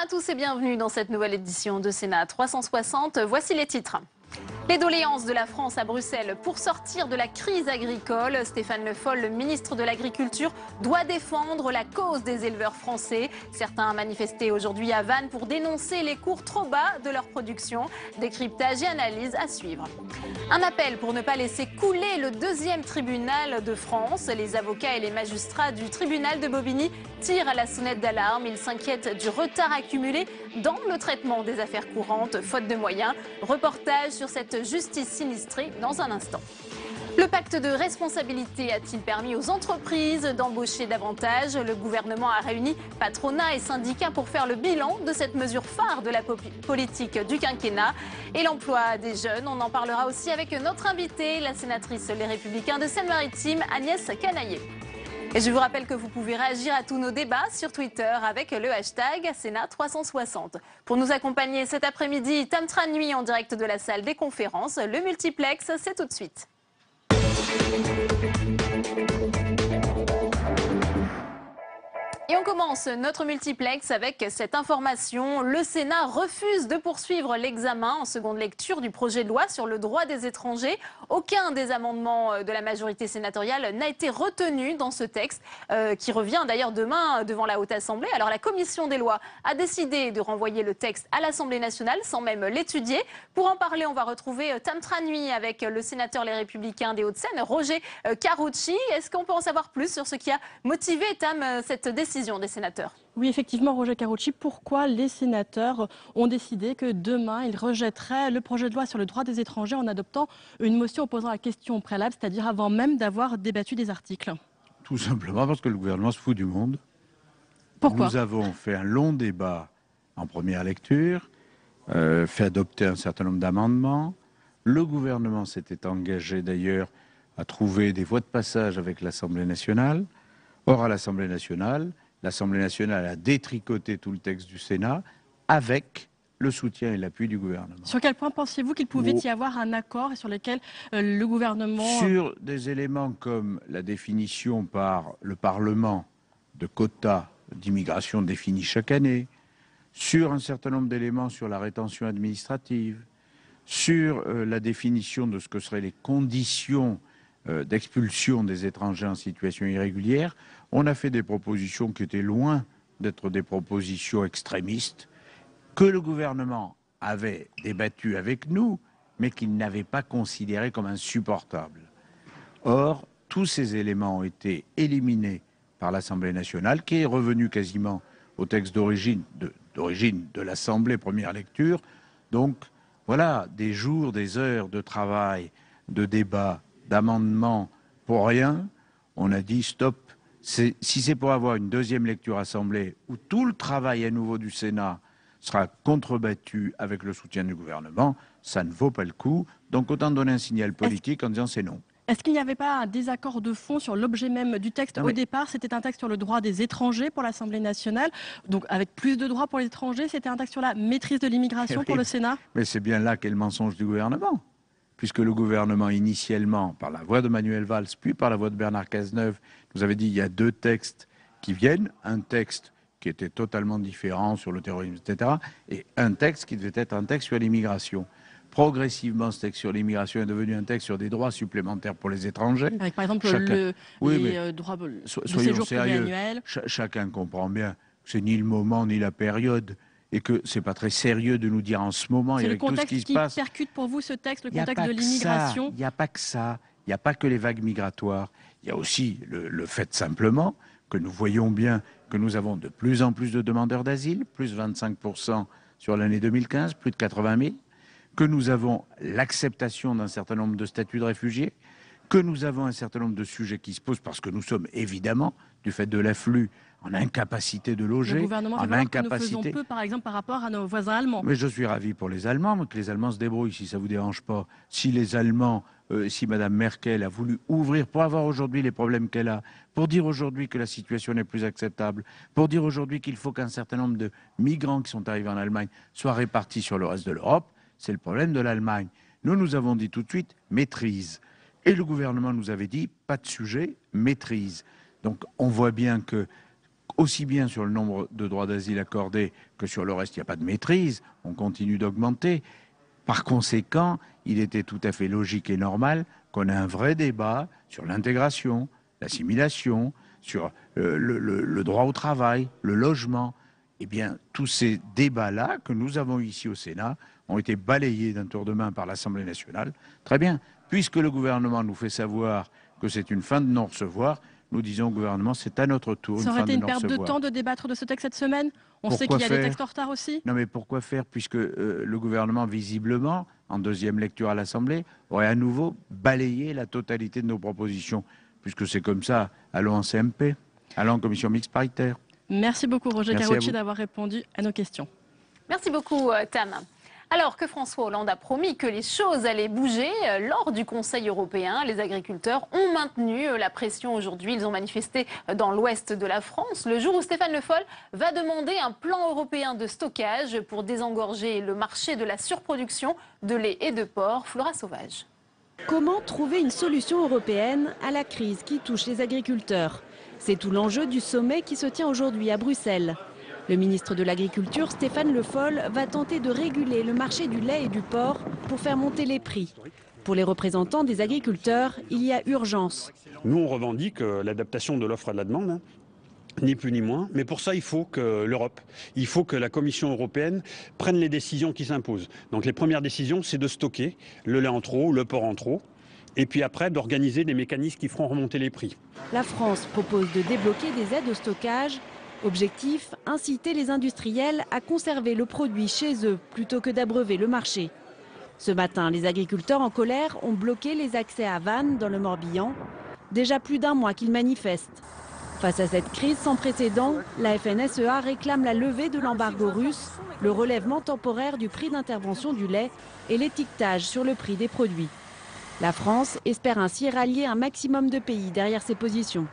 à tous et bienvenue dans cette nouvelle édition de Sénat 360. Voici les titres. Les doléances de la France à Bruxelles pour sortir de la crise agricole. Stéphane Le Foll, le ministre de l'Agriculture, doit défendre la cause des éleveurs français. Certains ont manifesté aujourd'hui à Vannes pour dénoncer les cours trop bas de leur production. Décryptage et analyse à suivre. Un appel pour ne pas laisser couler le deuxième tribunal de France. Les avocats et les magistrats du tribunal de Bobigny tirent à la sonnette d'alarme. Ils s'inquiètent du retard accumulé dans le traitement des affaires courantes, faute de moyens. Reportage sur cette justice sinistrée dans un instant. Le pacte de responsabilité a-t-il permis aux entreprises d'embaucher davantage? Le gouvernement a réuni patronat et syndicats pour faire le bilan de cette mesure phare de la politique du quinquennat. Et l'emploi des jeunes, on en parlera aussi avec notre invitée, la sénatrice Les Républicains de Seine-Maritime, Agnès Canayer. Et je vous rappelle que vous pouvez réagir à tous nos débats sur Twitter avec le hashtag Sénat360. Pour nous accompagner cet après-midi, Tam Tra Nuit en direct de la salle des conférences. Le multiplex, c'est tout de suite. Et on commence notre multiplex avec cette information. Le Sénat refuse de poursuivre l'examen en seconde lecture du projet de loi sur le droit des étrangers. Aucun des amendements de la majorité sénatoriale n'a été retenu dans ce texte, qui revient d'ailleurs demain devant la Haute Assemblée. Alors la commission des lois a décidé de renvoyer le texte à l'Assemblée nationale sans même l'étudier. Pour en parler, on va retrouver Tam Tra Nuit avec le sénateur Les Républicains des Hauts-de-Seine, Roger Carucci. Est-ce qu'on peut en savoir plus sur ce qui a motivé, Tam, cette décision des sénateurs? Oui, effectivement, Roger Carucci, pourquoi les sénateurs ont décidé que demain, ils rejetteraient le projet de loi sur le droit des étrangers en adoptant une motion opposant la question préalable, c'est-à-dire avant même d'avoir débattu des articles? Tout simplement parce que le gouvernement se fout du monde. Pourquoi? Nous avons fait un long débat en première lecture, fait adopter un certain nombre d'amendements. Le gouvernement s'était engagé d'ailleurs à trouver des voies de passage avec l'Assemblée nationale. Or, à l'Assemblée nationale a détricoté tout le texte du Sénat avec le soutien et l'appui du gouvernement. Sur quel point pensiez-vous qu'il pouvait y avoir un accord et sur lequel le gouvernement... Sur des éléments comme la définition par le Parlement de quotas d'immigration définis chaque année, sur un certain nombre d'éléments sur la rétention administrative, sur la définition de ce que seraient les conditions d'expulsion des étrangers en situation irrégulière, on a fait des propositions qui étaient loin d'être des propositions extrémistes, que le gouvernement avait débattues avec nous, mais qu'il n'avait pas considérées comme insupportables. Or, tous ces éléments ont été éliminés par l'Assemblée nationale, qui est revenue quasiment au texte d'origine de l'Assemblée première lecture. Donc, voilà, des jours, des heures de travail, de débat, d'amendements pour rien. On a dit stop. Si c'est pour avoir une deuxième lecture Assemblée où tout le travail à nouveau du Sénat sera contrebattu avec le soutien du gouvernement, ça ne vaut pas le coup. Donc autant donner un signal politique en disant c'est non. Est-ce qu'il n'y avait pas un désaccord de fond sur l'objet même du texte? Au départ, c'était un texte sur le droit des étrangers pour l'Assemblée nationale, donc avec plus de droits pour les étrangers. C'était un texte sur la maîtrise de l'immigration pour le Sénat. Mais c'est bien là qu'est le mensonge du gouvernement. Puisque le gouvernement, initialement, par la voix de Manuel Valls, puis par la voix de Bernard Cazeneuve, nous avait dit il y a deux textes qui viennent, un texte qui était totalement différent sur le terrorisme, etc., et un texte qui devait être un texte sur l'immigration. Progressivement, ce texte sur l'immigration est devenu un texte sur des droits supplémentaires pour les étrangers. Avec, par exemple, les droits de séjour pluriannuel. Chacun comprend bien que c'est ni le moment ni la période, et que c'est pas très sérieux de nous dire en ce moment, et avec tout ce qui se passe... C'est le contexte qui percute pour vous ce texte, le contexte de l'immigration? Il n'y a pas que ça. Il n'y a pas que les vagues migratoires. Il y a aussi le fait simplement que nous voyons bien que nous avons de plus en plus de demandeurs d'asile, plus 25% sur l'année 2015, plus de 80 000, que nous avons l'acceptation d'un certain nombre de statuts de réfugiés, que nous avons un certain nombre de sujets qui se posent parce que nous sommes évidemment, du fait de l'afflux, en incapacité de loger, le gouvernement en incapacité. Que nous faisons peu, par exemple, par rapport à nos voisins allemands. Mais je suis ravi pour les Allemands, mais que les Allemands se débrouillent, si ça vous dérange pas. Si les Allemands, si Madame Merkel a voulu ouvrir pour avoir aujourd'hui les problèmes qu'elle a, pour dire aujourd'hui que la situation n'est plus acceptable, pour dire aujourd'hui qu'il faut qu'un certain nombre de migrants qui sont arrivés en Allemagne soient répartis sur le reste de l'Europe, c'est le problème de l'Allemagne. Nous avons dit tout de suite maîtrise. Et le gouvernement nous avait dit pas de sujet, maîtrise. Donc on voit bien que aussi bien sur le nombre de droits d'asile accordés que sur le reste, il n'y a pas de maîtrise, on continue d'augmenter. Par conséquent, il était tout à fait logique et normal qu'on ait un vrai débat sur l'intégration, l'assimilation, sur le droit au travail, le logement. Eh bien, tous ces débats-là que nous avons ici au Sénat ont été balayés d'un tour de main par l'Assemblée nationale. Très bien, puisque le gouvernement nous fait savoir que c'est une fin de non-recevoir, nous disons au gouvernement, c'est à notre tour Ça aurait été une une fin de perte de non-recevoir. temps de débattre de ce texte cette semaine? On sait Pourquoi qu'il y a des faire textes en retard aussi. Non mais pourquoi faire, puisque le gouvernement, visiblement, en deuxième lecture à l'Assemblée, aurait à nouveau balayé la totalité de nos propositions. Puisque c'est comme ça, allons en CMP, allons en commission mixte paritaire. Merci beaucoup Roger Merci à Karoutchi vous. d'avoir répondu à nos questions. Merci beaucoup, Tam. Alors que François Hollande a promis que les choses allaient bouger lors du Conseil européen, les agriculteurs ont maintenu la pression aujourd'hui. Ils ont manifesté dans l'ouest de la France le jour où Stéphane Le Foll va demander un plan européen de stockage pour désengorger le marché de la surproduction de lait et de porc. Flora Sauvage. Comment trouver une solution européenne à la crise qui touche les agriculteurs? C'est tout l'enjeu du sommet qui se tient aujourd'hui à Bruxelles. Le ministre de l'Agriculture, Stéphane Le Foll, va tenter de réguler le marché du lait et du porc pour faire monter les prix. Pour les représentants des agriculteurs, il y a urgence. Nous, on revendique l'adaptation de l'offre à la demande, ni plus ni moins. Mais pour ça, il faut que l'Europe, il faut que la Commission européenne prenne les décisions qui s'imposent. Donc les premières décisions, c'est de stocker le lait en trop, le porc en trop. Et puis après, d'organiser des mécanismes qui feront remonter les prix. La France propose de débloquer des aides au stockage. Objectif, inciter les industriels à conserver le produit chez eux plutôt que d'abreuver le marché. Ce matin, les agriculteurs en colère ont bloqué les accès à Vannes, dans le Morbihan. Déjà plus d'un mois qu'ils manifestent. Face à cette crise sans précédent, la FNSEA réclame la levée de l'embargo russe, le relèvement temporaire du prix d'intervention du lait et l'étiquetage sur le prix des produits. La France espère ainsi rallier un maximum de pays derrière ses positions.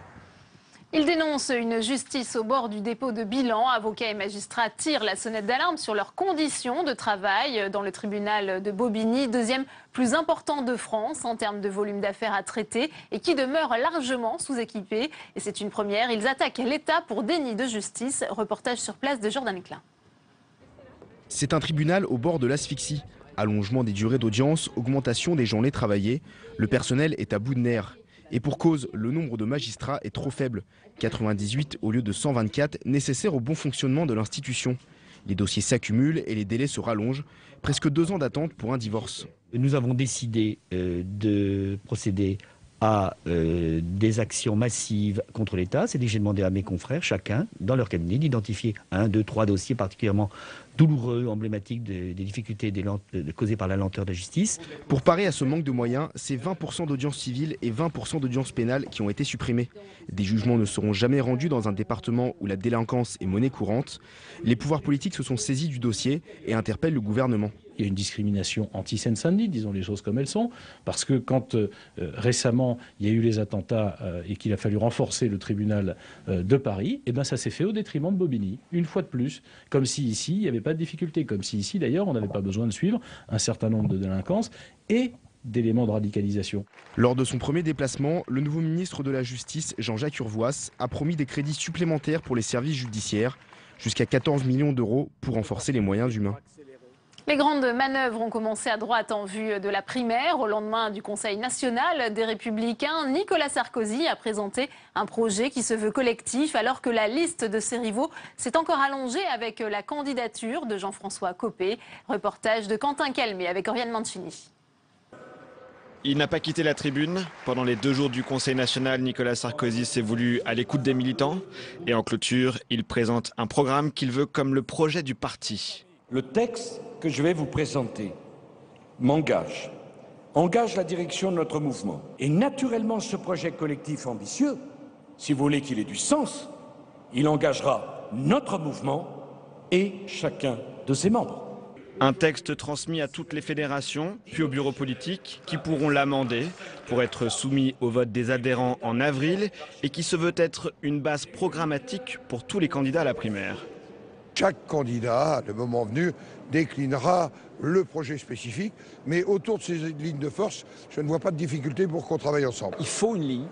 Il dénonce une justice au bord du dépôt de bilan. Avocats et magistrats tirent la sonnette d'alarme sur leurs conditions de travail dans le tribunal de Bobigny, deuxième plus important de France en termes de volume d'affaires à traiter et qui demeure largement sous-équipé. Et c'est une première, ils attaquent l'État pour déni de justice. Reportage sur place de Jordan Klein. C'est un tribunal au bord de l'asphyxie. Allongement des durées d'audience, augmentation des journées travaillées. Le personnel est à bout de nerfs. Et pour cause, le nombre de magistrats est trop faible. 98 au lieu de 124 nécessaires au bon fonctionnement de l'institution. Les dossiers s'accumulent et les délais se rallongent. Presque 2 ans d'attente pour un divorce. Nous avons décidé de procéder à des actions massives contre l'État. C'est-à-dire que j'ai demandé à mes confrères, chacun, dans leur cabinet, d'identifier 1, 2, 3 dossiers particulièrement douloureux, emblématiques des difficultés causées par la lenteur de la justice. Pour parer à ce manque de moyens, c'est 20% d'audiences civiles et 20% d'audiences pénales qui ont été supprimées. Des jugements ne seront jamais rendus dans un département où la délinquance est monnaie courante. Les pouvoirs politiques se sont saisis du dossier et interpellent le gouvernement. Il y a une discrimination anti-Seine-Saint-Denis, disons les choses comme elles sont, parce que quand récemment il y a eu les attentats et qu'il a fallu renforcer le tribunal de Paris, eh ben, ça s'est fait au détriment de Bobigny, une fois de plus, comme si ici il n'y avait pas de difficulté, comme si ici d'ailleurs on n'avait pas besoin de suivre un certain nombre de délinquances et d'éléments de radicalisation. Lors de son premier déplacement, le nouveau ministre de la Justice, Jean-Jacques Urvoas, a promis des crédits supplémentaires pour les services judiciaires, jusqu'à 14 millions d'euros pour renforcer les moyens humains. Les grandes manœuvres ont commencé à droite en vue de la primaire. Au lendemain du Conseil national des Républicains, Nicolas Sarkozy a présenté un projet qui se veut collectif alors que la liste de ses rivaux s'est encore allongée avec la candidature de Jean-François Copé. Reportage de Quentin Calmé avec Oriane Mancini. Il n'a pas quitté la tribune. Pendant les 2 jours du Conseil national, Nicolas Sarkozy s'est voulu à l'écoute des militants. Et en clôture, il présente un programme qu'il veut comme le projet du parti. Le texte que je vais vous présenter engage la direction de notre mouvement. Et naturellement, ce projet collectif ambitieux, si vous voulez qu'il ait du sens, il engagera notre mouvement et chacun de ses membres. Un texte transmis à toutes les fédérations, puis au bureau politique, qui pourront l'amender pour être soumis au vote des adhérents en avril et qui se veut être une base programmatique pour tous les candidats à la primaire. Chaque candidat, le moment venu, déclinera le projet spécifique, mais autour de ces lignes de force, je ne vois pas de difficulté pour qu'on travaille ensemble. Il faut une ligne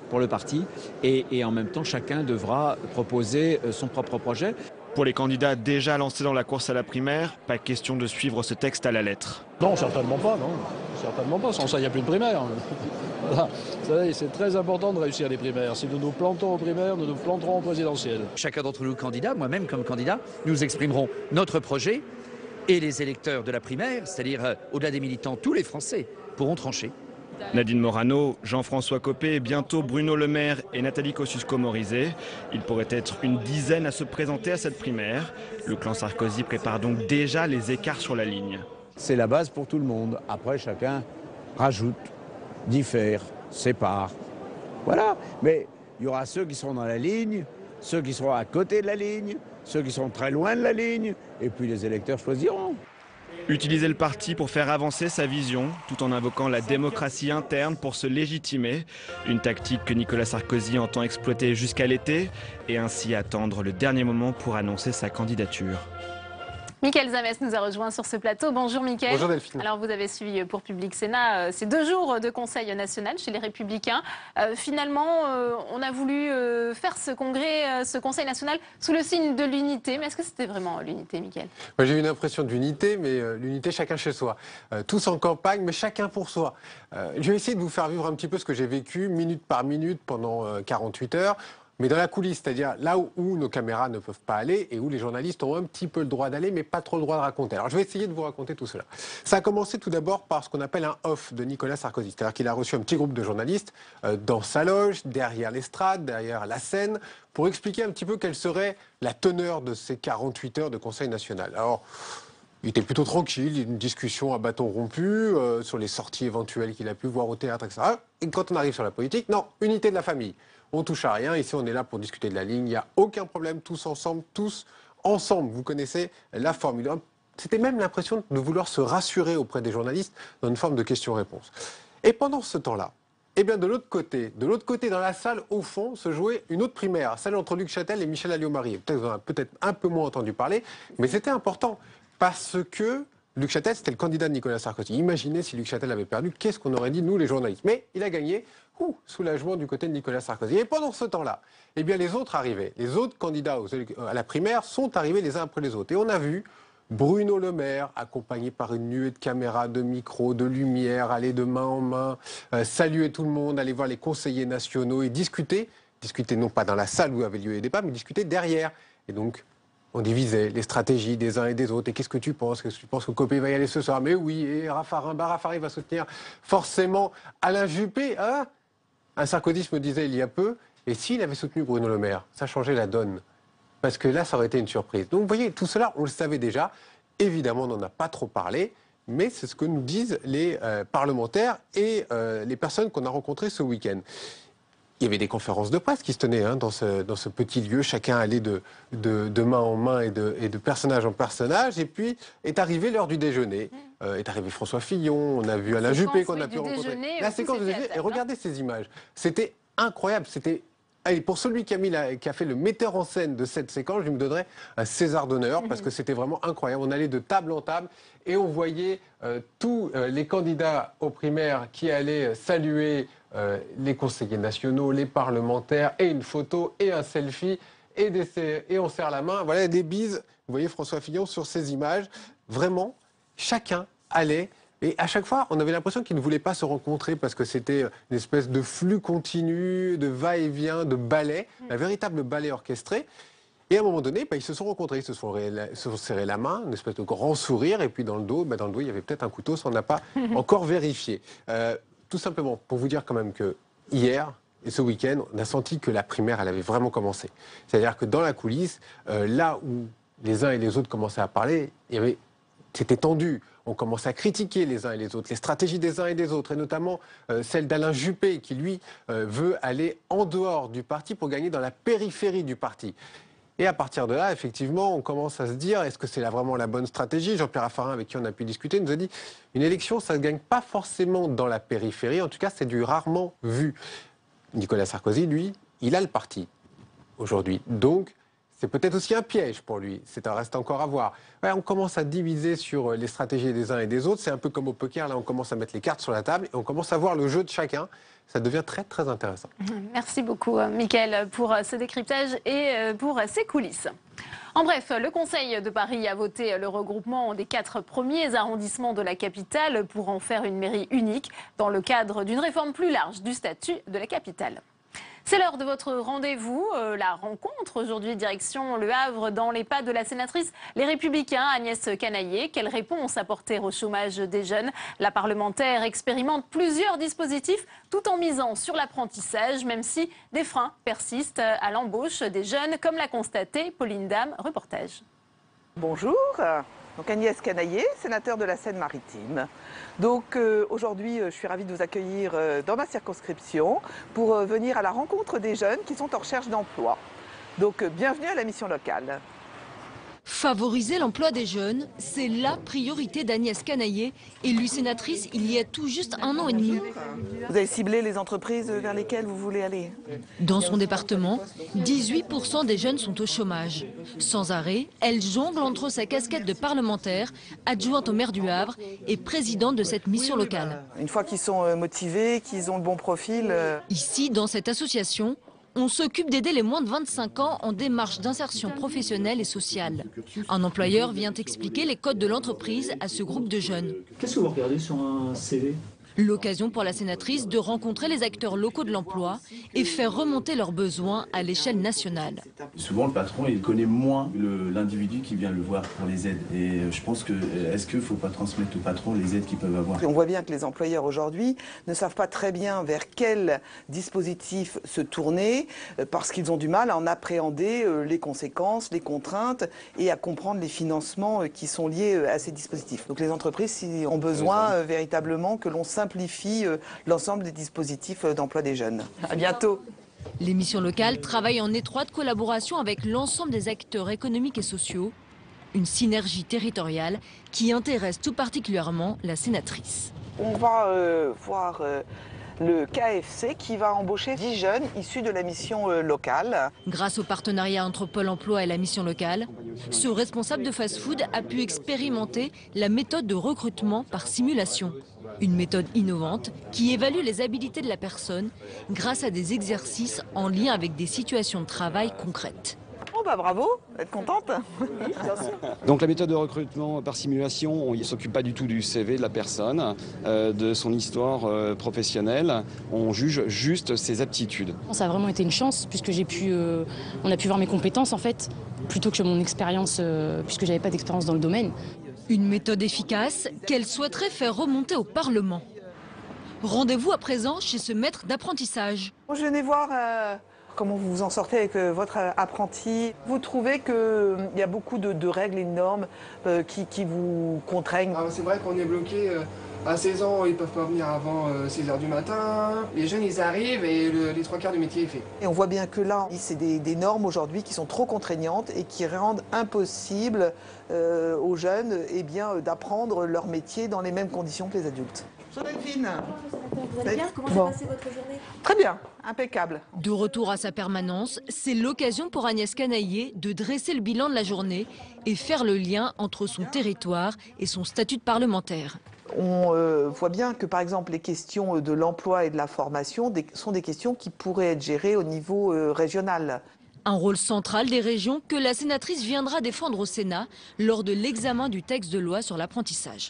pour le parti et en même temps chacun devra proposer son propre projet. Pour les candidats déjà lancés dans la course à la primaire, pas question de suivre ce texte à la lettre. Non, certainement pas, non. Certainement pas, sans ça il n'y a plus de primaire. Voilà. Vous savez, c'est très important de réussir les primaires. Si nous nous plantons aux primaires, nous nous planterons en présidentielle. Chacun d'entre nous candidats, moi-même comme candidat, nous exprimerons notre projet et les électeurs de la primaire, c'est-à-dire au-delà des militants, tous les Français pourront trancher. Nadine Morano, Jean-François Copé, bientôt Bruno Le Maire et Nathalie Kosciusko-Morizet. Il pourrait être une dizaine à se présenter à cette primaire. Le clan Sarkozy prépare donc déjà les écarts sur la ligne. C'est la base pour tout le monde. Après, chacun rajoute, diffère, sépare. Voilà. Mais il y aura ceux qui seront dans la ligne, ceux qui seront à côté de la ligne, ceux qui sont très loin de la ligne, et puis les électeurs choisiront. Utiliser le parti pour faire avancer sa vision, tout en invoquant la démocratie interne pour se légitimer. Une tactique que Nicolas Sarkozy entend exploiter jusqu'à l'été et ainsi attendre le dernier moment pour annoncer sa candidature. Mickaël Zamès nous a rejoint sur ce plateau. Bonjour Mickaël. Bonjour Delphine. Alors vous avez suivi pour Public Sénat ces 2 jours de Conseil national chez les Républicains. Finalement, on a voulu faire ce congrès, ce Conseil national sous le signe de l'unité. Mais est-ce que c'était vraiment l'unité, Mickaël? Moi, j'ai eu une impression d'unité, mais l'unité chacun chez soi. Tous en campagne, mais chacun pour soi. Je vais essayer de vous faire vivre un petit peu ce que j'ai vécu minute par minute pendant 48 heures. Mais dans la coulisse, c'est-à-dire là où nos caméras ne peuvent pas aller et où les journalistes ont un petit peu le droit d'aller, mais pas trop le droit de raconter. Alors je vais essayer de vous raconter tout cela. Ça a commencé tout d'abord par ce qu'on appelle un off de Nicolas Sarkozy. C'est-à-dire qu'il a reçu un petit groupe de journalistes dans sa loge, derrière l'estrade, derrière la scène, pour expliquer un petit peu quelle serait la teneur de ces 48 heures de Conseil national. Alors, il était plutôt tranquille, une discussion à bâton rompu sur les sorties éventuelles qu'il a pu voir au théâtre, etc. Et quand on arrive sur la politique, non, unité de la famille. On touche à rien, ici on est là pour discuter de la ligne, il n'y a aucun problème, tous ensemble, vous connaissez la formule. C'était même l'impression de vouloir se rassurer auprès des journalistes dans une forme de question-réponse. Et pendant ce temps-là, eh bien de l'autre côté, dans la salle, au fond, se jouait une autre primaire, celle entre Luc Châtel et Michel Alliot-Marie. Peut-être vous en avez peut-être un peu moins entendu parler, mais c'était important, parce que Luc Châtel, c'était le candidat de Nicolas Sarkozy. Imaginez si Luc Châtel avait perdu, qu'est-ce qu'on aurait dit, nous, les journalistes. Mais il a gagné. Soulagement du côté de Nicolas Sarkozy. Et pendant ce temps-là, eh bien, les autres arrivaient. Les autres candidats à la primaire sont arrivés les uns après les autres. Et on a vu Bruno Le Maire, accompagné par une nuée de caméras, de micros, de lumière, aller de main en main, saluer tout le monde, aller voir les conseillers nationaux et discuter non pas dans la salle où avait lieu les débats, mais discuter derrière. Et donc, on divisait les stratégies des uns et des autres. Et qu'est-ce que tu penses? Qu'est-ce que tu penses que Copé va y aller ce soir? Mais oui, et Raffarin va soutenir forcément Alain Juppé, hein? Un Sarkozy me disait il y a peu, et s'il avait soutenu Bruno Le Maire, ça changeait la donne. Parce que là, ça aurait été une surprise. Donc vous voyez, tout cela, on le savait déjà. Évidemment, on n'en a pas trop parlé, mais c'est ce que nous disent les parlementaires et les personnes qu'on a rencontrées ce week-end. Il y avait des conférences de presse qui se tenaient dans ce petit lieu. Chacun allait de main en main et de personnage en personnage. Et puis est arrivée l'heure du déjeuner. Est arrivé François Fillon. On a vu Alain Juppé qu'on a pu rencontrer. La séquence du déjeuner. Et regardez ces images. C'était incroyable. C'était... Allez, pour celui qui a fait le metteur en scène de cette séquence, je me donnerais un César d'honneur parce que c'était vraiment incroyable. On allait de table en table et on voyait tous les candidats aux primaires qui allaient saluer les conseillers nationaux, les parlementaires, et une photo, et un selfie, et on serre la main. Voilà, des bises. Vous voyez François Fillon sur ces images. Vraiment, chacun allait. Et à chaque fois, on avait l'impression qu'ils ne voulaient pas se rencontrer parce que c'était une espèce de flux continu, de va-et-vient, de ballet, un véritable ballet orchestré. Et à un moment donné, ils se sont rencontrés, ils se sont serrés la main, une espèce de grand sourire, et puis dans le dos, il y avait peut-être un couteau, ça on n'a pas encore vérifié. Tout simplement pour vous dire quand même que hier et ce week-end, on a senti que la primaire, elle avait vraiment commencé. C'est-à-dire que dans la coulisse, là où les uns et les autres commençaient à parler, c'était tendu. On commençait à critiquer les uns et les autres, les stratégies des uns et des autres, et notamment celle d'Alain Juppé, qui lui veut aller en dehors du parti pour gagner dans la périphérie du parti. Et à partir de là, effectivement, on commence à se dire, est-ce que c'est vraiment la bonne stratégie? Jean-Pierre Raffarin, avec qui on a pu discuter, nous a dit, une élection, ça ne gagne pas forcément dans la périphérie, en tout cas, c'est du rarement vu. Nicolas Sarkozy, lui, il a le parti aujourd'hui. Donc, C'est peut-être aussi un piège pour lui, c'est un reste encore à voir. Ouais, on commence à diviser sur les stratégies des uns et des autres, c'est un peu comme au poker, là on commence à mettre les cartes sur la table et on commence à voir le jeu de chacun. Ça devient très très intéressant. Merci beaucoup Mickaël pour ce décryptage et pour ces coulisses. En bref, le Conseil de Paris a voté le regroupement des 4 premiers arrondissements de la capitale pour en faire une mairie unique dans le cadre d'une réforme plus large du statut de la capitale. C'est l'heure de votre rendez-vous, la rencontre aujourd'hui direction Le Havre dans les pas de la sénatrice Les Républicains Agnès Canayer. Quelle réponse apporter au chômage des jeunes? La parlementaire expérimente plusieurs dispositifs tout en misant sur l'apprentissage, même si des freins persistent à l'embauche des jeunes, comme l'a constaté Pauline Dame, reportage. Bonjour. Donc Agnès Canayer, sénateur de la Seine-Maritime. Donc aujourd'hui, je suis ravie de vous accueillir dans ma circonscription pour venir à la rencontre des jeunes qui sont en recherche d'emploi. Donc bienvenue à la mission locale. Favoriser l'emploi des jeunes, c'est la priorité d'Agnès Canayer, élue sénatrice il y a tout juste 1 an et demi. Vous avez ciblé les entreprises vers lesquelles vous voulez aller? Dans son département, 18% des jeunes sont au chômage. Sans arrêt, elle jongle entre sa casquette de parlementaire, adjointe au maire du Havre et présidente de cette mission locale. Une fois qu'ils sont motivés, qu'ils ont le bon profil... Ici, dans cette association, on s'occupe d'aider les moins de 25 ans en démarche d'insertion professionnelle et sociale. Un employeur vient expliquer les codes de l'entreprise à ce groupe de jeunes. Qu'est-ce que vous regardez sur un CV ? L'occasion pour la sénatrice de rencontrer les acteurs locaux de l'emploi et faire remonter leurs besoins à l'échelle nationale. Souvent, le patron, il connaît moins l'individu qui vient le voir pour les aides. Et je pense que, est-ce qu'il ne faut pas transmettre au patron les aides qu'ils peuvent avoir? On voit bien que les employeurs aujourd'hui ne savent pas très bien vers quel dispositif se tourner parce qu'ils ont du mal à en appréhender les conséquences, les contraintes et à comprendre les financements qui sont liés à ces dispositifs. Donc les entreprises ont besoin véritablement que l'on simplifie l'ensemble des dispositifs d'emploi des jeunes. À bientôt. Les missions locales travaillent en étroite collaboration avec l'ensemble des acteurs économiques et sociaux. Une synergie territoriale qui intéresse tout particulièrement la sénatrice. On va voir le KFC qui va embaucher 10 jeunes issus de la mission locale. Grâce au partenariat entre Pôle emploi et la mission locale, ce responsable de fast-food a pu expérimenter la méthode de recrutement par simulation. Une méthode innovante qui évalue les habilités de la personne grâce à des exercices en lien avec des situations de travail concrètes. Oh bah bravo, vous êtes contente? Donc la méthode de recrutement par simulation, on ne s'occupe pas du tout du CV de la personne, de son histoire professionnelle, on juge juste ses aptitudes. Ça a vraiment été une chance puisque on a pu voir mes compétences en fait, plutôt que mon expérience, puisque j'avais pas d'expérience dans le domaine. Une méthode efficace qu'elle souhaiterait faire remonter au Parlement. Rendez-vous à présent chez ce maître d'apprentissage. Je venais voir comment vous vous en sortez avec votre apprenti. Vous trouvez qu'il y a beaucoup de règles et de normes qui vous contraignent? C'est vrai qu'on est bloqué. À 16 ans, ils ne peuvent pas venir avant 6 h du matin. Les jeunes, ils arrivent et les 3/4 du métier est fait. Et on voit bien que là, c'est des normes aujourd'hui qui sont trop contraignantes et qui rendent impossible aux jeunes d'apprendre leur métier dans les mêmes conditions que les adultes. Bonjour Delphine. Vous allez bien? Comment s'est passée votre journée? Très bien, impeccable. De retour à sa permanence, c'est l'occasion pour Agnès Canayer de dresser le bilan de la journée et faire le lien entre son territoire et son statut de parlementaire. On voit bien que, par exemple, les questions de l'emploi et de la formation sont des questions qui pourraient être gérées au niveau régional. Un rôle central des régions que la sénatrice viendra défendre au Sénat lors de l'examen du texte de loi sur l'apprentissage.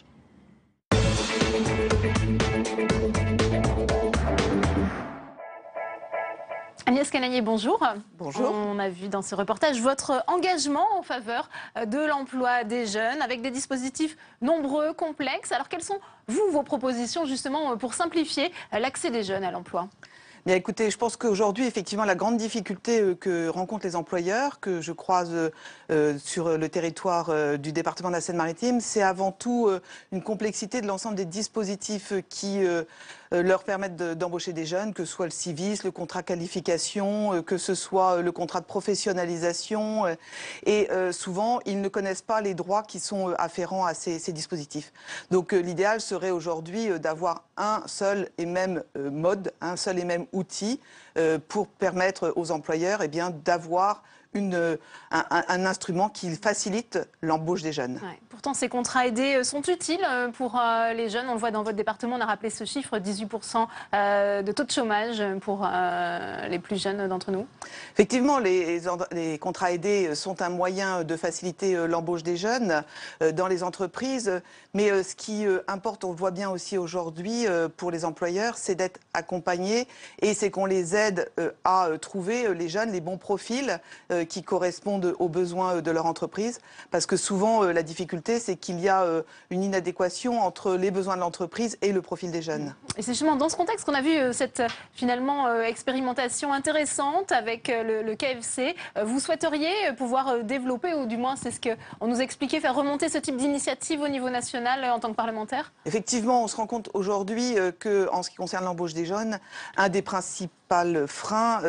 Agnès Canayer, bonjour. Bonjour. On a vu dans ce reportage votre engagement en faveur de l'emploi des jeunes avec des dispositifs nombreux, complexes. Alors quelles sont, vos propositions justement pour simplifier l'accès des jeunes à l'emploi ? Bien, écoutez, je pense qu'aujourd'hui, effectivement, la grande difficulté que rencontrent les employeurs, que je croise sur le territoire du département de la Seine-Maritime, c'est avant tout une complexité de l'ensemble des dispositifs qui leur permettent d'embaucher des jeunes, que ce soit le CIVIS, le contrat qualification, que ce soit le contrat de professionnalisation. Et souvent, ils ne connaissent pas les droits qui sont afférents à ces dispositifs. Donc l'idéal serait aujourd'hui d'avoir un seul et même mode, un seul et même outil pour permettre aux employeurs d'avoir un instrument qui facilite l'embauche des jeunes. Ouais. Pourtant, ces contrats aidés sont utiles pour les jeunes. On le voit dans votre département, on a rappelé ce chiffre, 18% de taux de chômage pour les plus jeunes d'entre nous. Effectivement, les contrats aidés sont un moyen de faciliter l'embauche des jeunes dans les entreprises. Mais ce qui importe, on le voit bien aussi aujourd'hui pour les employeurs, c'est d'être accompagnés et c'est qu'on les aide à trouver les jeunes, les bons profils qui correspondent aux besoins de leur entreprise. Parce que souvent, la difficulté, c'est qu'il y a une inadéquation entre les besoins de l'entreprise et le profil des jeunes. Et c'est justement dans ce contexte qu'on a vu cette finalement expérimentation intéressante avec le KFC. Vous souhaiteriez pouvoir développer, ou du moins c'est ce qu'on nous expliquait, faire remonter ce type d'initiative au niveau national en tant que parlementaire? Effectivement, on se rend compte aujourd'hui qu'en ce qui concerne l'embauche des jeunes, un des principaux freins,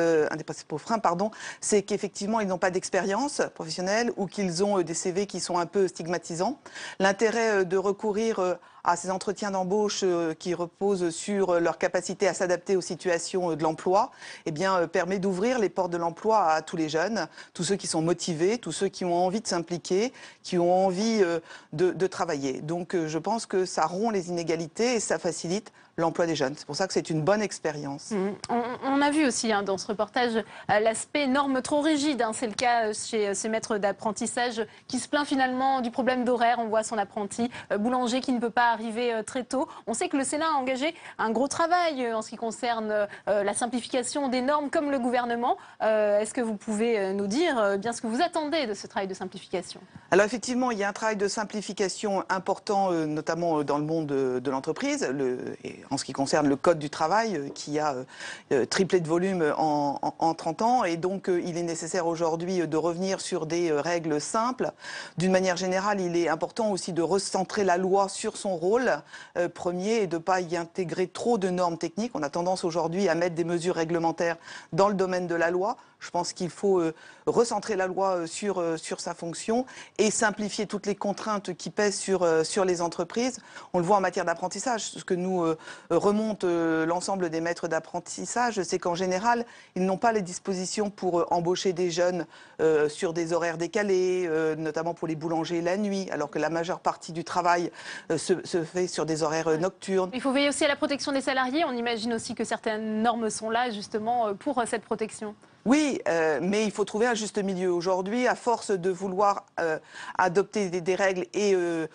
c'est qu'effectivement, ils n'ont pas d'expérience professionnelle ou qu'ils ont des CV qui sont un peu stigmatisants. L'intérêt de recourir à ces entretiens d'embauche qui reposent sur leur capacité à s'adapter aux situations de l'emploi, eh bien, permet d'ouvrir les portes de l'emploi à tous les jeunes, tous ceux qui sont motivés, tous ceux qui ont envie de s'impliquer, qui ont envie de travailler. Donc, je pense que ça rompt les inégalités et ça facilite l'emploi des jeunes. C'est pour ça que c'est une bonne expérience. On a vu aussi dans ce reportage l'aspect normes trop rigides. C'est le cas chez ce maître d'apprentissage qui se plaint finalement du problème d'horaire. On voit son apprenti boulanger qui ne peut pas arriver très tôt. On sait que le Sénat a engagé un gros travail en ce qui concerne la simplification des normes comme le gouvernement. Est-ce que vous pouvez nous dire bien ce que vous attendez de ce travail de simplification? Alors effectivement, il y a un travail de simplification important, notamment dans le monde de l'entreprise, en ce qui concerne le Code du travail, qui a triplé de volume en 30 ans. Et donc, il est nécessaire aujourd'hui de revenir sur des règles simples. D'une manière générale, il est important aussi de recentrer la loi sur son rôle premier et de ne pas y intégrer trop de normes techniques. On a tendance aujourd'hui à mettre des mesures réglementaires dans le domaine de la loi. Je pense qu'il faut recentrer la loi sur sa fonction et simplifier toutes les contraintes qui pèsent sur les entreprises. On le voit en matière d'apprentissage. Ce que nous remonte l'ensemble des maîtres d'apprentissage, c'est qu'en général, ils n'ont pas les dispositions pour embaucher des jeunes sur des horaires décalés, notamment pour les boulangers la nuit, alors que la majeure partie du travail se fait sur des horaires nocturnes. Il faut veiller aussi à la protection des salariés. On imagine aussi que certaines normes sont là justement pour cette protection. Oui, mais il faut trouver un juste milieu. Aujourd'hui, à force de vouloir adopter des règles et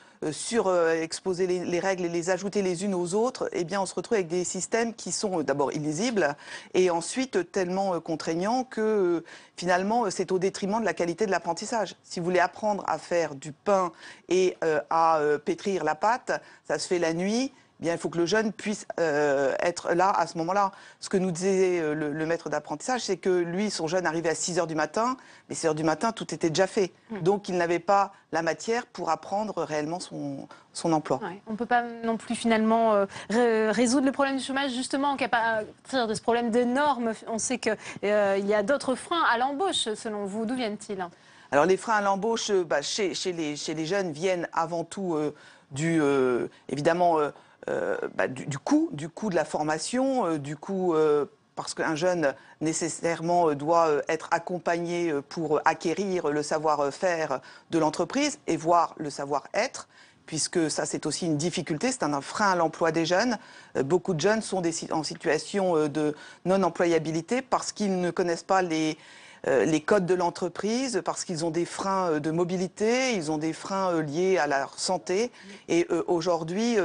surexposer les règles et les ajouter les unes aux autres, eh bien, on se retrouve avec des systèmes qui sont d'abord illisibles et ensuite tellement contraignants que finalement, c'est au détriment de la qualité de l'apprentissage. Si vous voulez apprendre à faire du pain et à pétrir la pâte, ça se fait la nuit. Bien, il faut que le jeune puisse être là à ce moment-là. Ce que nous disait le maître d'apprentissage, c'est que lui, son jeune arrivait à 6 h du matin, mais 6 h du matin, tout était déjà fait. Donc, il n'avait pas la matière pour apprendre réellement son emploi. Ouais. On ne peut pas non plus finalement résoudre le problème du chômage justement à partir de ce problème de normes. On sait qu'il y a d'autres freins à l'embauche, selon vous. D'où viennent-ils? Alors, les freins à l'embauche chez les jeunes viennent avant tout évidemment... du coût de la formation, parce qu'un jeune nécessairement doit être accompagné pour acquérir le savoir-faire de l'entreprise et voir le savoir-être, puisque ça c'est aussi une difficulté, c'est un frein à l'emploi des jeunes. Beaucoup de jeunes sont en situation de non-employabilité parce qu'ils ne connaissent pas les codes de l'entreprise, parce qu'ils ont des freins de mobilité, ils ont des freins liés à leur santé. Et aujourd'hui,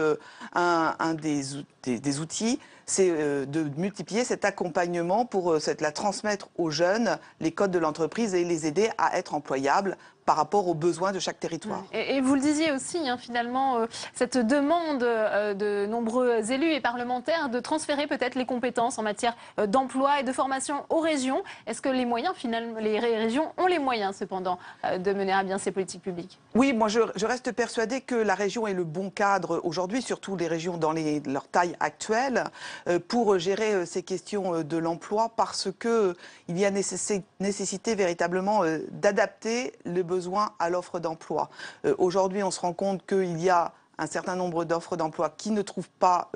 un des outils, c'est de multiplier cet accompagnement pour la transmettre aux jeunes, les codes de l'entreprise et les aider à être employables par rapport aux besoins de chaque territoire. Et vous le disiez aussi, finalement, cette demande de nombreux élus et parlementaires de transférer peut-être les compétences en matière d'emploi et de formation aux régions. Est-ce que les régions ont les moyens, cependant, de mener à bien ces politiques publiques? Oui, moi je reste persuadée que la région est le bon cadre aujourd'hui, surtout les régions dans leur taille actuelle, pour gérer ces questions de l'emploi, parce qu'il y a nécessité véritablement d'adapter le besoin à l'offre d'emploi. Aujourd'hui, on se rend compte qu'il y a un certain nombre d'offres d'emploi qui ne trouvent pas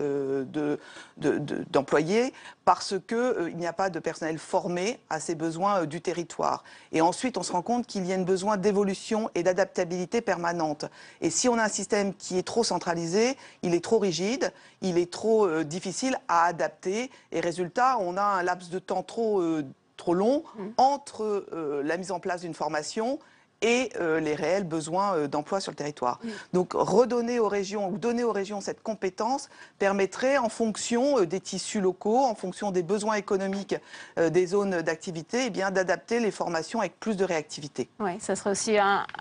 d'employés parce qu'il n'y a pas de personnel formé à ces besoins du territoire. Et ensuite, on se rend compte qu'il y a un besoin d'évolution et d'adaptabilité permanente. Et si on a un système qui est trop centralisé, il est trop rigide, il est trop difficile à adapter. Et résultat, on a un laps de temps trop long entre la mise en place d'une formation et les réels besoins d'emploi sur le territoire. Donc redonner aux régions ou donner aux régions cette compétence permettrait, en fonction des tissus locaux, en fonction des besoins économiques des zones d'activité, eh bien d'adapter les formations avec plus de réactivité. Oui, ça serait aussi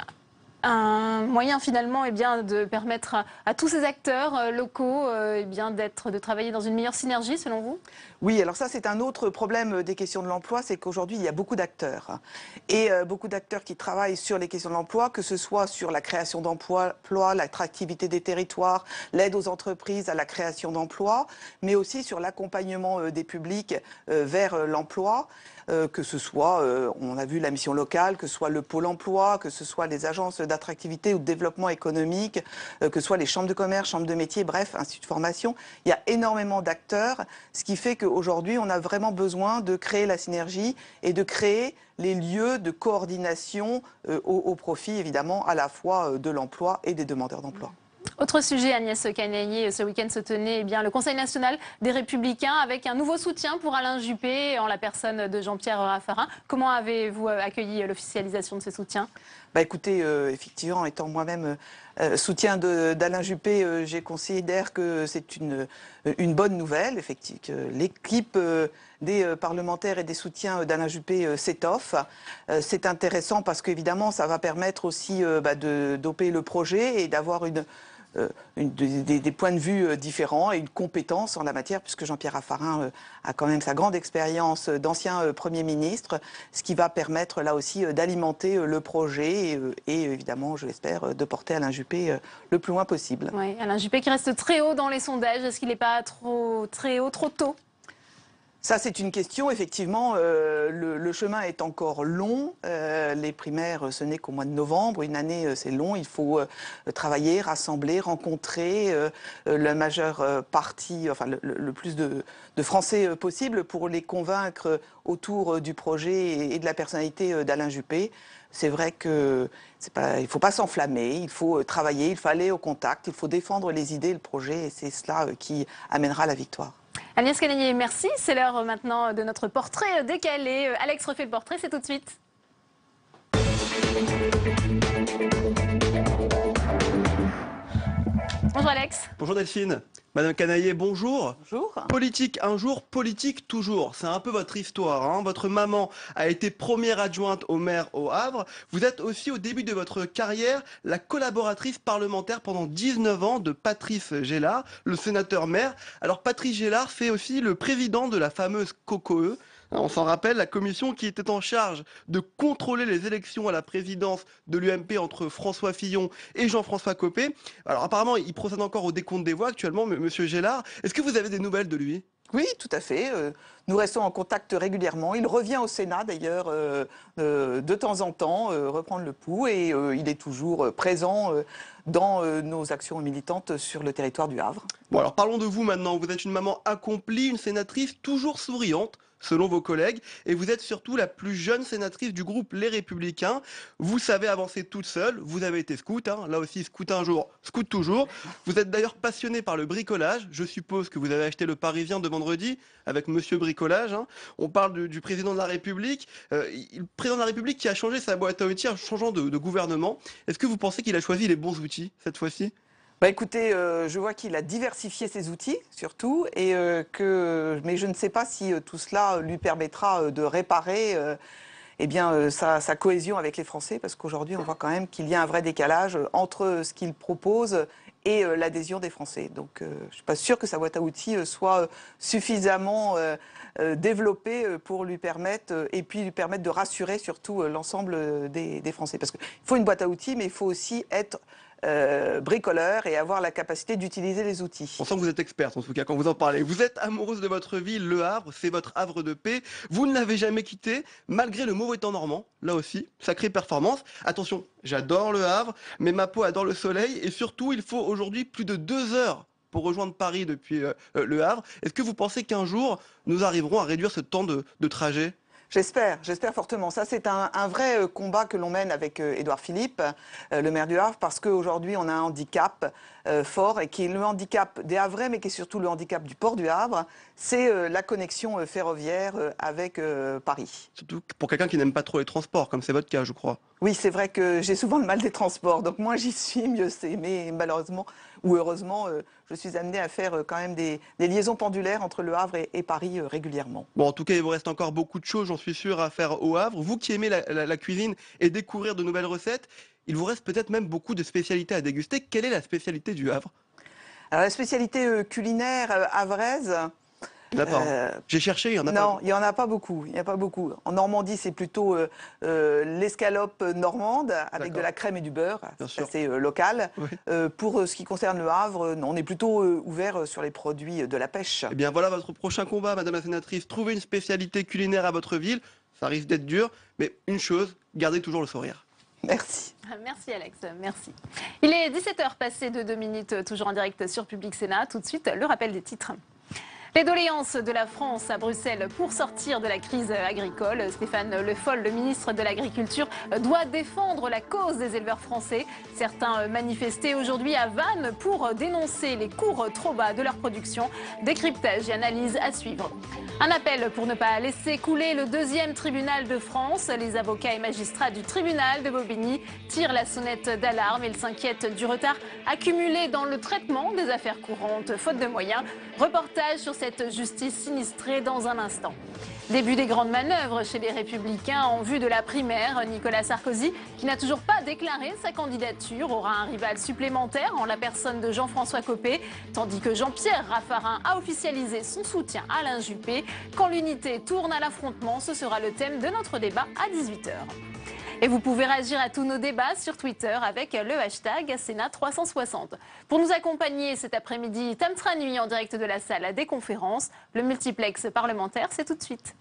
un moyen finalement de permettre à tous ces acteurs locaux de travailler dans une meilleure synergie selon vous? Oui, alors ça c'est un autre problème des questions de l'emploi, c'est qu'aujourd'hui il y a beaucoup d'acteurs et beaucoup d'acteurs qui travaillent sur les questions de l'emploi, que ce soit sur la création d'emplois, l'attractivité des territoires, l'aide aux entreprises à la création d'emplois, mais aussi sur l'accompagnement des publics vers l'emploi. Que ce soit, on a vu la mission locale, que ce soit le pôle emploi, que ce soit les agences d'attractivité ou de développement économique, que ce soit les chambres de commerce, chambres de métier, bref, instituts de formation. Il y a énormément d'acteurs, ce qui fait qu'aujourd'hui, on a vraiment besoin de créer la synergie et de créer les lieux de coordination au profit, évidemment, à la fois de l'emploi et des demandeurs d'emploi. Autre sujet, Agnès Canayer, ce week-end se tenait le Conseil national des Républicains avec un nouveau soutien pour Alain Juppé en la personne de Jean-Pierre Raffarin. Comment avez-vous accueilli l'officialisation de ce soutien? Écoutez, effectivement, étant moi-même soutien d'Alain Juppé, je considère que c'est une bonne nouvelle, effectivement. L'équipe des parlementaires et des soutiens d'Alain Juppé s'étoffe. C'est intéressant parce qu'évidemment, ça va permettre aussi de doper le projet et d'avoir des points de vue différents et une compétence en la matière, puisque Jean-Pierre Raffarin a quand même sa grande expérience d'ancien Premier ministre, ce qui va permettre là aussi d'alimenter le projet et évidemment, je l'espère, de porter Alain Juppé le plus loin possible. Oui, Alain Juppé qui reste très haut dans les sondages, est-ce qu'il n'est pas très haut, trop tôt? Ça, c'est une question. Effectivement, le chemin est encore long. Les primaires, ce n'est qu'au mois de novembre. Une année, c'est long. Il faut travailler, rassembler, rencontrer la majeure partie, enfin le plus de Français possible pour les convaincre autour du projet et de la personnalité d'Alain Juppé. C'est vrai qu'il ne faut pas s'enflammer, il faut travailler, il faut aller au contact, il faut défendre les idées, le projet, et c'est cela qui amènera la victoire. Agnès Canayer, merci. C'est l'heure maintenant de notre portrait décalé. Alex refait le portrait, c'est tout de suite. Bonjour Alex. Bonjour Delphine. Madame Canayer, bonjour. Bonjour. Politique un jour, politique toujours. C'est un peu votre histoire, hein. Votre maman a été première adjointe au maire au Havre. Vous êtes aussi au début de votre carrière la collaboratrice parlementaire pendant 19 ans de Patrice Gélard, le sénateur maire. Alors Patrice Gélard fait aussi le président de la fameuse COCOE. On s'en rappelle, la commission qui était en charge de contrôler les élections à la présidence de l'UMP entre François Fillon et Jean-François Copé. Alors apparemment, il procède encore au décompte des voix actuellement, monsieur Gélard. Est-ce que vous avez des nouvelles de lui ? Oui, tout à fait. Nous restons en contact régulièrement. Il revient au Sénat d'ailleurs de temps en temps, reprendre le pouls et il est toujours présent dans nos actions militantes sur le territoire du Havre. Bon alors parlons de vous maintenant. Vous êtes une maman accomplie, une sénatrice toujours souriante, selon vos collègues, et vous êtes surtout la plus jeune sénatrice du groupe Les Républicains. Vous savez avancer toute seule, vous avez été scout, hein. Là aussi scout un jour, scout toujours. Vous êtes d'ailleurs passionné par le bricolage, je suppose que vous avez acheté le Parisien de vendredi avec Monsieur Bricolage, hein. On parle du président de la République, le président de la République qui a changé sa boîte à outils en changeant de gouvernement. Est-ce que vous pensez qu'il a choisi les bons outils cette fois-ci ? Écoutez, je vois qu'il a diversifié ses outils, surtout, mais je ne sais pas si tout cela lui permettra de réparer sa cohésion avec les Français, parce qu'aujourd'hui, on voit quand même qu'il y a un vrai décalage entre ce qu'il propose et l'adhésion des Français. Donc, je ne suis pas sûre que sa boîte à outils soit suffisamment développée pour lui permettre de rassurer surtout l'ensemble des Français. Parce qu'il faut une boîte à outils, mais il faut aussi être bricoleur et avoir la capacité d'utiliser les outils. On sent que vous êtes experte en tout cas quand vous en parlez. Vous êtes amoureuse de votre ville, Le Havre, c'est votre havre de paix. Vous ne l'avez jamais quitté, malgré le mauvais temps normand, là aussi, sacrée performance. Attention, j'adore Le Havre, mais ma peau adore le soleil et surtout il faut aujourd'hui plus de 2 heures pour rejoindre Paris depuis Le Havre. Est-ce que vous pensez qu'un jour nous arriverons à réduire ce temps de trajet ? J'espère fortement. Ça, c'est un vrai combat que l'on mène avec Édouard Philippe, le maire du Havre, parce qu'aujourd'hui, on a un handicap fort, et qui est le handicap des Havrais, mais qui est surtout le handicap du port du Havre, c'est la connexion ferroviaire avec Paris. Surtout pour quelqu'un qui n'aime pas trop les transports, comme c'est votre cas, je crois. Oui, c'est vrai que j'ai souvent le mal des transports, donc moins j'y suis, mieux c'est. Mais malheureusement, ou heureusement, je suis amenée à faire quand même des liaisons pendulaires entre Le Havre et Paris régulièrement. Bon, en tout cas, il vous reste encore beaucoup de choses, j'en suis sûr, à faire au Havre. Vous qui aimez la cuisine et découvrir de nouvelles recettes, il vous reste peut-être même beaucoup de spécialités à déguster. Quelle est la spécialité du Havre? Alors, la spécialité culinaire havraise... J'ai cherché, il n'y en a pas. Non, il n'y en a pas beaucoup. Il y a pas beaucoup. En Normandie, c'est plutôt l'escalope normande avec de la crème et du beurre. C'est assez local. Oui. Pour ce qui concerne le Havre, on est plutôt ouvert sur les produits de la pêche. Eh bien, voilà votre prochain combat, Madame la Sénatrice. Trouver une spécialité culinaire à votre ville. Ça risque d'être dur, mais une chose, gardez toujours le sourire. Merci. Merci Alex, merci. Il est 17h passé de 2 minutes, toujours en direct sur Public Sénat. Tout de suite, le rappel des titres. Les doléances de la France à Bruxelles pour sortir de la crise agricole. Stéphane Le Foll, le ministre de l'Agriculture, doit défendre la cause des éleveurs français. Certains manifestaient aujourd'hui à Vannes pour dénoncer les cours trop bas de leur production. Décryptage et analyse à suivre. Un appel pour ne pas laisser couler le 2e tribunal de France. Les avocats et magistrats du tribunal de Bobigny tirent la sonnette d'alarme. Ils s'inquiètent du retard accumulé dans le traitement des affaires courantes, faute de moyens. Reportage sur cette justice sinistrée dans un instant. Début des grandes manœuvres chez les Républicains en vue de la primaire. Nicolas Sarkozy, qui n'a toujours pas déclaré sa candidature, aura un rival supplémentaire en la personne de Jean-François Copé, tandis que Jean-Pierre Raffarin a officialisé son soutien à Alain Juppé. Quand l'unité tourne à l'affrontement, ce sera le thème de notre débat à 18h. Et vous pouvez réagir à tous nos débats sur Twitter avec le hashtag Sénat360. Pour nous accompagner cet après-midi, Tamtra Nuit en direct de la salle des conférences. Le multiplex parlementaire, c'est tout de suite.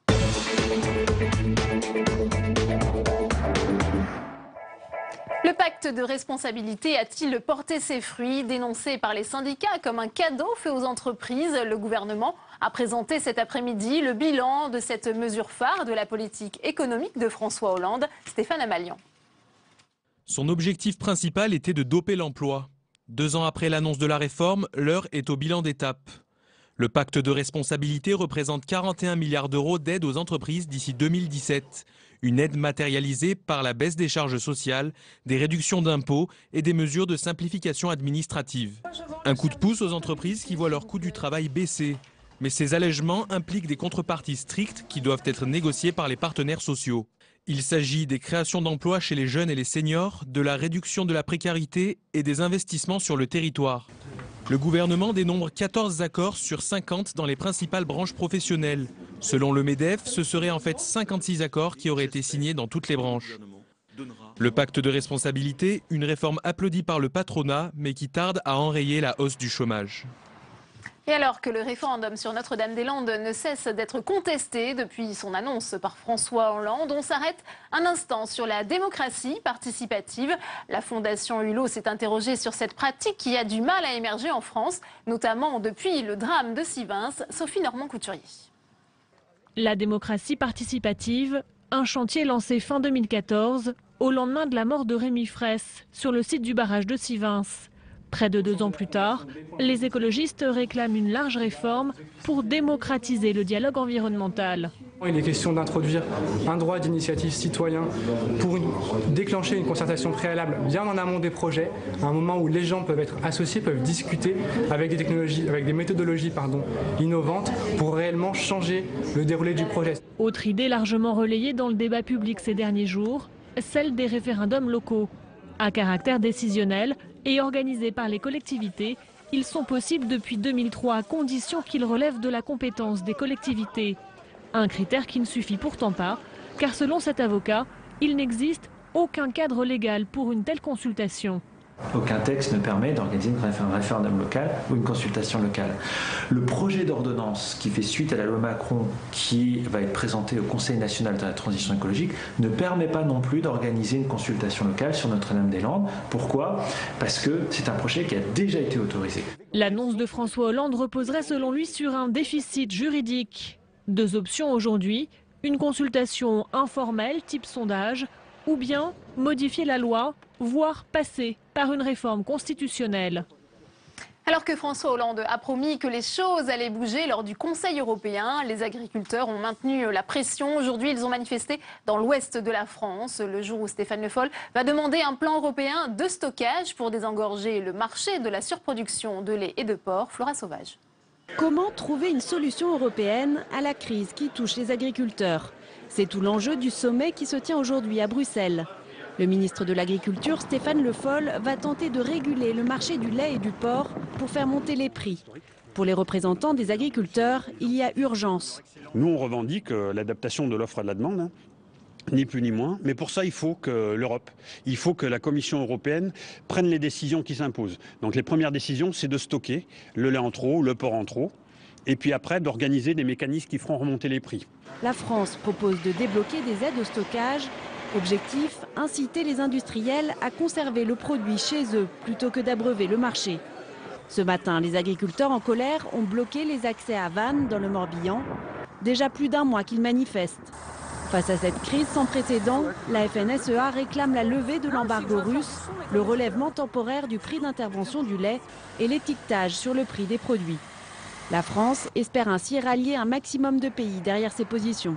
Le pacte de responsabilité a-t-il porté ses fruits? Dénoncé par les syndicats comme un cadeau fait aux entreprises, le gouvernement a présenté cet après-midi le bilan de cette mesure phare de la politique économique de François Hollande. Stéphane Amalian. Son objectif principal était de doper l'emploi. 2 ans après l'annonce de la réforme, l'heure est au bilan d'étape. Le pacte de responsabilité représente 41 milliards d'euros d'aide aux entreprises d'ici 2017. Une aide matérialisée par la baisse des charges sociales, des réductions d'impôts et des mesures de simplification administrative. Un coup de pouce aux entreprises qui voient leur coût du travail baisser. Mais ces allègements impliquent des contreparties strictes qui doivent être négociées par les partenaires sociaux. Il s'agit des créations d'emplois chez les jeunes et les seniors, de la réduction de la précarité et des investissements sur le territoire. Le gouvernement dénombre 14 accords sur 50 dans les principales branches professionnelles. Selon le MEDEF, ce seraient en fait 56 accords qui auraient été signés dans toutes les branches. Le pacte de responsabilité, une réforme applaudie par le patronat, mais qui tarde à enrayer la hausse du chômage. Et alors que le référendum sur Notre-Dame-des-Landes ne cesse d'être contesté depuis son annonce par François Hollande, on s'arrête un instant sur la démocratie participative. La Fondation Hulot s'est interrogée sur cette pratique qui a du mal à émerger en France, notamment depuis le drame de Sivins. Sophie Normand-Couturier. La démocratie participative, un chantier lancé fin 2014, au lendemain de la mort de Rémi Fraisse, sur le site du barrage de Sivins. Près de 2 ans plus tard, les écologistes réclament une large réforme pour démocratiser le dialogue environnemental. Il est question d'introduire un droit d'initiative citoyen pour déclencher une concertation préalable bien en amont des projets, à un moment où les gens peuvent être associés, peuvent discuter avec des technologies, avec des méthodologies innovantes pour réellement changer le déroulé du projet. Autre idée largement relayée dans le débat public ces derniers jours, celle des référendums locaux. À caractère décisionnel et organisés par les collectivités, ils sont possibles depuis 2003 à condition qu'ils relèvent de la compétence des collectivités. Un critère qui ne suffit pourtant pas, car selon cet avocat, il n'existe aucun cadre légal pour une telle consultation. Aucun texte ne permet d'organiser un référendum local ou une consultation locale. Le projet d'ordonnance qui fait suite à la loi Macron, qui va être présenté au Conseil national de la transition écologique, ne permet pas non plus d'organiser une consultation locale sur Notre-Dame-des-Landes. Pourquoi ? Parce que c'est un projet qui a déjà été autorisé. L'annonce de François Hollande reposerait selon lui sur un déficit juridique. Deux options aujourd'hui, une consultation informelle type sondage, ou bien modifier la loi, voire passer par une réforme constitutionnelle. Alors que François Hollande a promis que les choses allaient bouger lors du Conseil européen, les agriculteurs ont maintenu la pression. Aujourd'hui, ils ont manifesté dans l'ouest de la France, le jour où Stéphane Le Foll va demander un plan européen de stockage pour désengorger le marché de la surproduction de lait et de porc. Flora Sauvage. Comment trouver une solution européenne à la crise qui touche les agriculteurs ? C'est tout l'enjeu du sommet qui se tient aujourd'hui à Bruxelles. Le ministre de l'Agriculture, Stéphane Le Foll, va tenter de réguler le marché du lait et du porc pour faire monter les prix. Pour les représentants des agriculteurs, il y a urgence. Nous, on revendique l'adaptation de l'offre à la demande, hein, ni plus ni moins. Mais pour ça, il faut que l'Europe, il faut que la Commission européenne prenne les décisions qui s'imposent. Donc les premières décisions, c'est de stocker le lait en trop ou le porc en trop. Et puis après, d'organiser des mécanismes qui feront remonter les prix. La France propose de débloquer des aides au stockage. Objectif, inciter les industriels à conserver le produit chez eux plutôt que d'abreuver le marché. Ce matin, les agriculteurs en colère ont bloqué les accès à Vannes dans le Morbihan. Déjà plus d'un mois qu'ils manifestent. Face à cette crise sans précédent, la FNSEA réclame la levée de l'embargo russe, le relèvement temporaire du prix d'intervention du lait et l'étiquetage sur le prix des produits. La France espère ainsi rallier un maximum de pays derrière ses positions.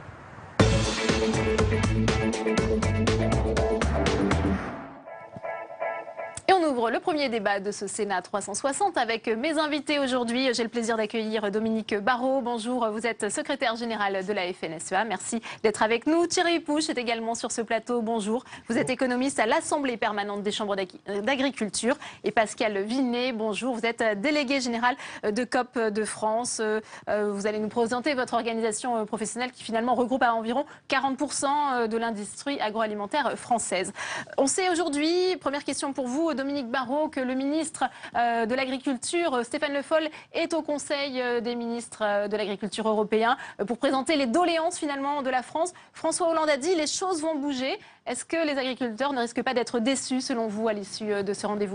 Et on ouvre le premier débat de ce Sénat 360 avec mes invités aujourd'hui. J'ai le plaisir d'accueillir Dominique Barrault. Bonjour, vous êtes secrétaire général de la FNSEA. Merci d'être avec nous. Thierry Pouche est également sur ce plateau. Bonjour. Vous êtes économiste à l'Assemblée permanente des chambres d'agriculture. Et Pascal Vinet, bonjour. Vous êtes délégué général de COP de France. Vous allez nous présenter votre organisation professionnelle qui finalement regroupe à environ 40% de l'industrie agroalimentaire française. On sait aujourd'hui, première question pour vous, Dominique Barrault, que le ministre de l'Agriculture, Stéphane Le Foll, est au Conseil des ministres de l'Agriculture européen pour présenter les doléances finalement de la France. François Hollande a dit les choses vont bouger. Est-ce que les agriculteurs ne risquent pas d'être déçus selon vous à l'issue de ce rendez-vous ?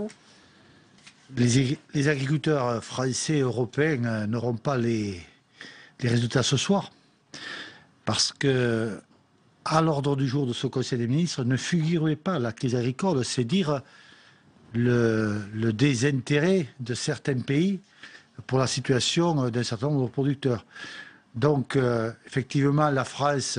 Les agriculteurs français et européens n'auront pas les résultats ce soir parce que à l'ordre du jour de ce Conseil des ministres ne figurait pas la crise agricole, c'est dire le désintérêt de certains pays pour la situation d'un certain nombre de producteurs. Donc, effectivement, la France,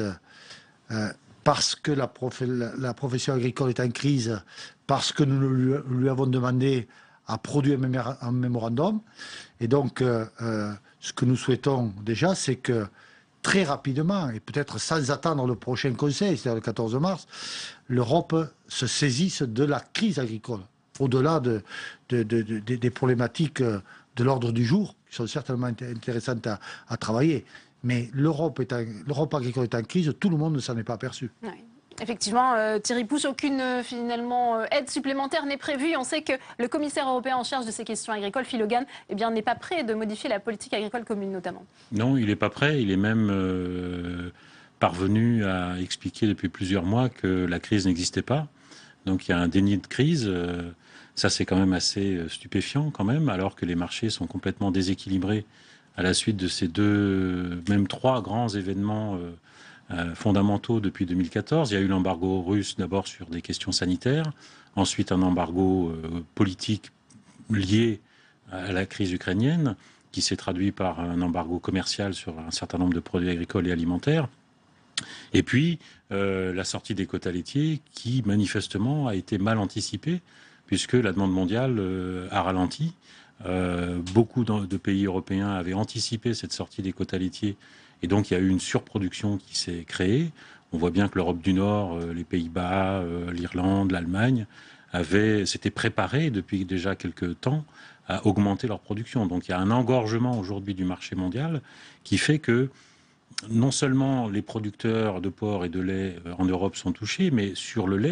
parce que la profession agricole est en crise, parce que nous lui avons demandé, a produit un mémorandum. Et donc, ce que nous souhaitons déjà, c'est que très rapidement, et peut-être sans attendre le prochain Conseil, c'est-à-dire le 14 mars, l'Europe se saisisse de la crise agricole. Au-delà des problématiques de l'ordre du jour, qui sont certainement intéressantes à travailler. Mais l'Europe agricole est en crise, tout le monde ne s'en est pas aperçu. Oui. Effectivement, Thierry Pouche, aucune finalement aide supplémentaire n'est prévue. On sait que le commissaire européen en charge de ces questions agricoles, Phil Hogan, n'est pas prêt de modifier la politique agricole commune notamment. Non, il n'est pas prêt. Il est même parvenu à expliquer depuis plusieurs mois que la crise n'existait pas. Donc il y a un déni de crise. Ça, c'est quand même assez stupéfiant quand même, alors que les marchés sont complètement déséquilibrés à la suite de ces même trois grands événements fondamentaux depuis 2014. Il y a eu l'embargo russe d'abord sur des questions sanitaires, ensuite un embargo politique lié à la crise ukrainienne, qui s'est traduit par un embargo commercial sur un certain nombre de produits agricoles et alimentaires. Et puis, la sortie des quotas laitiers qui, manifestement, a été mal anticipée, puisque la demande mondiale a ralenti. Beaucoup de pays européens avaient anticipé cette sortie des quotas laitiers, et donc il y a eu une surproduction qui s'est créée. On voit bien que l'Europe du Nord, les Pays-Bas, l'Irlande, l'Allemagne, s'étaient préparés depuis déjà quelques temps à augmenter leur production. Donc il y a un engorgement aujourd'hui du marché mondial qui fait que non seulement les producteurs de porc et de lait en Europe sont touchés, mais sur le lait,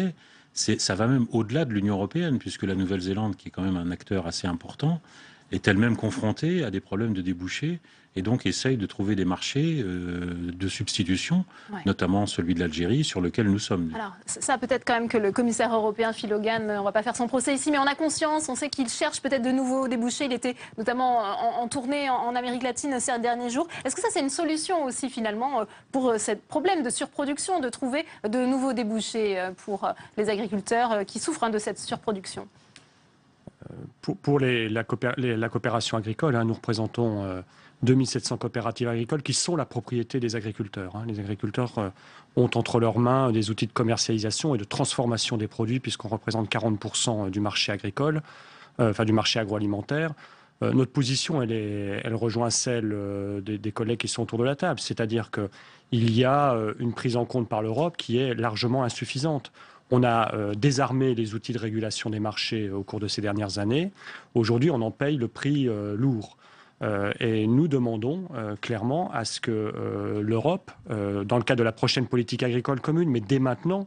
ça va même au-delà de l'Union européenne, puisque la Nouvelle-Zélande, qui est quand même un acteur assez important, est elle-même confrontée à des problèmes de débouchés et donc essaye de trouver des marchés de substitution, notamment celui de l'Algérie, sur lequel nous sommes. Alors, ça peut-être quand même que le commissaire européen Phil Hogan, on ne va pas faire son procès ici, mais on a conscience, on sait qu'il cherche peut-être de nouveaux débouchés. Il était notamment en tournée en Amérique latine ces derniers jours. Est-ce que ça, c'est une solution aussi, finalement, pour ce problème de surproduction, de trouver de nouveaux débouchés pour les agriculteurs qui souffrent de cette surproduction? Pour la coopération agricole, nous représentons 2700 coopératives agricoles qui sont la propriété des agriculteurs. Les agriculteurs ont entre leurs mains des outils de commercialisation et de transformation des produits, puisqu'on représente 40% du marché agricole, du marché agroalimentaire. Notre position, elle rejoint celle des collègues qui sont autour de la table, c'est-à-dire qu'il y a une prise en compte par l'Europe qui est largement insuffisante. On a désarmé les outils de régulation des marchés au cours de ces dernières années. Aujourd'hui, on en paye le prix lourd. Et nous demandons clairement à ce que l'Europe, dans le cadre de la prochaine politique agricole commune, mais dès maintenant,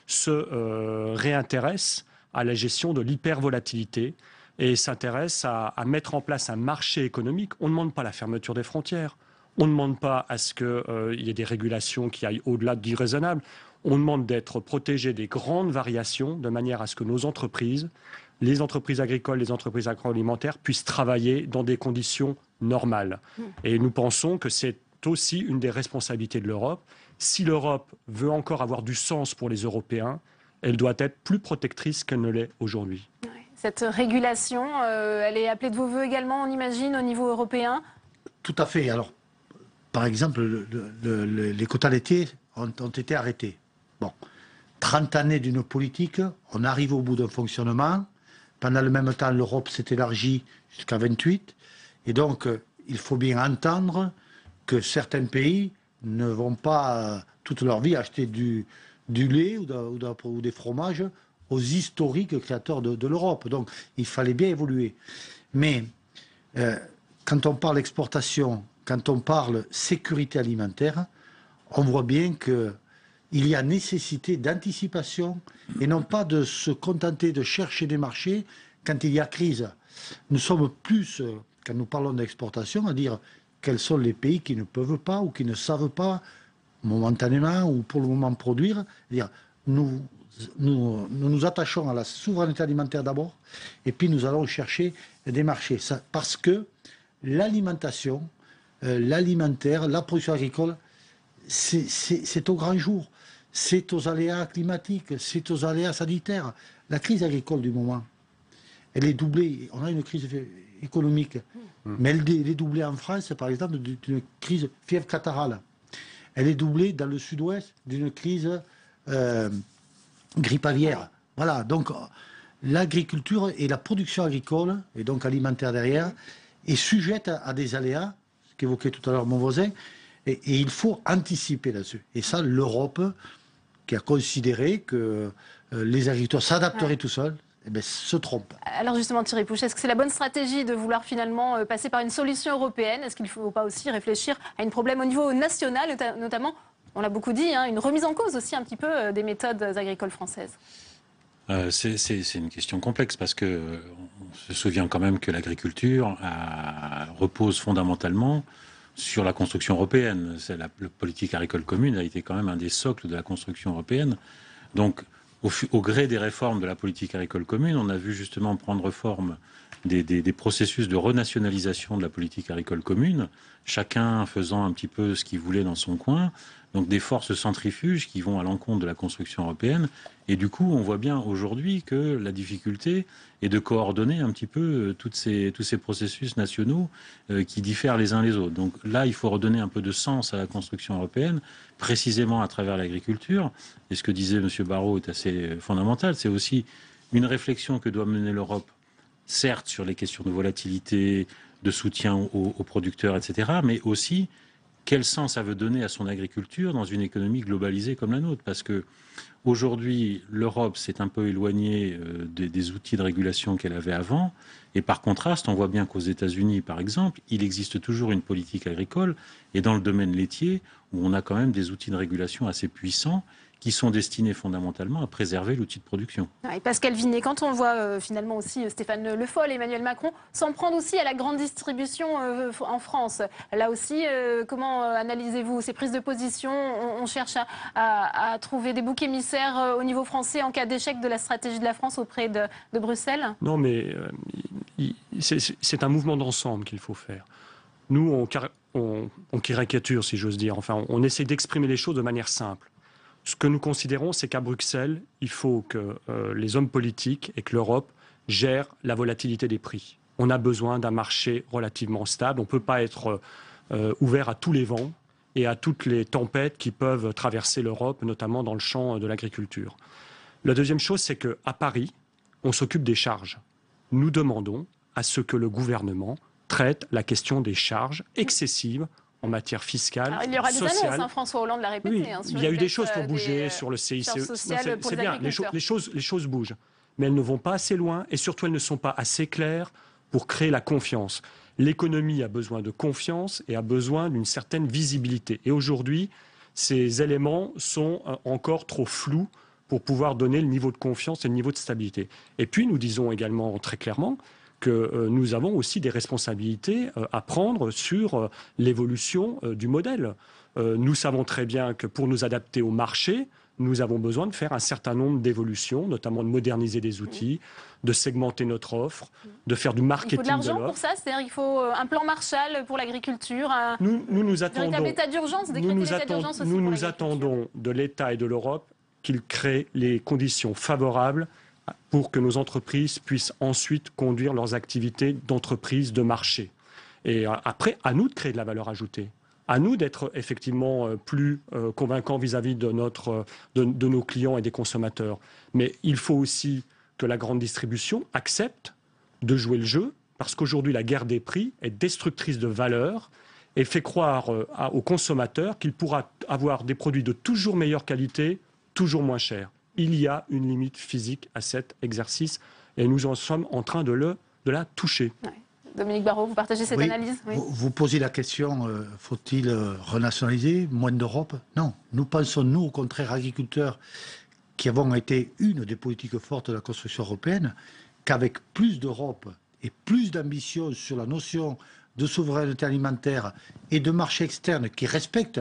se réintéresse à la gestion de l'hypervolatilité et s'intéresse à mettre en place un marché économique. On ne demande pas la fermeture des frontières. On ne demande pas à ce qu'il y ait des régulations qui aillent au-delà du raisonnable. On demande d'être protégé des grandes variations de manière à ce que nos entreprises, les entreprises agricoles, les entreprises agroalimentaires puissent travailler dans des conditions normales. Et nous pensons que c'est aussi une des responsabilités de l'Europe. Si l'Europe veut encore avoir du sens pour les Européens, elle doit être plus protectrice qu'elle ne l'est aujourd'hui. Cette régulation, elle est appelée de vos voeux également, on imagine, au niveau européen? Tout à fait. Alors, par exemple, les quotas laitiers ont été arrêtés. Bon, 30 années d'une politique, on arrive au bout d'un fonctionnement. Pendant le même temps, l'Europe s'est élargie jusqu'à 28. Et donc, il faut bien entendre que certains pays ne vont pas toute leur vie acheter du lait ou des fromages aux historiques créateurs de l'Europe. Donc, il fallait bien évoluer. Mais quand on parle exportation, quand on parle sécurité alimentaire, on voit bien qu'il y a nécessité d'anticipation et non pas de se contenter de chercher des marchés quand il y a crise. Nous sommes plus, quand nous parlons d'exportation, à dire quels sont les pays qui ne peuvent pas ou qui ne savent pas momentanément ou pour le moment produire. Dire, nous nous attachons à la souveraineté alimentaire d'abord et puis nous allons chercher des marchés. Ça, parce que l'alimentation, l'alimentaire, la production agricole, c'est au grand jour. C'est aux aléas climatiques, c'est aux aléas sanitaires. La crise agricole du moment, elle est doublée. On a une crise économique, mais elle est doublée en France, par exemple, d'une crise fièvre catarrhale. Elle est doublée dans le sud-ouest d'une crise grippe aviaire. Voilà, donc l'agriculture et la production agricole, et donc alimentaire derrière, est sujette à des aléas, ce qu'évoquait tout à l'heure mon voisin, et il faut anticiper là-dessus. Et ça, l'Europe, qui a considéré que les agriculteurs s'adapteraient tout seuls, se trompe. Alors justement, Thierry Pouchet, est-ce que c'est la bonne stratégie de vouloir finalement passer par une solution européenne? Est-ce qu'il ne faut pas aussi réfléchir à un problème au niveau national, notamment, on l'a beaucoup dit, une remise en cause aussi un petit peu des méthodes agricoles françaises? C'est une question complexe parce que on se souvient quand même que l'agriculture repose fondamentalement sur la construction européenne. La politique agricole commune a été quand même un des socles de la construction européenne. Donc, au gré des réformes de la politique agricole commune, on a vu justement prendre forme des processus de renationalisation de la politique agricole commune, chacun faisant un petit peu ce qu'il voulait dans son coin, donc des forces centrifuges qui vont à l'encontre de la construction européenne. Et du coup, on voit bien aujourd'hui que la difficulté est de coordonner un petit peu tous ces processus nationaux qui diffèrent les uns les autres. Donc là, il faut redonner un peu de sens à la construction européenne, précisément à travers l'agriculture. Et ce que disait M. Barrot est assez fondamental. C'est aussi une réflexion que doit mener l'Europe, certes sur les questions de volatilité, de soutien aux producteurs, etc., mais aussi quel sens ça veut donner à son agriculture dans une économie globalisée comme la nôtre. Parce que aujourd'hui, l'Europe s'est un peu éloignée des outils de régulation qu'elle avait avant. Et par contraste, on voit bien qu'aux États-Unis, par exemple, il existe toujours une politique agricole. Et dans le domaine laitier, où on a quand même des outils de régulation assez puissants qui sont destinés fondamentalement à préserver l'outil de production. Ouais, Pascal Vinet, quand on voit finalement aussi Stéphane Le Foll et Emmanuel Macron s'en prendre aussi à la grande distribution en France, là aussi, comment analysez-vous ces prises de position? On cherche à trouver des boucs émissaires au niveau français en cas d'échec de la stratégie de la France auprès de Bruxelles? Non, mais c'est un mouvement d'ensemble qu'il faut faire. Nous, on caricature, si j'ose dire. Enfin, on essaie d'exprimer les choses de manière simple. Ce que nous considérons, c'est qu'à Bruxelles, il faut que les hommes politiques et que l'Europe gèrent la volatilité des prix. On a besoin d'un marché relativement stable. On ne peut pas être ouvert à tous les vents et à toutes les tempêtes qui peuvent traverser l'Europe, notamment dans le champ de l'agriculture. La deuxième chose, c'est qu'à Paris, on s'occupe des charges. Nous demandons à ce que le gouvernement traite la question des charges excessives en matière fiscale, Alors, il y aura des sociale. annonces, François Hollande l'a répété. Oui, Sur il y a eu les des choses qui ont baisses bougé sur le CICE. C'est bien, les choses bougent. Mais elles ne vont pas assez loin et surtout elles ne sont pas assez claires pour créer la confiance. L'économie a besoin de confiance et a besoin d'une certaine visibilité. Et aujourd'hui, ces éléments sont encore trop flous pour pouvoir donner le niveau de confiance et le niveau de stabilité. Et puis nous disons également très clairement que nous avons aussi des responsabilités à prendre sur l'évolution du modèle. Nous savons très bien que pour nous adapter au marché, nous avons besoin de faire un certain nombre d'évolutions, notamment de moderniser des outils, de segmenter notre offre, de faire du marketing de l'offre. Il faut de l'argent pour ça, c'est-à-dire qu'il faut un plan Marshall pour l'agriculture, nous attendons, un véritable état d'urgence, décréter l'état d'urgence aussi. Nous attendons de l'État et de l'Europe qu'ils créent les conditions favorables pour que nos entreprises puissent ensuite conduire leurs activités d'entreprise, de marché. Et après, à nous de créer de la valeur ajoutée. À nous d'être effectivement plus convaincants vis-à-vis de nos clients et des consommateurs. Mais il faut aussi que la grande distribution accepte de jouer le jeu, parce qu'aujourd'hui, la guerre des prix est destructrice de valeur et fait croire aux consommateurs qu'il pourra avoir des produits de toujours meilleure qualité, toujours moins chers. Il y a une limite physique à cet exercice et nous en sommes en train de la toucher. Ouais. Dominique Barraud, vous partagez cette analyse? Oui. Vous posez la question, faut-il renationaliser, moins d'Europe? Non, nous pensons, nous, au contraire, agriculteurs, qui avons été une des politiques fortes de la construction européenne, qu'avec plus d'Europe et plus d'ambition sur la notion de souveraineté alimentaire et de marché externe qui respectent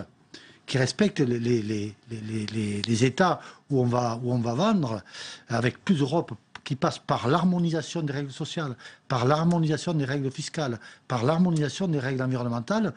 les États où on va vendre, avec plus d'Europe qui passe par l'harmonisation des règles sociales, par l'harmonisation des règles fiscales, par l'harmonisation des règles environnementales,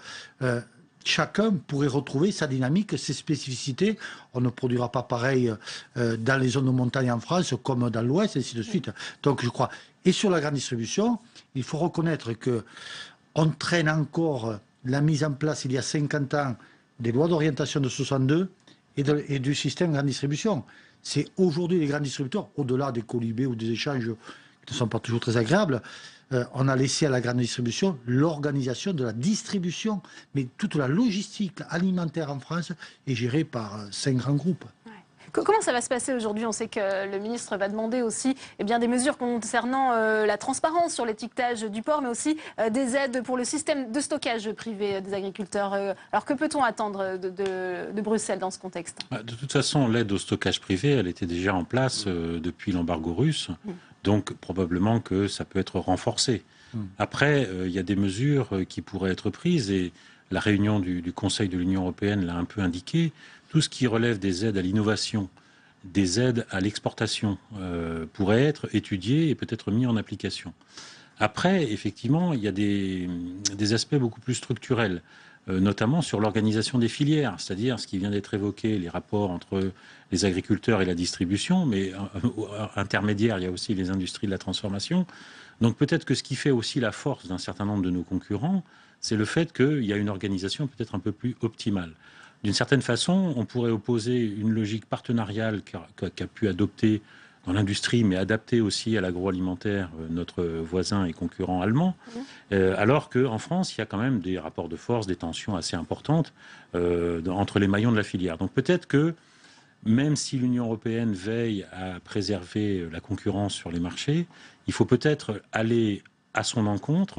chacun pourrait retrouver sa dynamique, ses spécificités. On ne produira pas pareil dans les zones de montagne en France comme dans l'Ouest, et ainsi de suite. Donc je crois. Et sur la grande distribution, il faut reconnaître qu'on traîne encore la mise en place, il y a 50 ans, des lois d'orientation de 62 et du système grande distribution. C'est aujourd'hui les grands distributeurs, au-delà des colibés ou des échanges qui ne sont pas toujours très agréables, on a laissé à la grande distribution l'organisation de la distribution, mais toute la logistique alimentaire en France est gérée par 5 grands groupes. Ouais. Comment ça va se passer aujourd'hui? On sait que le ministre va demander aussi des mesures concernant la transparence sur l'étiquetage du porc, mais aussi des aides pour le système de stockage privé des agriculteurs. Alors que peut-on attendre de Bruxelles dans ce contexte? De toute façon, l'aide au stockage privé, elle était déjà en place depuis l'embargo russe, donc probablement que ça peut être renforcé. Après, il y a des mesures qui pourraient être prises et la réunion du Conseil de l'Union européenne l'a un peu indiqué. Tout ce qui relève des aides à l'innovation, des aides à l'exportation pourrait être étudié et peut-être mis en application. Après, effectivement, il y a des aspects beaucoup plus structurels, notamment sur l'organisation des filières, c'est-à-dire ce qui vient d'être évoqué, les rapports entre les agriculteurs et la distribution, mais intermédiaire, il y a aussi les industries de la transformation. Donc peut-être que ce qui fait aussi la force d'un certain nombre de nos concurrents, c'est le fait qu'il y a une organisation peut-être un peu plus optimale. D'une certaine façon, on pourrait opposer une logique partenariale qu'a pu adopter dans l'industrie, mais adaptée aussi à l'agroalimentaire, notre voisin et concurrent allemand, alors qu'en France, il y a quand même des rapports de force, des tensions assez importantes entre les maillons de la filière. Donc peut-être que, même si l'Union européenne veille à préserver la concurrence sur les marchés, il faut peut-être aller à son encontre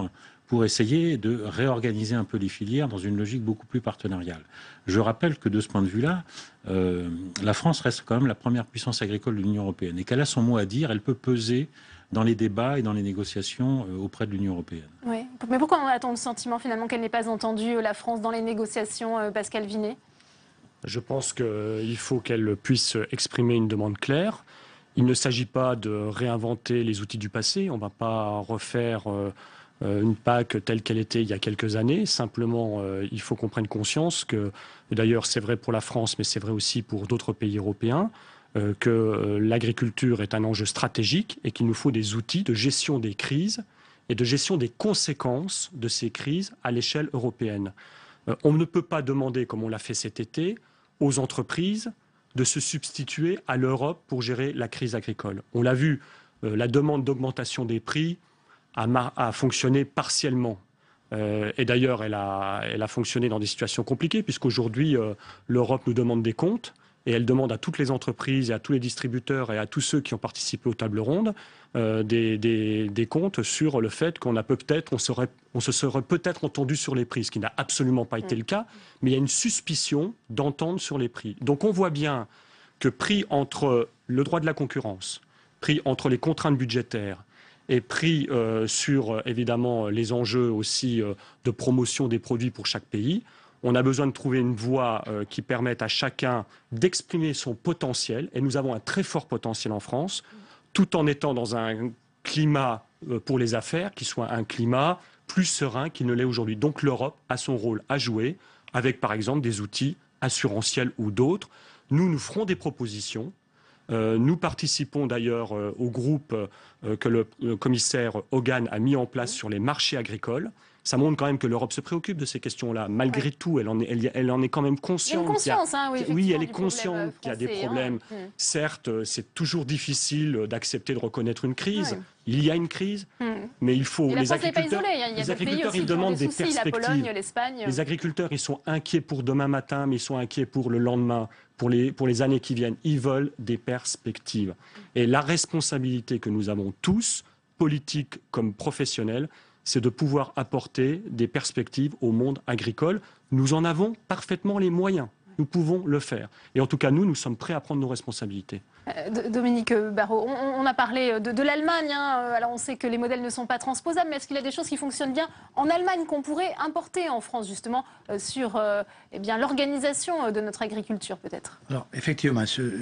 pour essayer de réorganiser un peu les filières dans une logique beaucoup plus partenariale. Je rappelle que de ce point de vue-là, la France reste quand même la première puissance agricole de l'Union européenne et qu'elle a son mot à dire, elle peut peser dans les débats et dans les négociations auprès de l'Union européenne. Oui. Mais pourquoi a-t-on le sentiment finalement qu'elle n'ait pas entendu la France dans les négociations, Pascal Vinet? Je pense qu'il faut qu'elle puisse exprimer une demande claire. Il ne s'agit pas de réinventer les outils du passé. On ne va pas refaire une PAC telle qu'elle était il y a quelques années. Simplement, il faut qu'on prenne conscience que, d'ailleurs c'est vrai pour la France, mais c'est vrai aussi pour d'autres pays européens, que l'agriculture est un enjeu stratégique et qu'il nous faut des outils de gestion des crises et de gestion des conséquences de ces crises à l'échelle européenne. On ne peut pas demander, comme on l'a fait cet été, aux entreprises de se substituer à l'Europe pour gérer la crise agricole. On l'a vu, la demande d'augmentation des prix a fonctionné partiellement. Et d'ailleurs, elle a fonctionné dans des situations compliquées, puisqu'aujourd'hui, l'Europe nous demande des comptes, et elle demande à toutes les entreprises et à tous les distributeurs et à tous ceux qui ont participé aux tables rondes des comptes sur le fait qu'on se serait peut-être entendu sur les prix, ce qui n'a absolument pas été le cas, mais il y a une suspicion d'entente sur les prix. Donc on voit bien que pris entre le droit de la concurrence, pris entre les contraintes budgétaires, et pris sur, évidemment, les enjeux aussi de promotion des produits pour chaque pays, on a besoin de trouver une voie qui permette à chacun d'exprimer son potentiel. Et nous avons un très fort potentiel en France, tout en étant dans un climat pour les affaires qui soit un climat plus serein qu'il ne l'est aujourd'hui. Donc l'Europe a son rôle à jouer avec, par exemple, des outils assurantiels ou d'autres. Nous ferons des propositions. Nous participons d'ailleurs au groupe que le commissaire Hogan a mis en place sur les marchés agricoles. Ça montre quand même que l'Europe se préoccupe de ces questions-là. Malgré tout, elle en est quand même consciente. Il y a une conscience, oui, elle est consciente qu'il y a des problèmes. Certes, c'est toujours difficile d'accepter de reconnaître une crise. Ouais. Il y a une crise, mais il faut... Les agriculteurs, les agriculteurs, ils demandent des soucis, perspectives. La Pologne, l'Espagne. Les agriculteurs, ils sont inquiets pour demain matin, mais ils sont inquiets pour le lendemain, pour les années qui viennent. Ils veulent des perspectives. Et la responsabilité que nous avons tous, politiques comme professionnels, c'est de pouvoir apporter des perspectives au monde agricole. Nous en avons parfaitement les moyens. Nous pouvons le faire. Et en tout cas, nous sommes prêts à prendre nos responsabilités. Dominique Barraud, on a parlé de l'Allemagne. Alors on sait que les modèles ne sont pas transposables, mais est-ce qu'il y a des choses qui fonctionnent bien en Allemagne qu'on pourrait importer en France, justement, sur l'organisation de notre agriculture, peut-être? Alors, effectivement,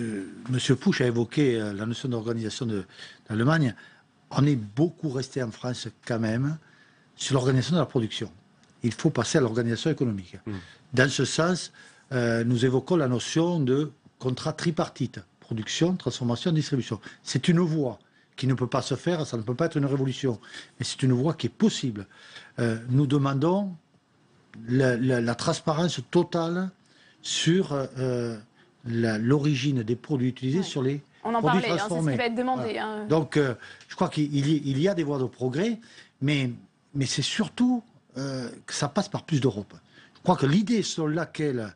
M. Pouch a évoqué la notion d'organisation de l'Allemagne. On est beaucoup resté en France, quand même, sur l'organisation de la production. Il faut passer à l'organisation économique. Dans ce sens, nous évoquons la notion de contrat tripartite, production, transformation, distribution. C'est une voie qui ne peut pas se faire, ça ne peut pas être une révolution, mais c'est une voie qui est possible. Nous demandons la transparence totale sur l'origine des produits utilisés sur les on en produits parlait, transformés. c'est ce qui va être demandé. Voilà. Donc, je crois qu'il y a des voies de progrès, mais c'est surtout que ça passe par plus d'Europe. Je crois que l'idée sur laquelle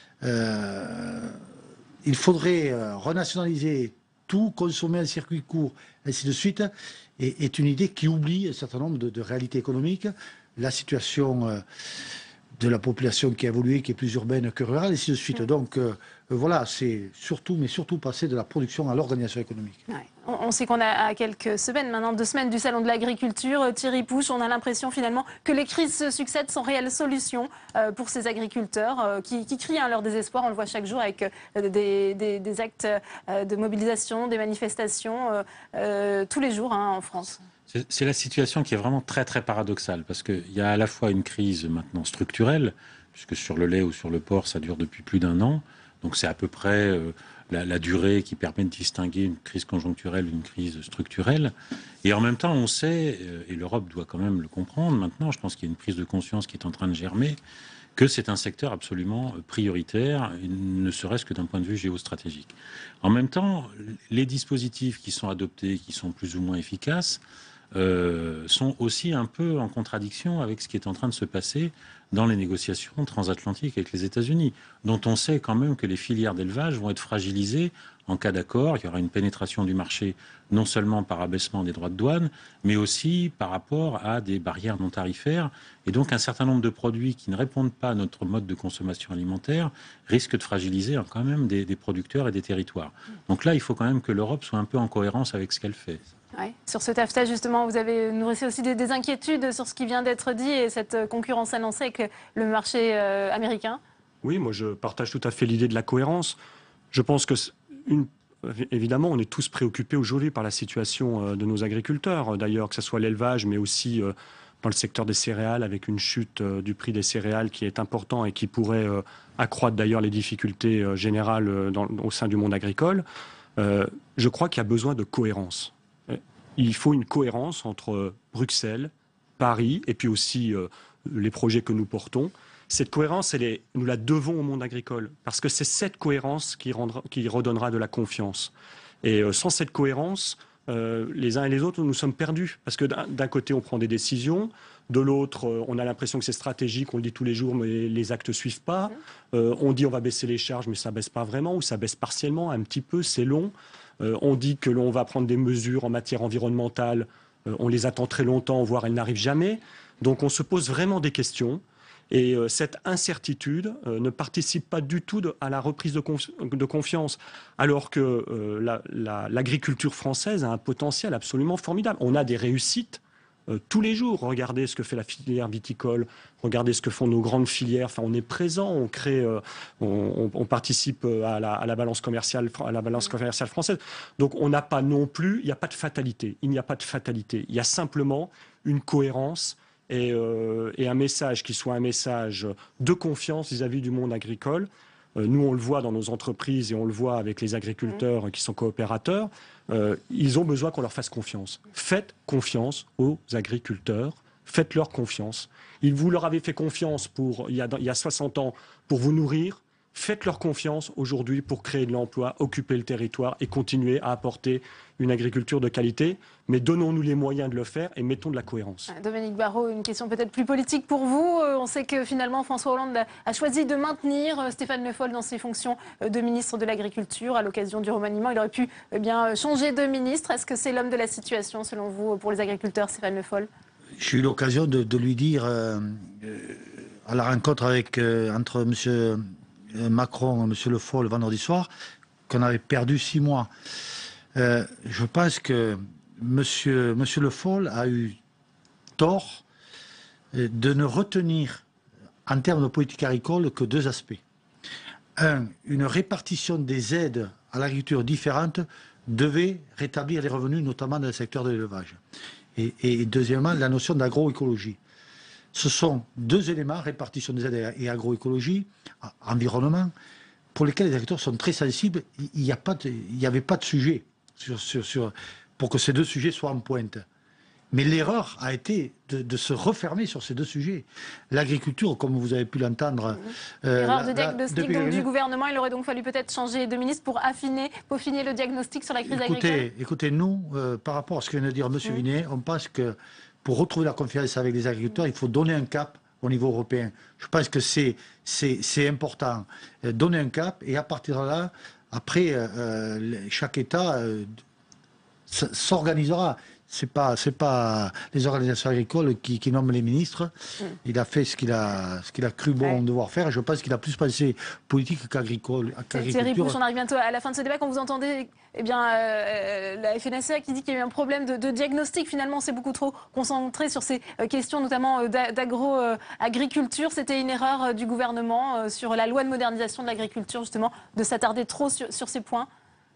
il faudrait renationaliser tout, consommer en circuit court, ainsi de suite, est une idée qui oublie un certain nombre de réalités économiques, la situation de la population qui a évolué, qui est plus urbaine que rurale, et ainsi de suite. Donc voilà, c'est surtout passer de la production à l'organisation économique. Ouais. On sait qu'on a à quelques semaines, maintenant 2 semaines du Salon de l'Agriculture. Thierry Pouch, on a l'impression finalement que les crises se succèdent sans réelle solution pour ces agriculteurs qui crient leur désespoir. On le voit chaque jour avec des actes de mobilisation, des manifestations tous les jours en France. C'est la situation qui est vraiment très très paradoxale parce qu'il y a à la fois une crise maintenant structurelle, puisque sur le lait ou sur le porc ça dure depuis plus d'1 an, donc c'est à peu près la durée qui permet de distinguer une crise conjoncturelle d'une crise structurelle. Et en même temps on sait, et l'Europe doit quand même le comprendre maintenant, je pense qu'il y a une prise de conscience qui est en train de germer, que c'est un secteur absolument prioritaire, ne serait-ce que d'un point de vue géostratégique. En même temps, les dispositifs qui sont adoptés, qui sont plus ou moins efficaces, sont aussi un peu en contradiction avec ce qui est en train de se passer dans les négociations transatlantiques avec les États-Unis, dont on sait quand même que les filières d'élevage vont être fragilisées en cas d'accord. Il y aura une pénétration du marché non seulement par abaissement des droits de douane, mais aussi par rapport à des barrières non tarifaires. Et donc un certain nombre de produits qui ne répondent pas à notre mode de consommation alimentaire risquent de fragiliser quand même des producteurs et des territoires. Donc là, il faut quand même que l'Europe soit un peu en cohérence avec ce qu'elle fait. Ouais. Sur ce TAFTA, justement, vous avez nourri aussi des inquiétudes sur ce qui vient d'être dit et cette concurrence annoncée avec le marché américain. Oui, moi je partage tout à fait l'idée de la cohérence. Je pense que, évidemment, on est tous préoccupés aujourd'hui par la situation de nos agriculteurs, d'ailleurs, que ce soit l'élevage, mais aussi dans le secteur des céréales, avec une chute du prix des céréales qui est important et qui pourrait accroître d'ailleurs les difficultés générales au sein du monde agricole. Je crois qu'il y a besoin de cohérence. Il faut une cohérence entre Bruxelles, Paris et puis aussi les projets que nous portons. Cette cohérence, nous la devons au monde agricole parce que c'est cette cohérence qui redonnera de la confiance. Et sans cette cohérence, les uns et les autres, nous sommes perdus. Parce que d'un côté, on prend des décisions, de l'autre, on a l'impression que c'est stratégique, on le dit tous les jours, mais les actes ne suivent pas. On dit on va baisser les charges, mais ça ne baisse pas vraiment, ou ça baisse partiellement, un petit peu, c'est long. On dit que l'on va prendre des mesures en matière environnementale, on les attend très longtemps, voire elles n'arrivent jamais. Donc on se pose vraiment des questions. Et cette incertitude ne participe pas du tout à la reprise de confiance, alors que l'agriculture française a un potentiel absolument formidable. On a des réussites tous les jours. Regardez ce que fait la filière viticole, regardez ce que font nos grandes filières. Enfin, on est présent, on crée, on participe à la balance commerciale, française. Donc, on n'a pas non plus, il n'y a pas de fatalité. Il n'y a pas de fatalité. Il y a simplement une cohérence et un message qui soit un message de confiance vis-à-vis du monde agricole. Nous, on le voit dans nos entreprises et on le voit avec les agriculteurs qui sont coopérateurs. Ils ont besoin qu'on leur fasse confiance. Faites confiance aux agriculteurs. Faites-leur confiance. Vous leur avez fait confiance il y a 60 ans pour vous nourrir. Faites-leur confiance aujourd'hui pour créer de l'emploi, occuper le territoire et continuer à apporter une agriculture de qualité. Mais donnons-nous les moyens de le faire et mettons de la cohérence. Dominique Barraud, une question peut-être plus politique pour vous. On sait que finalement François Hollande a choisi de maintenir Stéphane Le Foll dans ses fonctions de ministre de l'Agriculture à l'occasion du remaniement. Il aurait pu changer de ministre. Est-ce que c'est l'homme de la situation selon vous pour les agriculteurs, Stéphane Le Foll? J'ai eu l'occasion de lui dire à la rencontre entre M. Macron et M. Le Foll le vendredi soir qu'on avait perdu 6 mois. Je pense que Monsieur Le Foll a eu tort de ne retenir en termes de politique agricole que 2 aspects. Un, une répartition des aides à l'agriculture différente devait rétablir les revenus, notamment dans le secteur de l'élevage. Et deuxièmement, la notion d'agroécologie. Ce sont 2 éléments, répartition des aides et agroécologie, environnement, pour lesquels les agriculteurs sont très sensibles. Il n'y avait pas de sujet pour que ces 2 sujets soient en pointe. Mais l'erreur a été de se refermer sur ces 2 sujets. L'agriculture, comme vous avez pu l'entendre... Erreur de diagnostic du gouvernement. Il aurait donc fallu peut-être changer de ministre pour peaufiner le diagnostic sur la crise agricole. Écoutez, nous, par rapport à ce que vient de dire M. Vinet, on pense que pour retrouver la confiance avec les agriculteurs, il faut donner un cap au niveau européen. Je pense que c'est important. Donner un cap et à partir de là, après, chaque État s'organisera. C'est pas les organisations agricoles qui nomment les ministres. Il a fait ce qu'il a cru bon devoir faire. Et je pense qu'il a plus pensé politique qu'agriculture. Thierry Bouche, on arrive bientôt à la fin de ce débat. Quand vous entendez la FNSEA qui dit qu'il y a eu un problème de diagnostic, finalement, on s'est beaucoup trop concentré sur ces questions, notamment d'agro-agriculture. C'était une erreur du gouvernement sur la loi de modernisation de l'agriculture, justement, de s'attarder trop sur ces points.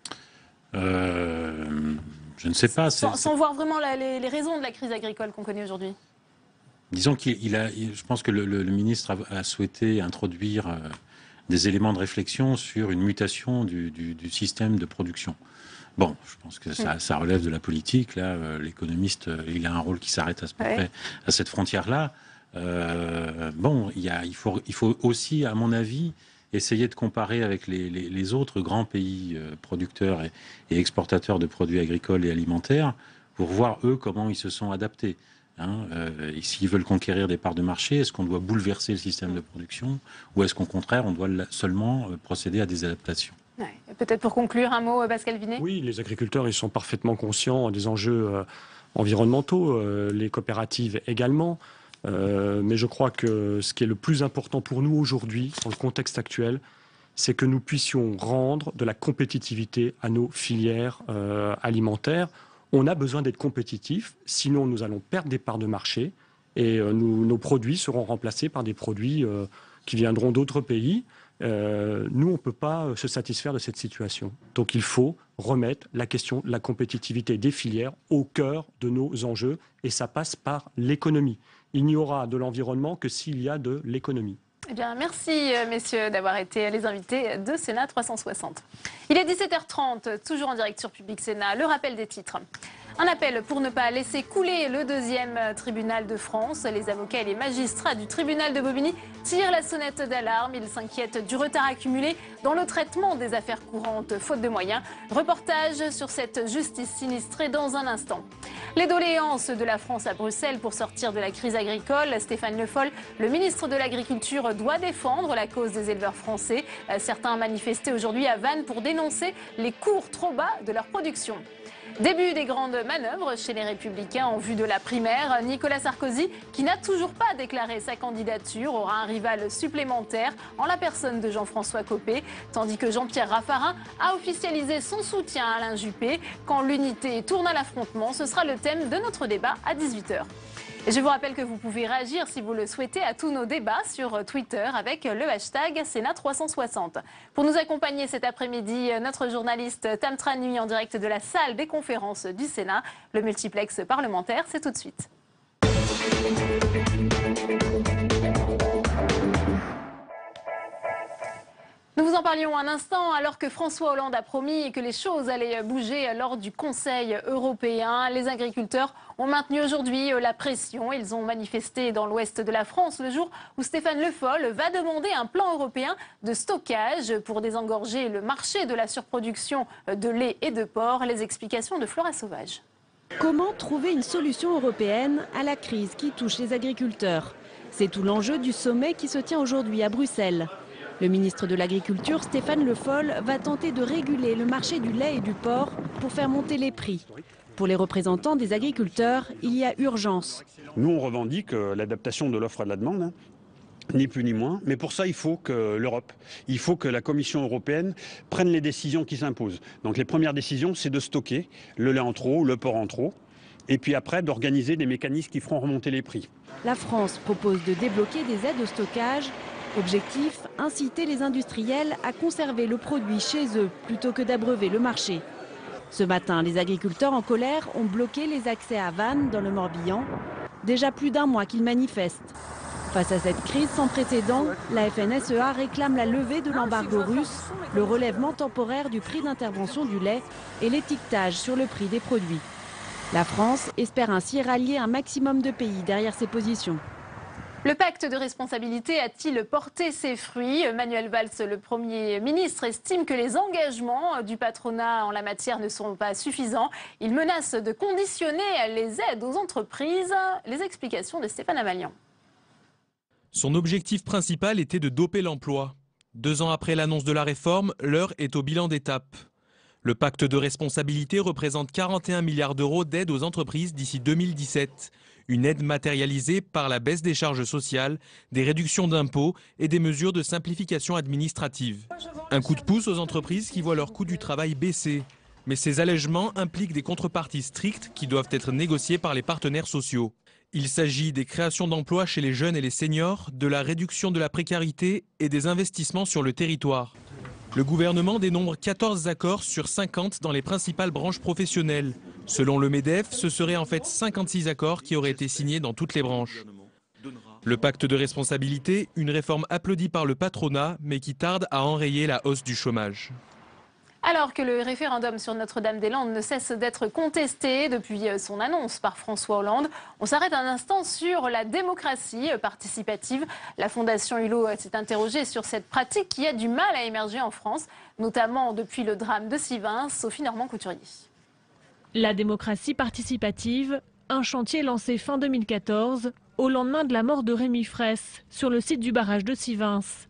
Je ne sais pas. Sans voir vraiment les raisons de la crise agricole qu'on connaît aujourd'hui. Disons je pense que le ministre a souhaité introduire des éléments de réflexion sur une mutation du système de production. Bon, je pense que ça relève de la politique. Là, l'économiste, il a un rôle qui s'arrête à cette frontière-là. Il faut aussi, à mon avis, essayer de comparer avec les autres grands pays producteurs et exportateurs de produits agricoles et alimentaires pour voir, eux, comment ils se sont adaptés. S'ils veulent conquérir des parts de marché, est-ce qu'on doit bouleverser le système de production ou est-ce qu'au contraire, on doit seulement procéder à des adaptations? Peut-être pour conclure, un mot, Pascal Vinet. Oui, les agriculteurs, ils sont parfaitement conscients des enjeux environnementaux, les coopératives également. Mais je crois que ce qui est le plus important pour nous aujourd'hui, dans le contexte actuel, c'est que nous puissions rendre de la compétitivité à nos filières alimentaires. On a besoin d'être compétitifs, sinon nous allons perdre des parts de marché et nos produits seront remplacés par des produits qui viendront d'autres pays. Nous, on ne peut pas se satisfaire de cette situation. Donc il faut remettre la question de la compétitivité des filières au cœur de nos enjeux et ça passe par l'économie. Il n'y aura de l'environnement que s'il y a de l'économie. Eh bien, merci messieurs d'avoir été les invités de Sénat 360. Il est 17h30, toujours en direct sur Public Sénat. Le rappel des titres. Un appel pour ne pas laisser couler le deuxième tribunal de France. Les avocats et les magistrats du tribunal de Bobigny tirent la sonnette d'alarme. Ils s'inquiètent du retard accumulé dans le traitement des affaires courantes, faute de moyens. Reportage sur cette justice sinistrée dans un instant. Les doléances de la France à Bruxelles pour sortir de la crise agricole. Stéphane Le Foll, le ministre de l'Agriculture, doit défendre la cause des éleveurs français. Certains manifestaient aujourd'hui à Vannes pour dénoncer les cours trop bas de leur production. Début des grandes manœuvres chez les Républicains en vue de la primaire. Nicolas Sarkozy, qui n'a toujours pas déclaré sa candidature, aura un rival supplémentaire en la personne de Jean-François Copé, tandis que Jean-Pierre Raffarin a officialisé son soutien à Alain Juppé. Quand l'unité tourne à l'affrontement, ce sera le thème de notre débat à 18h. Et je vous rappelle que vous pouvez réagir si vous le souhaitez à tous nos débats sur Twitter avec le hashtag Sénat360. Pour nous accompagner cet après-midi, notre journaliste Tam Tranui en direct de la salle des conférences du Sénat. Le multiplex parlementaire, c'est tout de suite. Nous vous en parlions un instant alors que François Hollande a promis que les choses allaient bouger lors du Conseil européen. Les agriculteurs ont maintenu aujourd'hui la pression. Ils ont manifesté dans l'ouest de la France le jour où Stéphane Le Foll va demander un plan européen de stockage pour désengorger le marché de la surproduction de lait et de porc. Les explications de Flora Sauvage. Comment trouver une solution européenne à la crise qui touche les agriculteurs? C'est tout l'enjeu du sommet qui se tient aujourd'hui à Bruxelles. Le ministre de l'Agriculture, Stéphane Le Foll, va tenter de réguler le marché du lait et du porc pour faire monter les prix. Pour les représentants des agriculteurs, il y a urgence. Nous, on revendique l'adaptation de l'offre à la demande, ni plus ni moins. Mais pour ça, il faut que l'Europe, il faut que la Commission européenne prenne les décisions qui s'imposent. Donc les premières décisions, c'est de stocker le lait en trop ou le porc en trop. Et puis après, d'organiser des mécanismes qui feront remonter les prix. La France propose de débloquer des aides au stockage. Objectif, inciter les industriels à conserver le produit chez eux plutôt que d'abreuver le marché. Ce matin, les agriculteurs en colère ont bloqué les accès à Vannes dans le Morbihan. Déjà plus d'un mois qu'ils manifestent. Face à cette crise sans précédent, la FNSEA réclame la levée de l'embargo russe, le relèvement temporaire du prix d'intervention du lait et l'étiquetage sur le prix des produits. La France espère ainsi rallier un maximum de pays derrière ses positions. Le pacte de responsabilité a-t-il porté ses fruits? Manuel Valls, le Premier ministre, estime que les engagements du patronat en la matière ne sont pas suffisants. Il menace de conditionner les aides aux entreprises. Les explications de Stéphane Amalian. Son objectif principal était de doper l'emploi. 2 ans après l'annonce de la réforme, l'heure est au bilan d'étape. Le pacte de responsabilité représente 41 milliards d'euros d'aide aux entreprises d'ici 2017. Une aide matérialisée par la baisse des charges sociales, des réductions d'impôts et des mesures de simplification administrative. Un coup de pouce aux entreprises qui voient leur coût du travail baisser. Mais ces allègements impliquent des contreparties strictes qui doivent être négociées par les partenaires sociaux. Il s'agit des créations d'emplois chez les jeunes et les seniors, de la réduction de la précarité et des investissements sur le territoire. Le gouvernement dénombre 14 accords sur 50 dans les principales branches professionnelles. Selon le MEDEF, ce seraient en fait 56 accords qui auraient été signés dans toutes les branches. Le pacte de responsabilité, une réforme applaudie par le patronat, mais qui tarde à enrayer la hausse du chômage. Alors que le référendum sur Notre-Dame-des-Landes ne cesse d'être contesté depuis son annonce par François Hollande, on s'arrête un instant sur la démocratie participative. La Fondation Hulot s'est interrogée sur cette pratique qui a du mal à émerger en France, notamment depuis le drame de Sivins. Sophie Normand-Couturier. La démocratie participative, un chantier lancé fin 2014, au lendemain de la mort de Rémi Fraisse, sur le site du barrage de Sivins.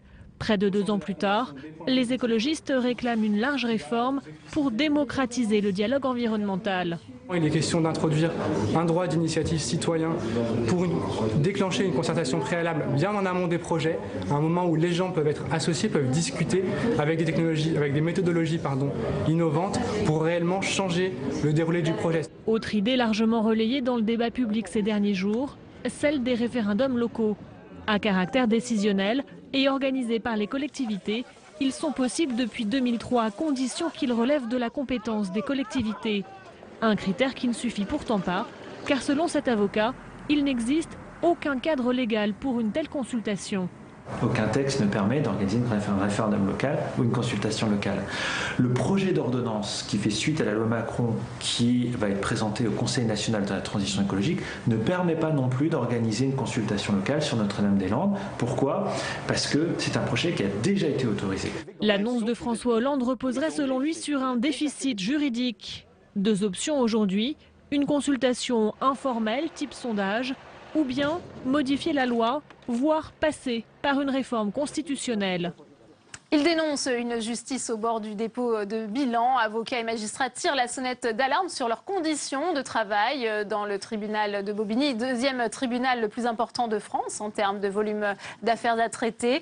Près de 2 ans plus tard, les écologistes réclament une large réforme pour démocratiser le dialogue environnemental. Il est question d'introduire un droit d'initiative citoyen pour déclencher une concertation préalable bien en amont des projets, à un moment où les gens peuvent être associés, peuvent discuter avec des technologies, avec des méthodologies innovantes pour réellement changer le déroulé du projet. Autre idée largement relayée dans le débat public ces derniers jours, celle des référendums locaux. À caractère décisionnel et organisés par les collectivités, ils sont possibles depuis 2003 à condition qu'ils relèvent de la compétence des collectivités. Un critère qui ne suffit pourtant pas, car selon cet avocat, il n'existe aucun cadre légal pour une telle consultation. Aucun texte ne permet d'organiser un référendum local ou une consultation locale. Le projet d'ordonnance qui fait suite à la loi Macron, qui va être présenté au Conseil national de la transition écologique, ne permet pas non plus d'organiser une consultation locale sur Notre-Dame-des-Landes. Pourquoi? Parce que c'est un projet qui a déjà été autorisé. L'annonce de François Hollande reposerait selon lui sur un déficit juridique. 2 options aujourd'hui, une consultation informelle type sondage, ou bien modifier la loi, voire passer par une réforme constitutionnelle. Il dénonce une justice au bord du dépôt de bilan. Avocats et magistrats tirent la sonnette d'alarme sur leurs conditions de travail dans le tribunal de Bobigny, 2e tribunal le plus important de France en termes de volume d'affaires à traiter.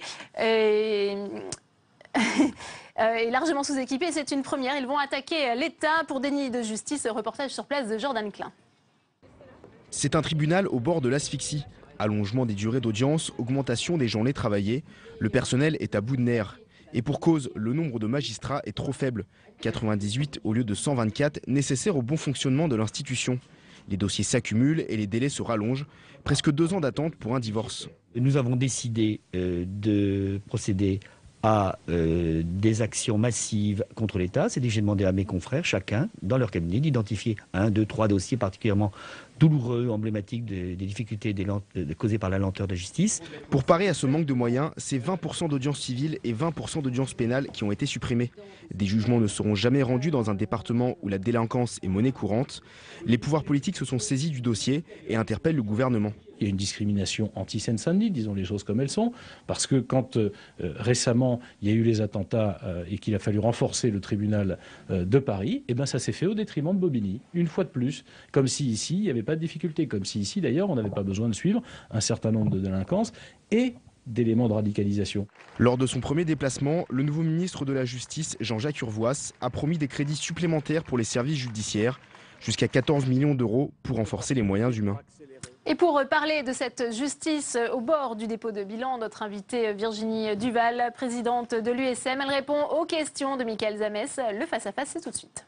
Est largement sous-équipé. C'est une première. Ils vont attaquer l'État pour déni de justice. Reportage sur place de Jordan Klein. C'est un tribunal au bord de l'asphyxie. Allongement des durées d'audience, augmentation des journées travaillées. Le personnel est à bout de nerfs. Et pour cause, le nombre de magistrats est trop faible. 98 au lieu de 124, nécessaires au bon fonctionnement de l'institution. Les dossiers s'accumulent et les délais se rallongent. Presque 2 ans d'attente pour un divorce. Nous avons décidé de procéder à des actions massives contre l'État. C'est-à-dire que j'ai demandé à mes confrères, chacun, dans leur cabinet, d'identifier 1, 2, 3 dossiers particulièrement douloureux, emblématiques des difficultés causées par la lenteur de la justice. Pour parer à ce manque de moyens, c'est 20% d'audiences civiles et 20% d'audiences pénales qui ont été supprimés. Des jugements ne seront jamais rendus dans un département où la délinquance est monnaie courante. Les pouvoirs politiques se sont saisis du dossier et interpellent le gouvernement. Il y a une discrimination anti-Seine-Saint-Denis, disons les choses comme elles sont, parce que quand récemment il y a eu les attentats et qu'il a fallu renforcer le tribunal de Paris, eh ben, ça s'est fait au détriment de Bobigny, une fois de plus, comme si ici il n'y avait pas de difficulté, comme si ici d'ailleurs on n'avait pas besoin de suivre un certain nombre de délinquances et d'éléments de radicalisation. Lors de son premier déplacement, le nouveau ministre de la Justice, Jean-Jacques Urvoas, a promis des crédits supplémentaires pour les services judiciaires, jusqu'à 14 millions d'euros pour renforcer les moyens humains. Et pour parler de cette justice au bord du dépôt de bilan, notre invitée Virginie Duval, présidente de l'USM, elle répond aux questions de Michael Zamès. Le face-à-face, c'est tout de suite.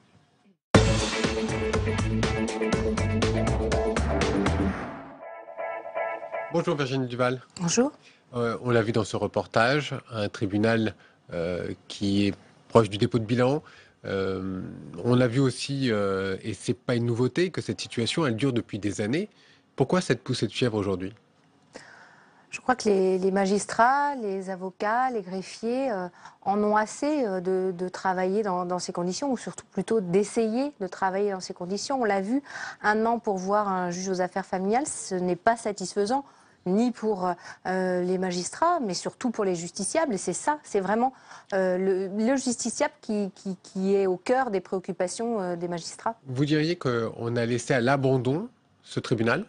Bonjour Virginie Duval. Bonjour. On l'a vu dans ce reportage, un tribunal qui est proche du dépôt de bilan. On a vu aussi, et c'est pas une nouveauté, que cette situation elle dure depuis des années. Pourquoi cette poussée de fièvre aujourd'hui? Je crois que les magistrats, les avocats, les greffiers en ont assez de travailler dans ces conditions, ou surtout plutôt d'essayer de travailler dans ces conditions. On l'a vu, 1 an pour voir un juge aux affaires familiales, ce n'est pas satisfaisant, ni pour les magistrats, mais surtout pour les justiciables. Et c'est ça, c'est vraiment le justiciable qui est au cœur des préoccupations des magistrats. Vous diriez qu'on a laissé à l'abandon ce tribunal?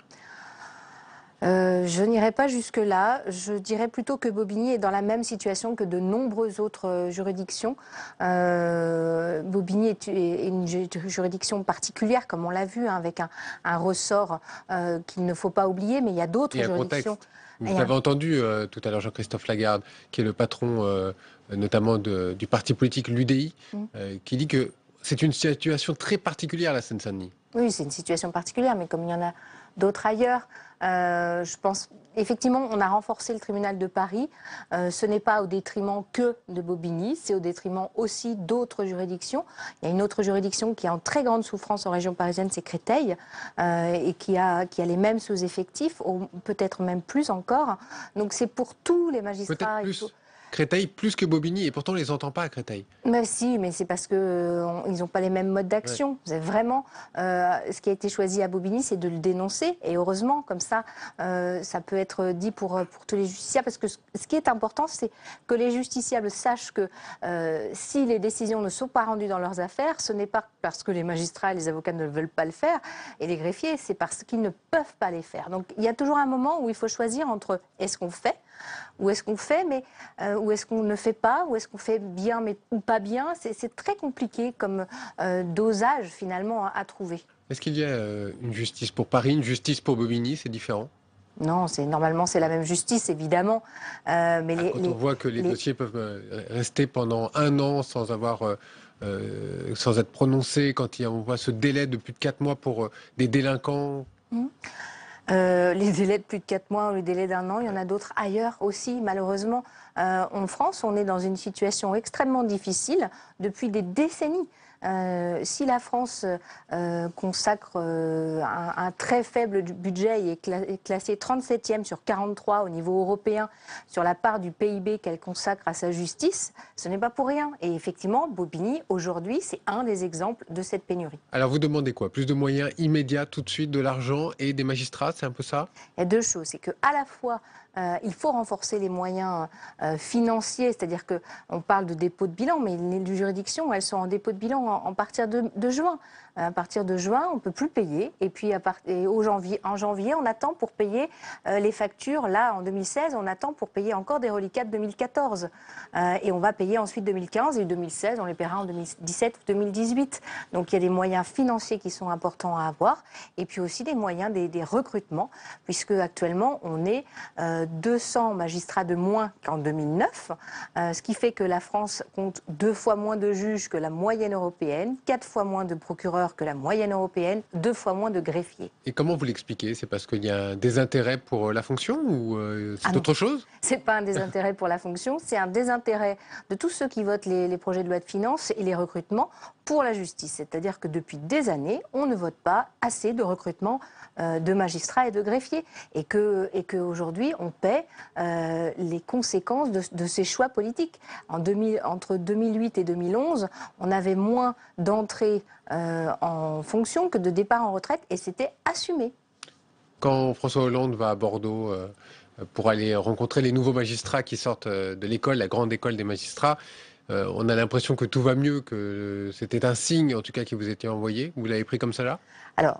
Je n'irai pas jusque-là. Je dirais plutôt que Bobigny est dans la même situation que de nombreuses autres juridictions. Bobigny est une juridiction particulière, comme on l'a vu, hein, avec un ressort qu'il ne faut pas oublier, mais il y a d'autres juridictions. Vous avez entendu tout à l'heure Jean-Christophe Lagarde, qui est le patron notamment du parti politique l'UDI, qui dit que c'est une situation très particulière, la Seine-Saint-Denis. Oui, c'est une situation particulière, mais comme il y en a d'autres ailleurs, je pense effectivement on a renforcé le tribunal de Paris. Ce n'est pas au détriment que de Bobigny, c'est au détriment aussi d'autres juridictions. Il y a une autre juridiction qui est en très grande souffrance en région parisienne, c'est Créteil, et qui a les mêmes sous-effectifs, peut-être même plus encore. Donc c'est pour tous les magistrats. Peut-être plus. Créteil plus que Bobigny, et pourtant on les entend pas à Créteil. Mais si, mais c'est parce que ils n'ont pas les mêmes modes d'action. Ouais. C'est vraiment ce qui a été choisi à Bobigny, c'est de le dénoncer, et heureusement, comme ça, ça peut être dit pour tous les justiciables, parce que ce qui est important, c'est que les justiciables sachent que si les décisions ne sont pas rendues dans leurs affaires, ce n'est pas parce que les magistrats et les avocats ne veulent pas le faire, et les greffiers, c'est parce qu'ils ne peuvent pas les faire. Donc il y a toujours un moment où il faut choisir entre est-ce qu'on fait, ou est-ce qu'on fait, mais ou est-ce qu'on ne fait pas, ou est-ce qu'on fait bien mais ou pas bien. C'est très compliqué comme dosage finalement à trouver. Est-ce qu'il y a une justice pour Paris, une justice pour Bobigny, c'est différent? Non, normalement c'est la même justice évidemment. Mais quand on voit que les dossiers peuvent rester pendant 1 an sans avoir sans être prononcés, quand on voit ce délai de plus de 4 mois pour des délinquants. Les délais de plus de 4 mois ou les délais d'1 an, il y en a d'autres ailleurs aussi, malheureusement. En France, on est dans une situation extrêmement difficile depuis des décennies. Si la France consacre un très faible budget et est classée 37e sur 43 au niveau européen sur la part du PIB qu'elle consacre à sa justice, ce n'est pas pour rien. Et effectivement, Bobigny, aujourd'hui, c'est un des exemples de cette pénurie. Alors vous demandez quoi? Plus de moyens immédiats, tout de suite, de l'argent et des magistrats, c'est un peu ça? Il y a 2 choses. C'est qu'à la fois, il faut renforcer les moyens financiers, c'est-à-dire qu'on parle de dépôt de bilan, mais les juridictions, elles sont en dépôt de bilan à partir de juin. À partir de juin, on ne peut plus payer. Et puis en janvier, on attend pour payer les factures. Là, en 2016, on attend pour payer encore des reliquats de 2014. Et on va payer ensuite 2015 et 2016, on les paiera en 2017 ou 2018. Donc il y a des moyens financiers qui sont importants à avoir. Et puis aussi des moyens des recrutements, puisque actuellement, on est 200 magistrats de moins qu'en 2009, ce qui fait que la France compte 2 fois moins de juges que la moyenne européenne, 4 fois moins de procureurs que la moyenne européenne, 2 fois moins de greffiers. Et comment vous l'expliquez? C'est parce qu'il y a un désintérêt pour la fonction ou c'est autre chose? C'est pas un désintérêt pour la fonction, c'est un désintérêt de tous ceux qui votent les projets de loi de finances et les recrutements pour la justice. C'est-à-dire que depuis des années, on ne vote pas assez de recrutement de magistrats et de greffiers. Et qu'aujourd'hui, on paie les conséquences de ces choix politiques. Entre 2008 et 2011, on avait moins d'entrées en fonction que de départ en retraite, et c'était assumé. Quand François Hollande va à Bordeaux pour aller rencontrer les nouveaux magistrats qui sortent de l'école, la grande école des magistrats, on a l'impression que tout va mieux, que c'était un signe en tout cas qui vous était envoyé. Vous l'avez pris comme ça là? Alors,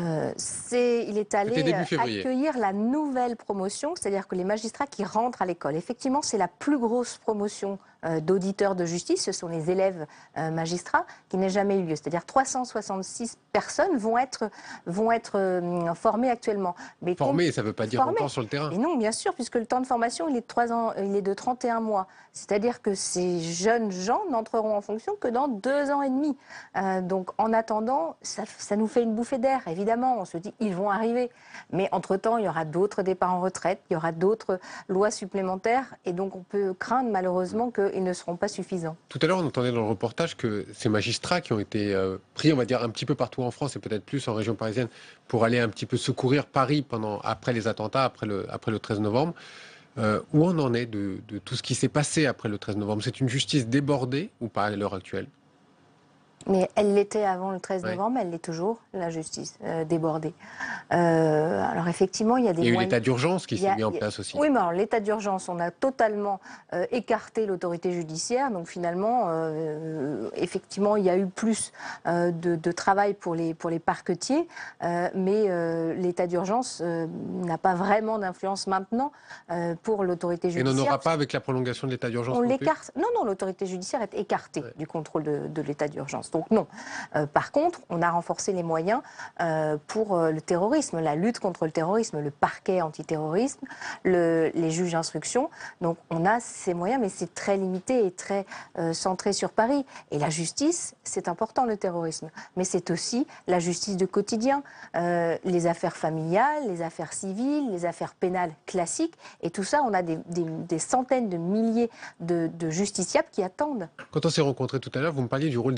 il est allé accueillir la nouvelle promotion, c'est-à-dire que les magistrats qui rentrent à l'école. Effectivement, c'est la plus grosse promotion d'auditeurs de justice, ce sont les élèves magistrats, qui n'ait jamais eu lieu. C'est-à-dire 366 personnes vont être formées actuellement. Mais formées, ça ne veut pas dire encore sur le terrain. Et non, bien sûr, puisque le temps de formation, il est de 3 ans, il est de 31 mois. C'est-à-dire que ces jeunes gens n'entreront en fonction que dans 2 ans et demi. Donc en attendant, ça nous fait une bouffée d'air. Évidemment, on se dit, ils vont arriver. Mais entre-temps, il y aura d'autres départs en retraite, il y aura d'autres lois supplémentaires. Et donc on peut craindre malheureusement qu'ils ne seront pas suffisants. Tout à l'heure, on entendait dans le reportage que ces magistrats qui ont été pris, on va dire, un petit peu partout en France et peut-être plus en région parisienne, pour aller un petit peu secourir Paris après les attentats, après le 13 novembre, où on en est de tout ce qui s'est passé après le 13 novembre? C'est une justice débordée ou pas à l'heure actuelle? Mais elle l'était avant le 13 novembre, elle l'est toujours, la justice débordée. Alors effectivement, il y a des moyens... Il y a eu l'état d'urgence qui s'est mis en place aussi. Oui, mais alors l'état d'urgence, on a totalement écarté l'autorité judiciaire. Donc finalement, effectivement, il y a eu plus de travail pour les parquetiers. Mais l'état d'urgence n'a pas vraiment d'influence maintenant pour l'autorité judiciaire. Et n'en aura pas avec la prolongation de l'état d'urgence? On l'écarte. Non, l'autorité judiciaire est écartée du contrôle de l'état d'urgence. Donc non. Par contre, on a renforcé les moyens pour le terrorisme, la lutte contre le terrorisme, le parquet antiterrorisme, les juges d'instruction. Donc on a ces moyens, mais c'est très limité et très centré sur Paris. Et la justice, c'est important, le terrorisme. Mais c'est aussi la justice de quotidien, les affaires familiales, les affaires civiles, les affaires pénales classiques. Et tout ça, on a des centaines de milliers de justiciables qui attendent. Quand on s'est rencontrés tout à l'heure, vous me parliez du rôle des experts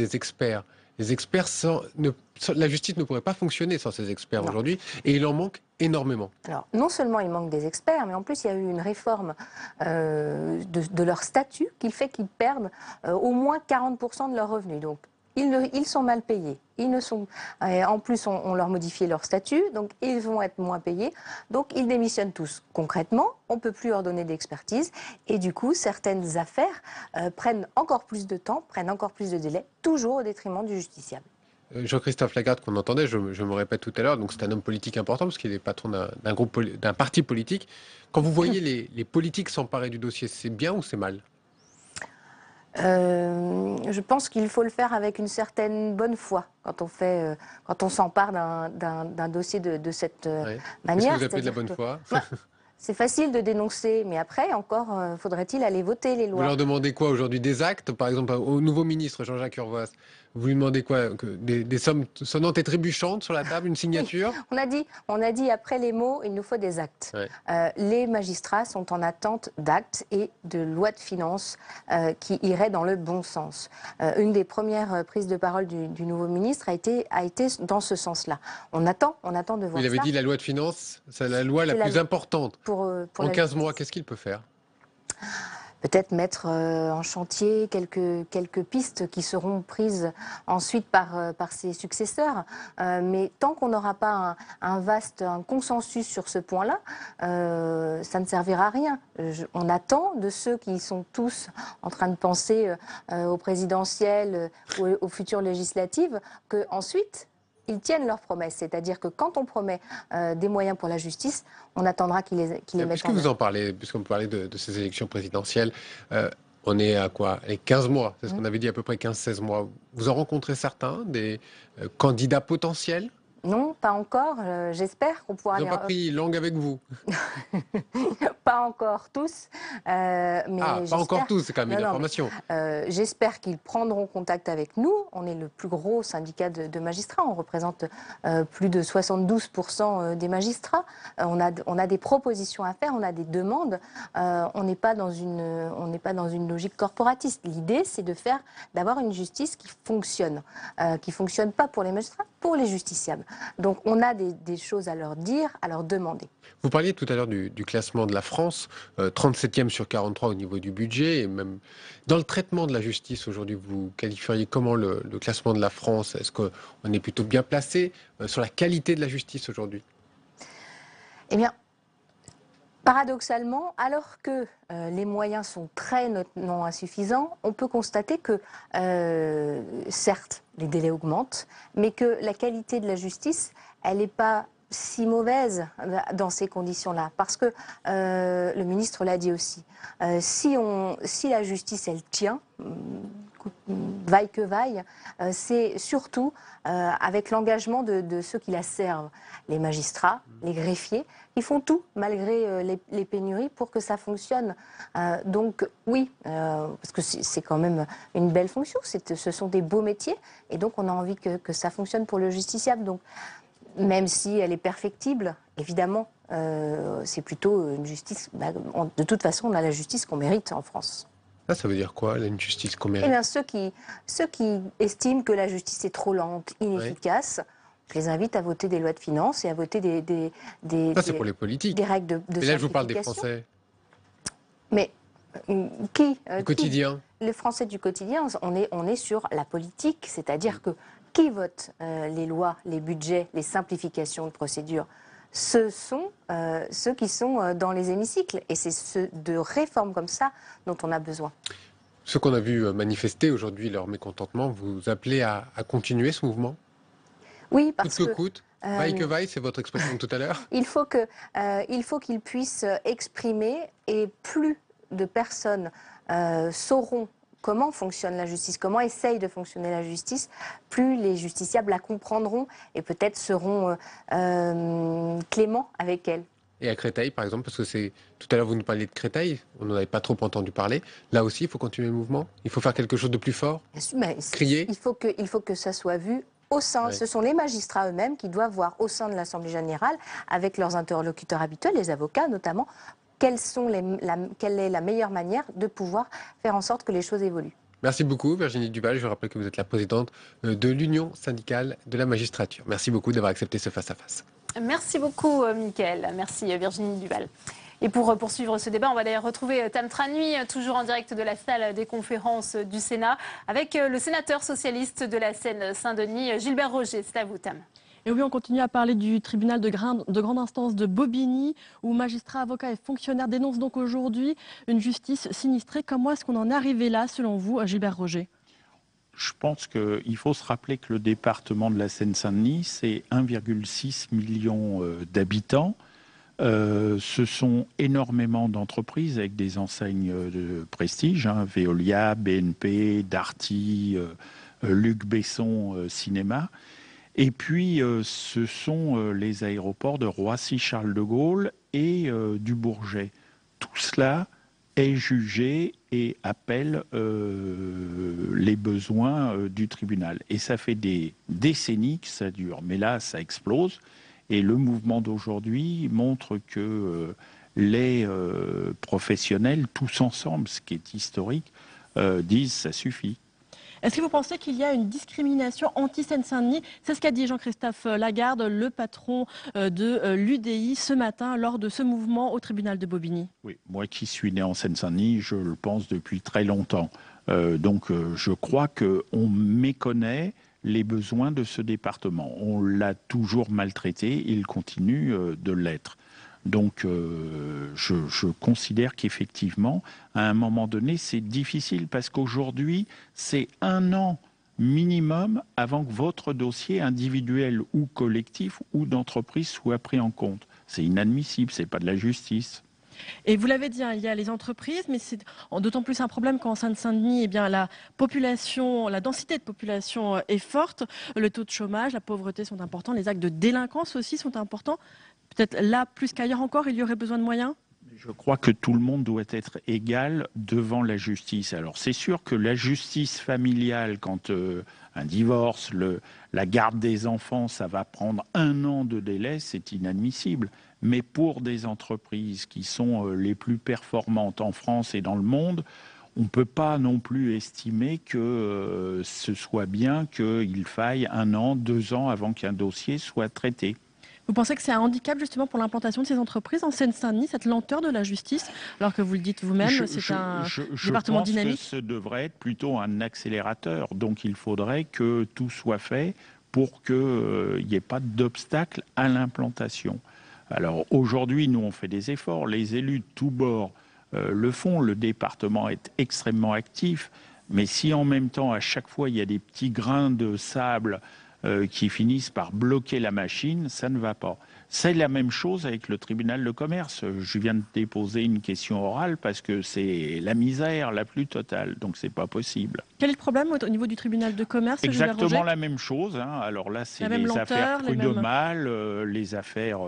experts. Les experts, la justice ne pourrait pas fonctionner sans ces experts aujourd'hui, et il en manque énormément. Alors, non seulement il manque des experts, mais en plus il y a eu une réforme de leur statut qui fait qu'ils perdent au moins 40% de leurs revenus. Donc, ils sont mal payés. En plus, on leur modifié leur statut, donc ils vont être moins payés. Donc, ils démissionnent tous. Concrètement, on ne peut plus leur donner d'expertise. Et du coup, certaines affaires prennent encore plus de temps, prennent encore plus de délai, toujours au détriment du justiciable. Jean-Christophe Lagarde, qu'on entendait, je me répète tout à l'heure, donc c'est un homme politique important parce qu'il est patron d'un parti politique. Quand vous voyez les politiques s'emparer du dossier, c'est bien ou c'est mal ? Je pense qu'il faut le faire avec une certaine bonne foi quand on s'empare d'un dossier de cette manière. Est-ce que vous appelez de la bonne foi ? C'est facile de dénoncer, mais après, encore, faudrait-il aller voter les lois. Vous leur demandez quoi aujourd'hui? Des actes? Par exemple, au nouveau ministre Jean-Jacques Urvoas, vous lui demandez quoi? Des sommes sonnantes et trébuchantes sur la table, une signature? Oui. On a dit, après les mots, il nous faut des actes. Ouais. Les magistrats sont en attente d'actes et de lois de finances qui iraient dans le bon sens. Une des premières prises de parole du nouveau ministre a été dans ce sens-là. On attend de voir ça. Il avait dit la loi de finances, c'est la loi la plus importante. En 15 mois, qu'est-ce qu'il peut faire? Peut-être mettre en chantier quelques pistes qui seront prises ensuite par ses successeurs. Mais tant qu'on n'aura pas un consensus sur ce point-là, ça ne servira à rien. On attend de ceux qui sont tous en train de penser aux présidentielles ou aux futures législatives qu'ensuite, ils tiennent leurs promesses. C'est-à-dire que quand on promet des moyens pour la justice, on attendra qu'ils les mettent en œuvre. Puisque vous en parlez, puisqu'on parlait de ces élections présidentielles, on est à quoi? Les 15 mois, c'est ce qu'on avait dit, à peu près 15-16 mois. Vous en rencontrez certains, des candidats potentiels? Non, pas encore. J'espère qu'on pourra... Ils n'ont pas pris langue avec vous? Pas encore tous. Mais pas encore tous, c'est quand même une information. J'espère qu'ils prendront contact avec nous. On est le plus gros syndicat de magistrats. On représente plus de 72% des magistrats. On a des propositions à faire, on a des demandes. On n'est pas dans une logique corporatiste. L'idée, c'est d'avoir une justice qui fonctionne pas pour les magistrats, pour les justiciables. Donc on a des choses à leur dire, à leur demander. Vous parliez tout à l'heure du classement de la France, 37e sur 43 au niveau du budget, et même dans le traitement de la justice aujourd'hui, vous qualifieriez comment le classement de la France? Est-ce qu'on est plutôt bien placé sur la qualité de la justice aujourd'hui? Eh bien, paradoxalement, alors que les moyens sont très non insuffisants, on peut constater que, certes, les délais augmentent, mais que la qualité de la justice, elle n'est pas si mauvaise dans ces conditions-là. Parce que, le ministre l'a dit aussi, si la justice, elle tient, vaille que vaille, c'est surtout avec l'engagement de ceux qui la servent, les magistrats, les greffiers, qui font tout, malgré les pénuries, pour que ça fonctionne. Donc oui, parce que c'est quand même une belle fonction, ce sont des beaux métiers, et donc on a envie que ça fonctionne pour le justiciable. Donc, même si elle est perfectible, évidemment, c'est plutôt une justice... de toute façon, on a la justice qu'on mérite en France. Ça veut dire quoi, une justice qu'on mérite? Eh bien, ceux qui estiment que la justice est trop lente, inefficace, je les invite à voter des lois de finances et à voter ça, c'est pour les politiques. Des règles de Mais là, je vous parle des Français. Mais qui? Du quotidien. Les Français du quotidien, on est sur la politique, c'est-à-dire que qui vote les lois, les budgets, les simplifications de procédures? Ce sont ceux qui sont dans les hémicycles. Et c'est de réformes comme ça dont on a besoin. Ceux qu'on a vu manifester aujourd'hui leur mécontentement, vous appelez à continuer ce mouvement? Oui, parce que... Coûte. Vaille que vaille, c'est votre expression de tout à l'heure. Il faut qu'ils puissent exprimer, et plus de personnes sauront comment fonctionne la justice, comment essaye de fonctionner la justice, plus les justiciables la comprendront et peut-être seront cléments avec elle. Et à Créteil, par exemple, parce que tout à l'heure vous nous parliez de Créteil, on n'en avait pas trop entendu parler. Là aussi, il faut continuer le mouvement? Il faut faire quelque chose de plus fort? Crier? Il faut que ça soit vu au sein. Ce sont les magistrats eux-mêmes qui doivent voir au sein de l'Assemblée générale, avec leurs interlocuteurs habituels, les avocats notamment, quelle est la meilleure manière de pouvoir faire en sorte que les choses évoluent. Merci beaucoup Virginie Duval. Je rappelle que vous êtes la présidente de l'Union syndicale de la magistrature. Merci beaucoup d'avoir accepté ce face-à-face. Merci beaucoup, Mickaël. Merci, Virginie Duval. Et pour poursuivre ce débat, on va d'ailleurs retrouver Tam Tranui, toujours en direct de la salle des conférences du Sénat, avec le sénateur socialiste de la Seine-Saint-Denis, Gilbert Roger. C'est à vous, Tam. Et oui, on continue à parler du tribunal de grande instance de Bobigny, où magistrats, avocats et fonctionnaires dénoncent donc aujourd'hui une justice sinistrée. Comment est-ce qu'on en est arrivé là, selon vous, Gilbert Roger ? Je pense qu'il faut se rappeler que le département de la Seine-Saint-Denis, c'est 1,6 million d'habitants. Ce sont énormément d'entreprises avec des enseignes de prestige, Veolia, BNP, Darty, Luc Besson Cinéma. Et puis, ce sont les aéroports de Roissy-Charles de Gaulle et du Bourget. Tout cela est jugé et appelle les besoins du tribunal. Et ça fait des décennies que ça dure. Mais là, ça explose. Et le mouvement d'aujourd'hui montre que les professionnels, tous ensemble, ce qui est historique, disent ça suffit. Est-ce que vous pensez qu'il y a une discrimination anti-Seine-Saint-Denis? C'est ce qu'a dit Jean-Christophe Lagarde, le patron de l'UDI, ce matin, lors de ce mouvement au tribunal de Bobigny. Oui, moi qui suis né en Seine-Saint-Denis, je le pense depuis très longtemps. Donc je crois qu'on méconnaît les besoins de ce département. On l'a toujours maltraité, il continue de l'être. Donc je considère qu'effectivement, à un moment donné, c'est difficile parce qu'aujourd'hui, c'est 1 an minimum avant que votre dossier individuel ou collectif ou d'entreprise soit pris en compte. C'est inadmissible, c'est pas de la justice. Et vous l'avez dit, il y a les entreprises, mais c'est d'autant plus un problème qu'en Seine-Saint-Denis, eh bien, la densité de population est forte, le taux de chômage, la pauvreté sont importants, les actes de délinquance aussi sont importants. Peut-être là, plus qu'ailleurs encore, il y aurait besoin de moyens ? Je crois que tout le monde doit être égal devant la justice. Alors c'est sûr que la justice familiale, quand un divorce, la garde des enfants, ça va prendre 1 an de délai, c'est inadmissible. Mais pour des entreprises qui sont les plus performantes en France et dans le monde, on ne peut pas non plus estimer que ce soit bien qu'il faille 1 an, 2 ans avant qu'un dossier soit traité. Vous pensez que c'est un handicap justement pour l'implantation de ces entreprises en Seine-Saint-Denis, cette lenteur de la justice, alors que vous le dites vous-même, c'est un département dynamique? Je pense que ce devrait être plutôt un accélérateur. Donc il faudrait que tout soit fait pour qu'il n'y ait pas d'obstacle à l'implantation. Alors aujourd'hui, nous on fait des efforts, les élus de tous bords le font, le département est extrêmement actif, mais si en même temps à chaque fois il y a des petits grains de sable qui finissent par bloquer la machine, ça ne va pas. C'est la même chose avec le tribunal de commerce. Je viens de déposer une question orale parce que c'est la misère la plus totale, donc c'est pas possible. Quel est le problème au niveau du tribunal de commerce? Exactement la même chose. Alors là, c'est les affaires prud'homales, les affaires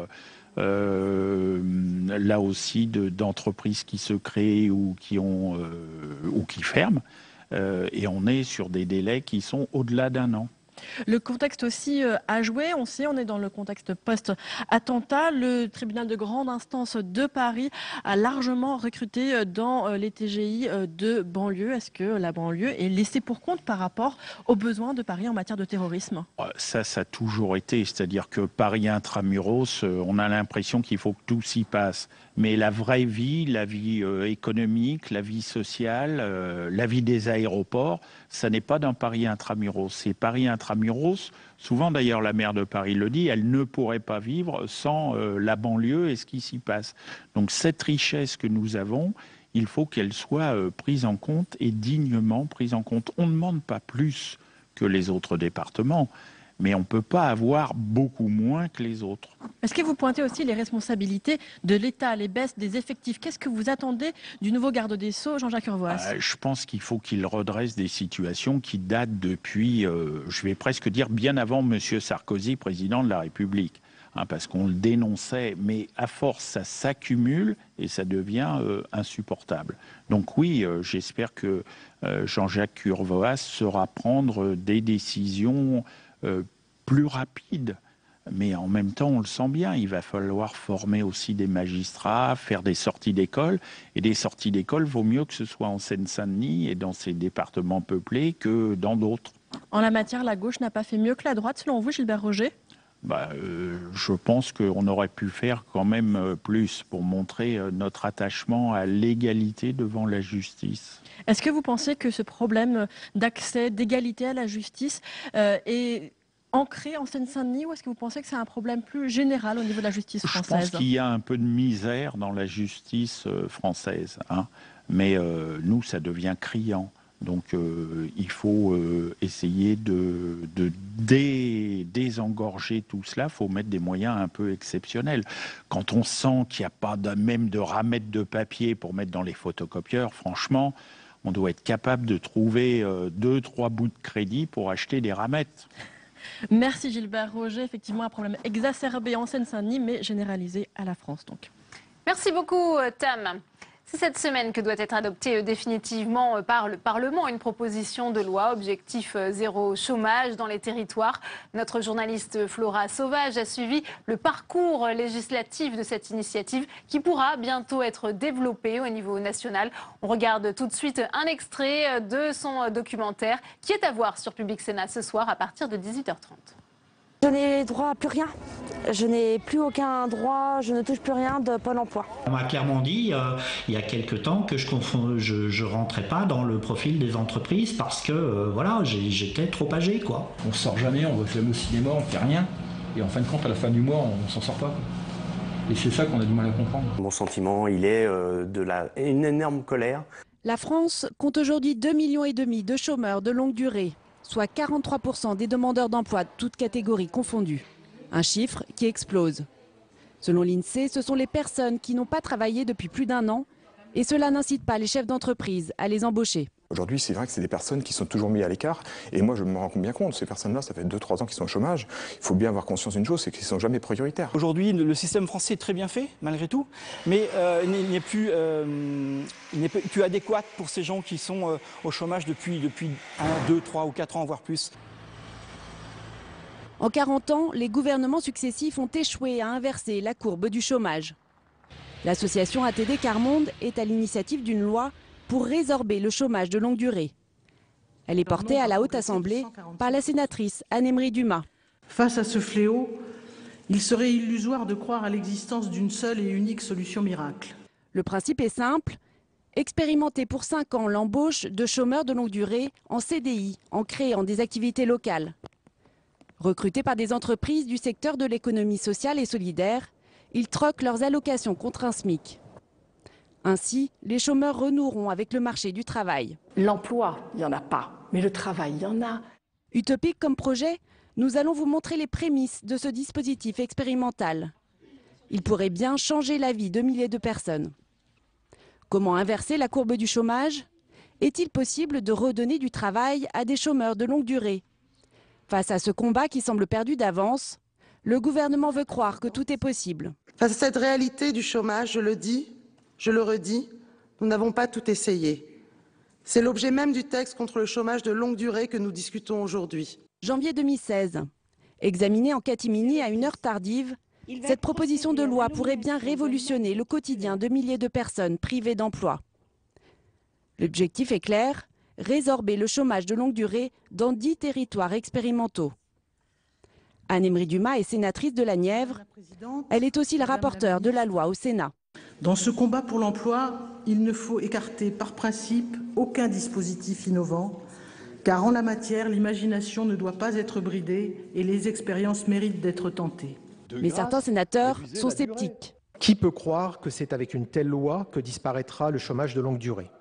là aussi d'entreprises qui se créent ou qui ferment. Et on est sur des délais qui sont au-delà d'1 an. Le contexte aussi a joué, on sait, on est dans le contexte post-attentat. Le tribunal de grande instance de Paris a largement recruté dans les TGI de banlieue. Est-ce que la banlieue est laissée pour compte par rapport aux besoins de Paris en matière de terrorisme? Ça a toujours été, c'est-à-dire que Paris intramuros, on a l'impression qu'il faut que tout s'y passe. Mais la vraie vie, la vie économique, la vie sociale, la vie des aéroports, ça n'est pas dans Paris intramuros. C'est Paris intramuros. Souvent d'ailleurs la maire de Paris le dit, elle ne pourrait pas vivre sans la banlieue et ce qui s'y passe. Donc cette richesse que nous avons, il faut qu'elle soit prise en compte et dignement prise en compte. On ne demande pas plus que les autres départements, mais on ne peut pas avoir beaucoup moins que les autres. Est-ce que vous pointez aussi les responsabilités de l'État, les baisses des effectifs? Qu'est-ce que vous attendez du nouveau garde des Sceaux, Jean-Jacques Urvoas? Je pense qu'il faut qu'il redresse des situations qui datent depuis, je vais presque dire, bien avant M. Sarkozy, président de la République. Parce qu'on le dénonçait, mais à force, ça s'accumule et ça devient insupportable. Donc oui, j'espère que Jean-Jacques Urvoas saura prendre des décisions plus rapide Mais en même temps, on le sent bien, il va falloir former aussi des magistrats, faire des sorties d'école. Et des sorties d'école, vaut mieux que ce soit en Seine-Saint-Denis et dans ces départements peuplés que dans d'autres. En la matière, la gauche n'a pas fait mieux que la droite, selon vous, Gilbert Roger? Je pense qu'on aurait pu faire quand même plus pour montrer notre attachement à l'égalité devant la justice. Est-ce que vous pensez que ce problème d'accès, d'égalité à la justice est ancré en Seine-Saint-Denis, ou est-ce que vous pensez que c'est un problème plus général au niveau de la justice française? Je pense qu'il y a un peu de misère dans la justice française, hein. Mais nous, ça devient criant. Donc il faut essayer de désengorger tout cela. Il faut mettre des moyens un peu exceptionnels. Quand on sent qu'il n'y a pas même de ramettes de papier pour mettre dans les photocopieurs, franchement, on doit être capable de trouver 2-3 bouts de crédit pour acheter des ramettes. Merci Gilbert Roger. Effectivement, un problème exacerbé en Seine-Saint-Denis, mais généralisé à la France donc. Merci beaucoup Tam. C'est cette semaine que doit être adoptée définitivement par le Parlement une proposition de loi objectif zéro chômage dans les territoires. Notre journaliste Flora Sauvage a suivi le parcours législatif de cette initiative qui pourra bientôt être développée au niveau national. On regarde tout de suite un extrait de son documentaire qui est à voir sur Public Sénat ce soir à partir de 18h30. Je n'ai droit à plus rien. Je n'ai plus aucun droit, je ne touche plus rien de Pôle emploi. On m'a clairement dit il y a quelque temps que je rentrais pas dans le profil des entreprises parce que voilà, j'étais trop âgé, quoi. On sort jamais, on va jamais au cinéma, on fait rien. Et en fin de compte, à la fin du mois, on s'en sort pas. Et c'est ça qu'on a du mal à comprendre. Mon sentiment, il est une énorme colère. La France compte aujourd'hui 2,5 millions de chômeurs de longue durée, soit 43% des demandeurs d'emploi, toutes catégories confondues. Un chiffre qui explose. Selon l'INSEE, ce sont les personnes qui n'ont pas travaillé depuis plus d'1 an et cela n'incite pas les chefs d'entreprise à les embaucher. Aujourd'hui, c'est vrai que c'est des personnes qui sont toujours mises à l'écart. Et moi, je me rends bien compte, ces personnes-là, ça fait 2-3 ans qu'ils sont au chômage. Il faut bien avoir conscience d'une chose, c'est qu'ils ne sont jamais prioritaires. Aujourd'hui, le système français est très bien fait, malgré tout, mais il n'est plus adéquat pour ces gens qui sont au chômage depuis 1, 2, 3 ou 4 ans, voire plus. En 40 ans, les gouvernements successifs ont échoué à inverser la courbe du chômage. L'association ATD Quart-Monde est à l'initiative d'une loi pour résorber le chômage de longue durée. Elle est portée à la Haute Assemblée par la sénatrice Anne-Emery Dumas. Face à ce fléau, il serait illusoire de croire à l'existence d'une seule et unique solution miracle. Le principe est simple, expérimenter pour 5 ans l'embauche de chômeurs de longue durée en CDI, en créant des activités locales. Recrutés par des entreprises du secteur de l'économie sociale et solidaire, ils troquent leurs allocations contre un SMIC. Ainsi, les chômeurs renoueront avec le marché du travail. L'emploi, il n'y en a pas, mais le travail, il y en a. Utopique comme projet, nous allons vous montrer les prémices de ce dispositif expérimental. Il pourrait bien changer la vie de milliers de personnes. Comment inverser la courbe du chômage? Est-il possible de redonner du travail à des chômeurs de longue durée? Face à ce combat qui semble perdu d'avance, le gouvernement veut croire que tout est possible. Face à cette réalité du chômage, je le dis, je le redis, nous n'avons pas tout essayé. C'est l'objet même du texte contre le chômage de longue durée que nous discutons aujourd'hui. Janvier 2016. Examinée en catimini à une heure tardive, cette proposition de loi pourrait bien révolutionner le quotidien de milliers de personnes privées d'emploi. L'objectif est clair, résorber le chômage de longue durée dans 10 territoires expérimentaux. Anne-Emery Dumas est sénatrice de la Nièvre. Elle est aussi la rapporteure de la loi au Sénat. Dans ce combat pour l'emploi, il ne faut écarter par principe aucun dispositif innovant, car en la matière, l'imagination ne doit pas être bridée et les expériences méritent d'être tentées. Mais certains sénateurs sont sceptiques. Qui peut croire que c'est avec une telle loi que disparaîtra le chômage de longue durée?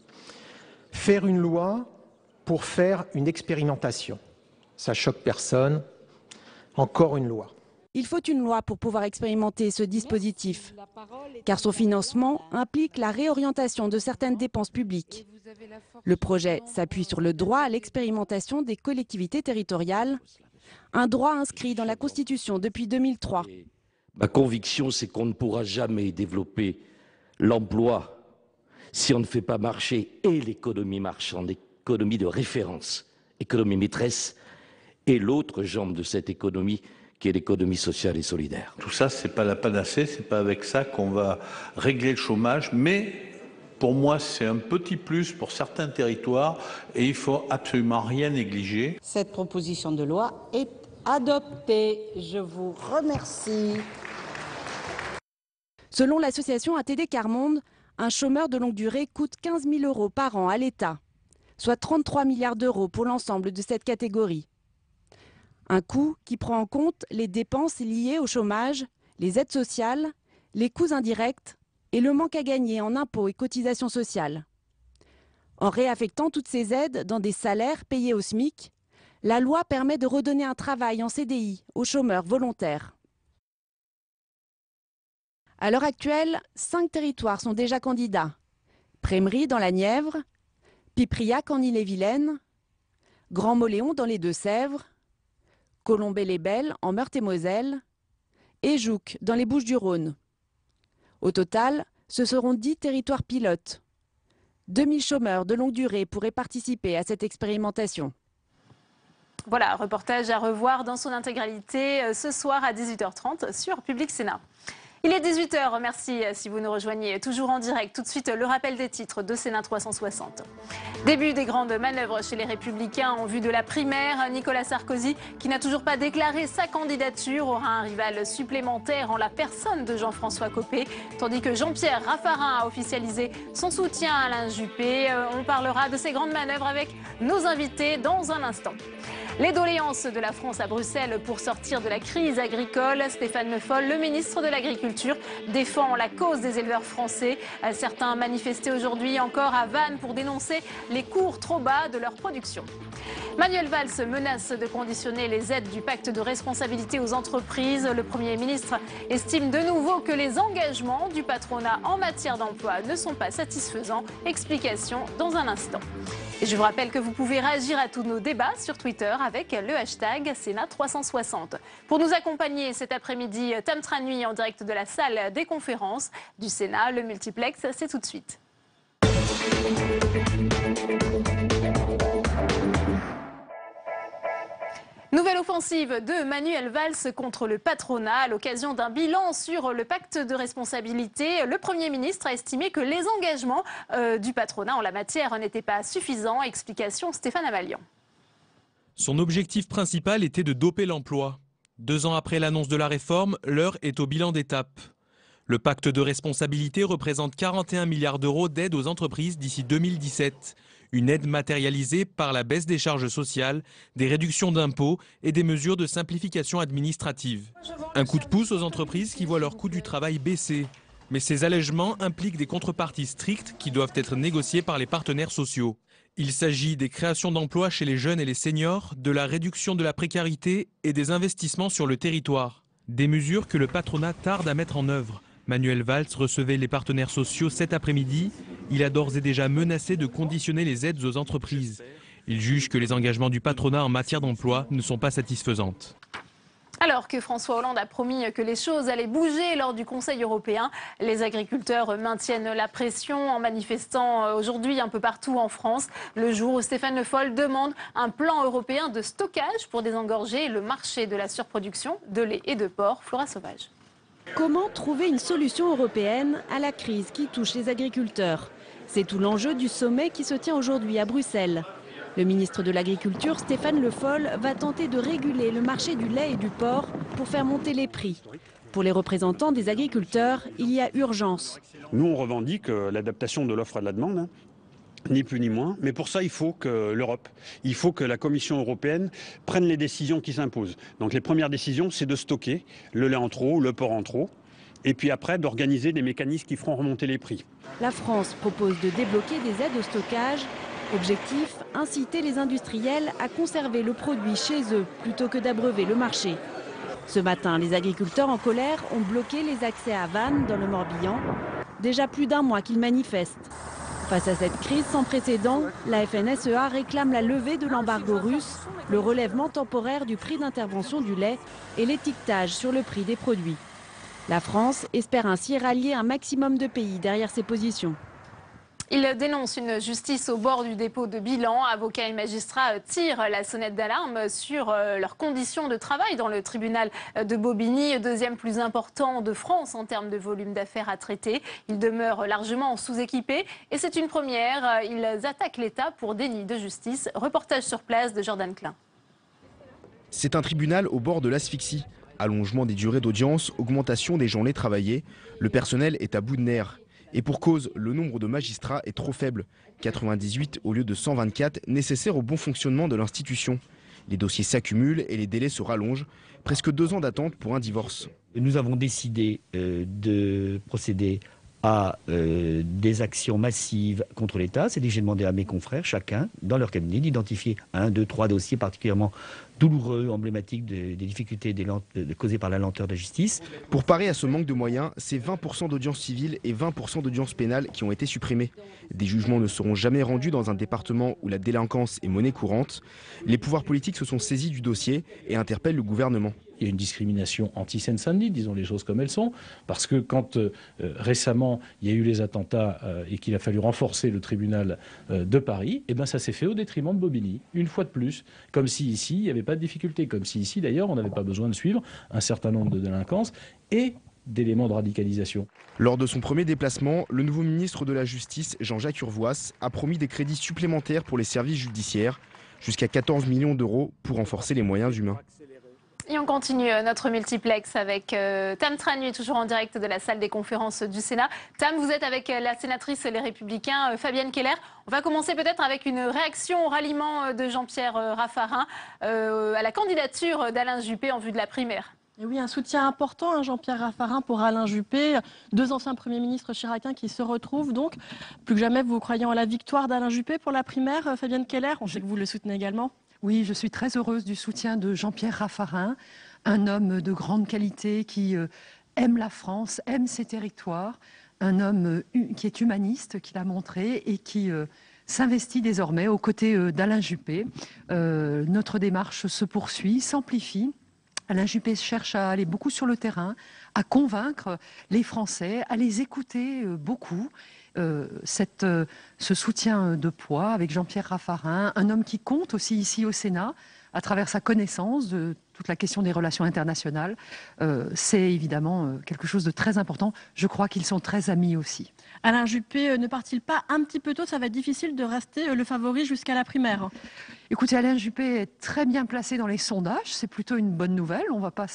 Faire une loi pour faire une expérimentation, ça choque personne. Encore une loi. Il faut une loi pour pouvoir expérimenter ce dispositif, car son financement implique la réorientation de certaines dépenses publiques. Le projet s'appuie sur le droit à l'expérimentation des collectivités territoriales, un droit inscrit dans la Constitution depuis 2003. Ma conviction, c'est qu'on ne pourra jamais développer l'emploi si on ne fait pas marcher et l'économie marchande, économie de référence, économie maîtresse, et l'autre jambe de cette économie qui est l'économie sociale et solidaire. Tout ça, c'est pas la panacée, c'est pas avec ça qu'on va régler le chômage, mais pour moi, c'est un petit plus pour certains territoires et il faut absolument rien négliger. Cette proposition de loi est adoptée. Je vous remercie. Selon l'association ATD Quart Monde, un chômeur de longue durée coûte 15 000 € par an à l'État, soit 33 milliards d'euros pour l'ensemble de cette catégorie. Un coût qui prend en compte les dépenses liées au chômage, les aides sociales, les coûts indirects et le manque à gagner en impôts et cotisations sociales. En réaffectant toutes ces aides dans des salaires payés au SMIC, la loi permet de redonner un travail en CDI aux chômeurs volontaires. À l'heure actuelle, 5 territoires sont déjà candidats. Prémery dans la Nièvre, Pipriac en Ille-et-Vilaine, Grand-Moléon dans les Deux-Sèvres, Colombey-les-Belles en Meurthe-et-Moselle et Jouques dans les Bouches-du-Rhône. Au total, ce seront 10 territoires pilotes. 2000 chômeurs de longue durée pourraient participer à cette expérimentation. Voilà, reportage à revoir dans son intégralité ce soir à 18h30 sur Public Sénat. Il est 18h, merci si vous nous rejoignez toujours en direct. Tout de suite, le rappel des titres de Sénat 360. Début des grandes manœuvres chez les Républicains en vue de la primaire. Nicolas Sarkozy, qui n'a toujours pas déclaré sa candidature, aura un rival supplémentaire en la personne de Jean-François Copé, tandis que Jean-Pierre Raffarin a officialisé son soutien à Alain Juppé. On parlera de ces grandes manœuvres avec nos invités dans un instant. Les doléances de la France à Bruxelles pour sortir de la crise agricole. Stéphane Le Foll, le ministre de l'Agriculture, défend la cause des éleveurs français. Certains manifestaient aujourd'hui encore à Vannes pour dénoncer les cours trop bas de leur production. Manuel Valls menace de conditionner les aides du pacte de responsabilité aux entreprises. Le Premier ministre estime de nouveau que les engagements du patronat en matière d'emploi ne sont pas satisfaisants. Explication dans un instant. Et je vous rappelle que vous pouvez réagir à tous nos débats sur Twitter avec le hashtag Sénat360. Pour nous accompagner cet après-midi, Tam Tranui en direct de la salle des conférences du Sénat. Le multiplex, c'est tout de suite. Nouvelle offensive de Manuel Valls contre le patronat. À l'occasion d'un bilan sur le pacte de responsabilité, le Premier ministre a estimé que les engagements du patronat en la matière n'étaient pas suffisants. Explication Stéphane Avalian. Son objectif principal était de doper l'emploi. 2 ans après l'annonce de la réforme, l'heure est au bilan d'étape. Le pacte de responsabilité représente 41 milliards d'euros d'aide aux entreprises d'ici 2017. Une aide matérialisée par la baisse des charges sociales, des réductions d'impôts et des mesures de simplification administrative. Un coup de pouce aux entreprises qui voient leur coût du travail baisser. Mais ces allègements impliquent des contreparties strictes qui doivent être négociées par les partenaires sociaux. Il s'agit des créations d'emplois chez les jeunes et les seniors, de la réduction de la précarité et des investissements sur le territoire. Des mesures que le patronat tarde à mettre en œuvre. Manuel Valls recevait les partenaires sociaux cet après-midi. Il a d'ores et déjà menacé de conditionner les aides aux entreprises. Il juge que les engagements du patronat en matière d'emploi ne sont pas satisfaisantes. Alors que François Hollande a promis que les choses allaient bouger lors du Conseil européen, les agriculteurs maintiennent la pression en manifestant aujourd'hui un peu partout en France. Le jour où Stéphane Le Foll demande un plan européen de stockage pour désengorger le marché de la surproduction de lait et de porc. Flora Sauvage. Comment trouver une solution européenne à la crise qui touche les agriculteurs? C'est tout l'enjeu du sommet qui se tient aujourd'hui à Bruxelles. Le ministre de l'Agriculture, Stéphane Le Foll, va tenter de réguler le marché du lait et du porc pour faire monter les prix. Pour les représentants des agriculteurs, il y a urgence. Nous, on revendique l'adaptation de l'offre à la demande, ni plus ni moins. Mais pour ça, il faut que l'Europe, il faut que la Commission européenne prenne les décisions qui s'imposent. Donc les premières décisions, c'est de stocker le lait en trop, le porc en trop, et puis après d'organiser des mécanismes qui feront remonter les prix. La France propose de débloquer des aides au stockage. Objectif, inciter les industriels à conserver le produit chez eux plutôt que d'abreuver le marché. Ce matin, les agriculteurs en colère ont bloqué les accès à Vannes dans le Morbihan. Déjà plus d'1 mois qu'ils manifestent. Face à cette crise sans précédent, la FNSEA réclame la levée de l'embargo russe, le relèvement temporaire du prix d'intervention du lait et l'étiquetage sur le prix des produits. La France espère ainsi rallier un maximum de pays derrière ses positions. Il dénonce une justice au bord du dépôt de bilan. Avocats et magistrats tirent la sonnette d'alarme sur leurs conditions de travail dans le tribunal de Bobigny, deuxième plus important de France en termes de volume d'affaires à traiter. Ils demeurent largement sous-équipés et c'est une première. Ils attaquent l'État pour déni de justice. Reportage sur place de Jordan Klein. C'est un tribunal au bord de l'asphyxie. Allongement des durées d'audience, augmentation des journées travaillées. Le personnel est à bout de nerfs. Et pour cause, le nombre de magistrats est trop faible, 98 au lieu de 124 nécessaires au bon fonctionnement de l'institution. Les dossiers s'accumulent et les délais se rallongent, presque 2 ans d'attente pour un divorce. Nous avons décidé de procéder à des actions massives contre l'État. C'est-à-dire que j'ai demandé à mes confrères, chacun, dans leur cabinet, d'identifier 1, 2, 3 dossiers particulièrement douloureux, emblématiques des difficultés causées par la lenteur de la justice. Pour parer à ce manque de moyens, c'est 20% d'audiences civiles et 20% d'audiences pénales qui ont été supprimées. Des jugements ne seront jamais rendus dans un département où la délinquance est monnaie courante. Les pouvoirs politiques se sont saisis du dossier et interpellent le gouvernement. Il y a une discrimination anti-Seine-Saint-Denis, disons les choses comme elles sont, parce que quand récemment il y a eu les attentats et qu'il a fallu renforcer le tribunal de Paris, eh ben ça s'est fait au détriment de Bobigny, une fois de plus, comme si ici il n'y avait pas de difficulté, comme si ici d'ailleurs on n'avait pas besoin de suivre un certain nombre de délinquances et d'éléments de radicalisation. Lors de son premier déplacement, le nouveau ministre de la Justice, Jean-Jacques Urvoas, a promis des crédits supplémentaires pour les services judiciaires, jusqu'à 14 millions d'euros pour renforcer les moyens humains. Et on continue notre multiplex avec Tam Tranu, toujours en direct de la salle des conférences du Sénat. Tam, vous êtes avec la sénatrice Les Républicains, Fabienne Keller. On va commencer peut-être avec une réaction au ralliement de Jean-Pierre Raffarin à la candidature d'Alain Juppé en vue de la primaire. Et oui, un soutien important, Jean-Pierre Raffarin pour Alain Juppé, 2 anciens premiers ministres chiraciens qui se retrouvent donc. Plus que jamais, vous croyez en la victoire d'Alain Juppé pour la primaire, Fabienne Keller? On sait que vous le soutenez également. Oui, je suis très heureuse du soutien de Jean-Pierre Raffarin, un homme de grande qualité qui aime la France, aime ses territoires, un homme qui est humaniste, qui l'a montré et qui s'investit désormais aux côtés d'Alain Juppé. Notre démarche se poursuit, s'amplifie. Alain Juppé cherche à aller beaucoup sur le terrain, à convaincre les Français, à les écouter beaucoup. Ce soutien de poids avec Jean-Pierre Raffarin, un homme qui compte aussi ici au Sénat à travers sa connaissance de toute la question des relations internationales, c'est évidemment quelque chose de très important. Je crois qu'ils sont très amis aussi. Alain Juppé ne part-il pas un petit peu tôt? Ça va être difficile de rester le favori jusqu'à la primaire. Écoutez, Alain Juppé est très bien placé dans les sondages, c'est plutôt une bonne nouvelle, on ne va pas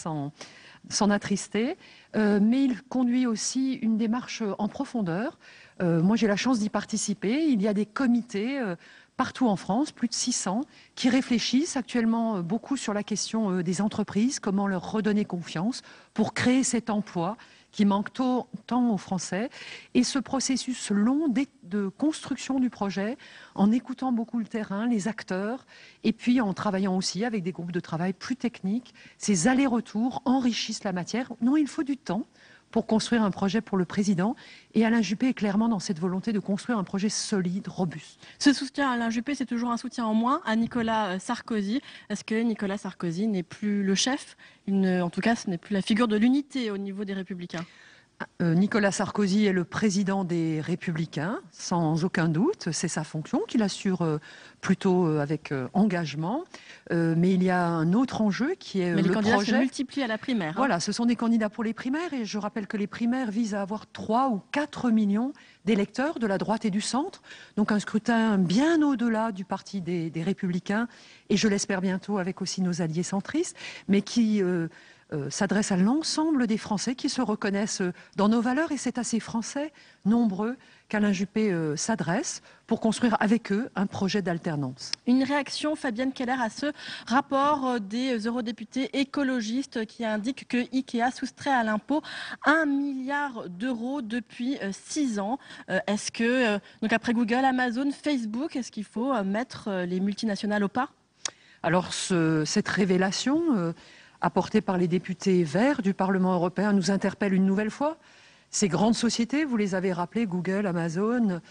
s'en attrister, mais il conduit aussi une démarche en profondeur. Moi, j'ai la chance d'y participer. Il y a des comités partout en France, plus de 600, qui réfléchissent actuellement beaucoup sur la question des entreprises, comment leur redonner confiance pour créer cet emploi qui manque tant aux Français. Et ce processus long de construction du projet, en écoutant beaucoup le terrain, les acteurs, et puis en travaillant aussi avec des groupes de travail plus techniques, ces allers-retours enrichissent la matière. Non, il faut du temps pour construire un projet pour le président. Et Alain Juppé est clairement dans cette volonté de construire un projet solide, robuste. Ce soutien à Alain Juppé, c'est toujours un soutien en moins à Nicolas Sarkozy. Est-ce que Nicolas Sarkozy n'est plus le chef? En tout cas, ce n'est plus la figure de l'unité au niveau des Républicains. Nicolas Sarkozy est le président des Républicains, sans aucun doute. C'est sa fonction qu'il assure plutôt avec engagement. Mais il y a un autre enjeu qui est le projet. Mais les candidats se multiplient à la primaire. Voilà, ce sont des candidats pour les primaires. Et je rappelle que les primaires visent à avoir 3 ou 4 millions d'électeurs de la droite et du centre. Donc un scrutin bien au-delà du parti des Républicains. Et je l'espère bientôt avec aussi nos alliés centristes. Mais qui s'adresse à l'ensemble des Français qui se reconnaissent dans nos valeurs. Et c'est à ces Français nombreux qu'Alain Juppé s'adresse pour construire avec eux un projet d'alternance. Une réaction, Fabienne Keller, à ce rapport des eurodéputés écologistes qui indique que Ikea soustrait à l'impôt 1 milliard d'euros depuis 6 ans. Est-ce que, donc après Google, Amazon, Facebook, est-ce qu'il faut mettre les multinationales au pas? Alors cette révélation apportée par les députés verts du Parlement européen nous interpelle une nouvelle fois. Ces grandes sociétés, vous les avez rappelées, Google, Amazon,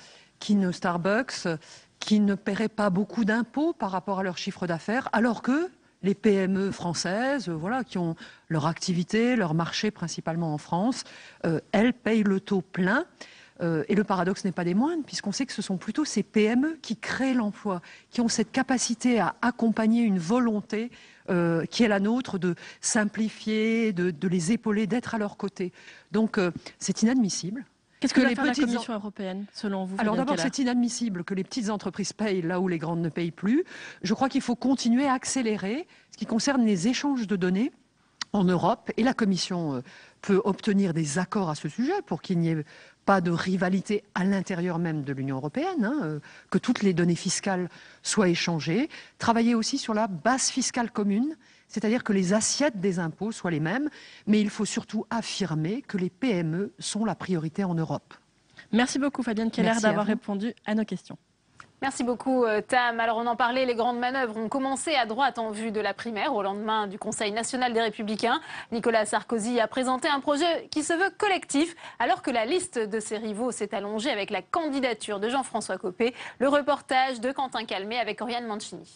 Starbucks, qui ne paieraient pas beaucoup d'impôts par rapport à leur chiffre d'affaires, alors que les PME françaises, qui ont leur activité, leur marché principalement en France, elles payent le taux plein. Et le paradoxe n'est pas des moindres, puisqu'on sait que ce sont plutôt ces PME qui créent l'emploi, qui ont cette capacité à accompagner une volonté qui est la nôtre de simplifier, de les épauler, d'être à leur côté. Donc c'est inadmissible. Qu'est-ce que va faire la Commission européenne, selon vous? Alors d'abord, c'est inadmissible que les petites entreprises payent là où les grandes ne payent plus. Je crois qu'il faut continuer à accélérer ce qui concerne les échanges de données en Europe. Et la Commission peut obtenir des accords à ce sujet pour qu'il n'y ait pas de rivalité à l'intérieur même de l'Union européenne, que toutes les données fiscales soient échangées. Travailler aussi sur la base fiscale commune, c'est-à-dire que les assiettes des impôts soient les mêmes, mais il faut surtout affirmer que les PME sont la priorité en Europe. Merci beaucoup Fabienne Keller d'avoir répondu à nos questions. Merci beaucoup Tam. Alors on en parlait, les grandes manœuvres ont commencé à droite en vue de la primaire. Au lendemain du Conseil national des Républicains, Nicolas Sarkozy a présenté un projet qui se veut collectif, alors que la liste de ses rivaux s'est allongée avec la candidature de Jean-François Copé. Le reportage de Quentin Calmet avec Oriane Mancini.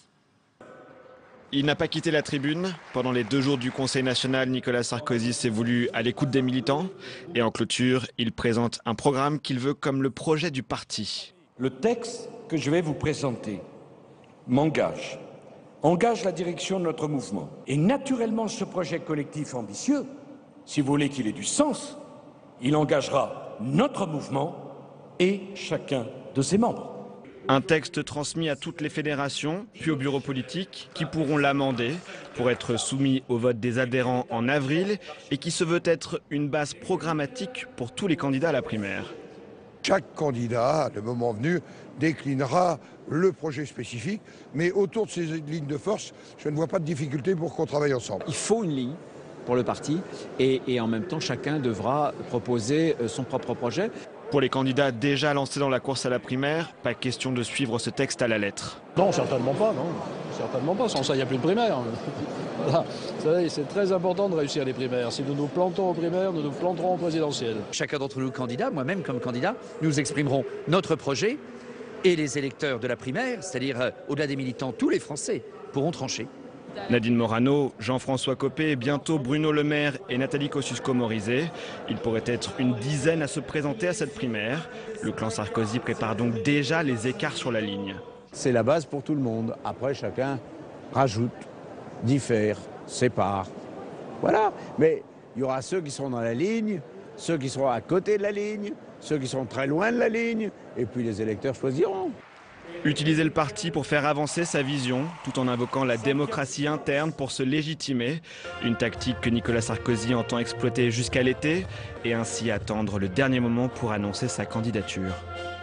Il n'a pas quitté la tribune. Pendant les 2 jours du Conseil national, Nicolas Sarkozy s'est voulu à l'écoute des militants. Et en clôture, il présente un programme qu'il veut comme le projet du parti. Le texte que je vais vous présenter engage la direction de notre mouvement. Et naturellement, ce projet collectif ambitieux, si vous voulez qu'il ait du sens, il engagera notre mouvement et chacun de ses membres. Un texte transmis à toutes les fédérations, puis au bureau politique, qui pourront l'amender pour être soumis au vote des adhérents en avril et qui se veut être une base programmatique pour tous les candidats à la primaire. Chaque candidat, le moment venu, déclinera le projet spécifique, mais autour de ces lignes de force, je ne vois pas de difficulté pour qu'on travaille ensemble. Il faut une ligne pour le parti et en même temps, chacun devra proposer son propre projet. Pour les candidats déjà lancés dans la course à la primaire, pas question de suivre ce texte à la lettre. Non, certainement pas, non. Certainement pas, sans ça il n'y a plus de primaire. Voilà. Vous savez, c'est très important de réussir les primaires. Si nous nous plantons aux primaires, nous nous planterons en présidentielle. Chacun d'entre nous candidats, moi-même comme candidat, nous exprimerons notre projet et les électeurs de la primaire, c'est-à-dire au-delà des militants, tous les Français pourront trancher. Nadine Morano, Jean-François Copé, bientôt Bruno Le Maire et Nathalie Kosciusko-Morizet. Il pourrait être une dizaine à se présenter à cette primaire. Le clan Sarkozy prépare donc déjà les écarts sur la ligne. C'est la base pour tout le monde. Après, chacun rajoute, diffère, sépare. Voilà. Mais il y aura ceux qui seront dans la ligne, ceux qui seront à côté de la ligne, ceux qui seront très loin de la ligne, et puis les électeurs choisiront. Utiliser le parti pour faire avancer sa vision, tout en invoquant la démocratie interne pour se légitimer. Une tactique que Nicolas Sarkozy entend exploiter jusqu'à l'été et ainsi attendre le dernier moment pour annoncer sa candidature.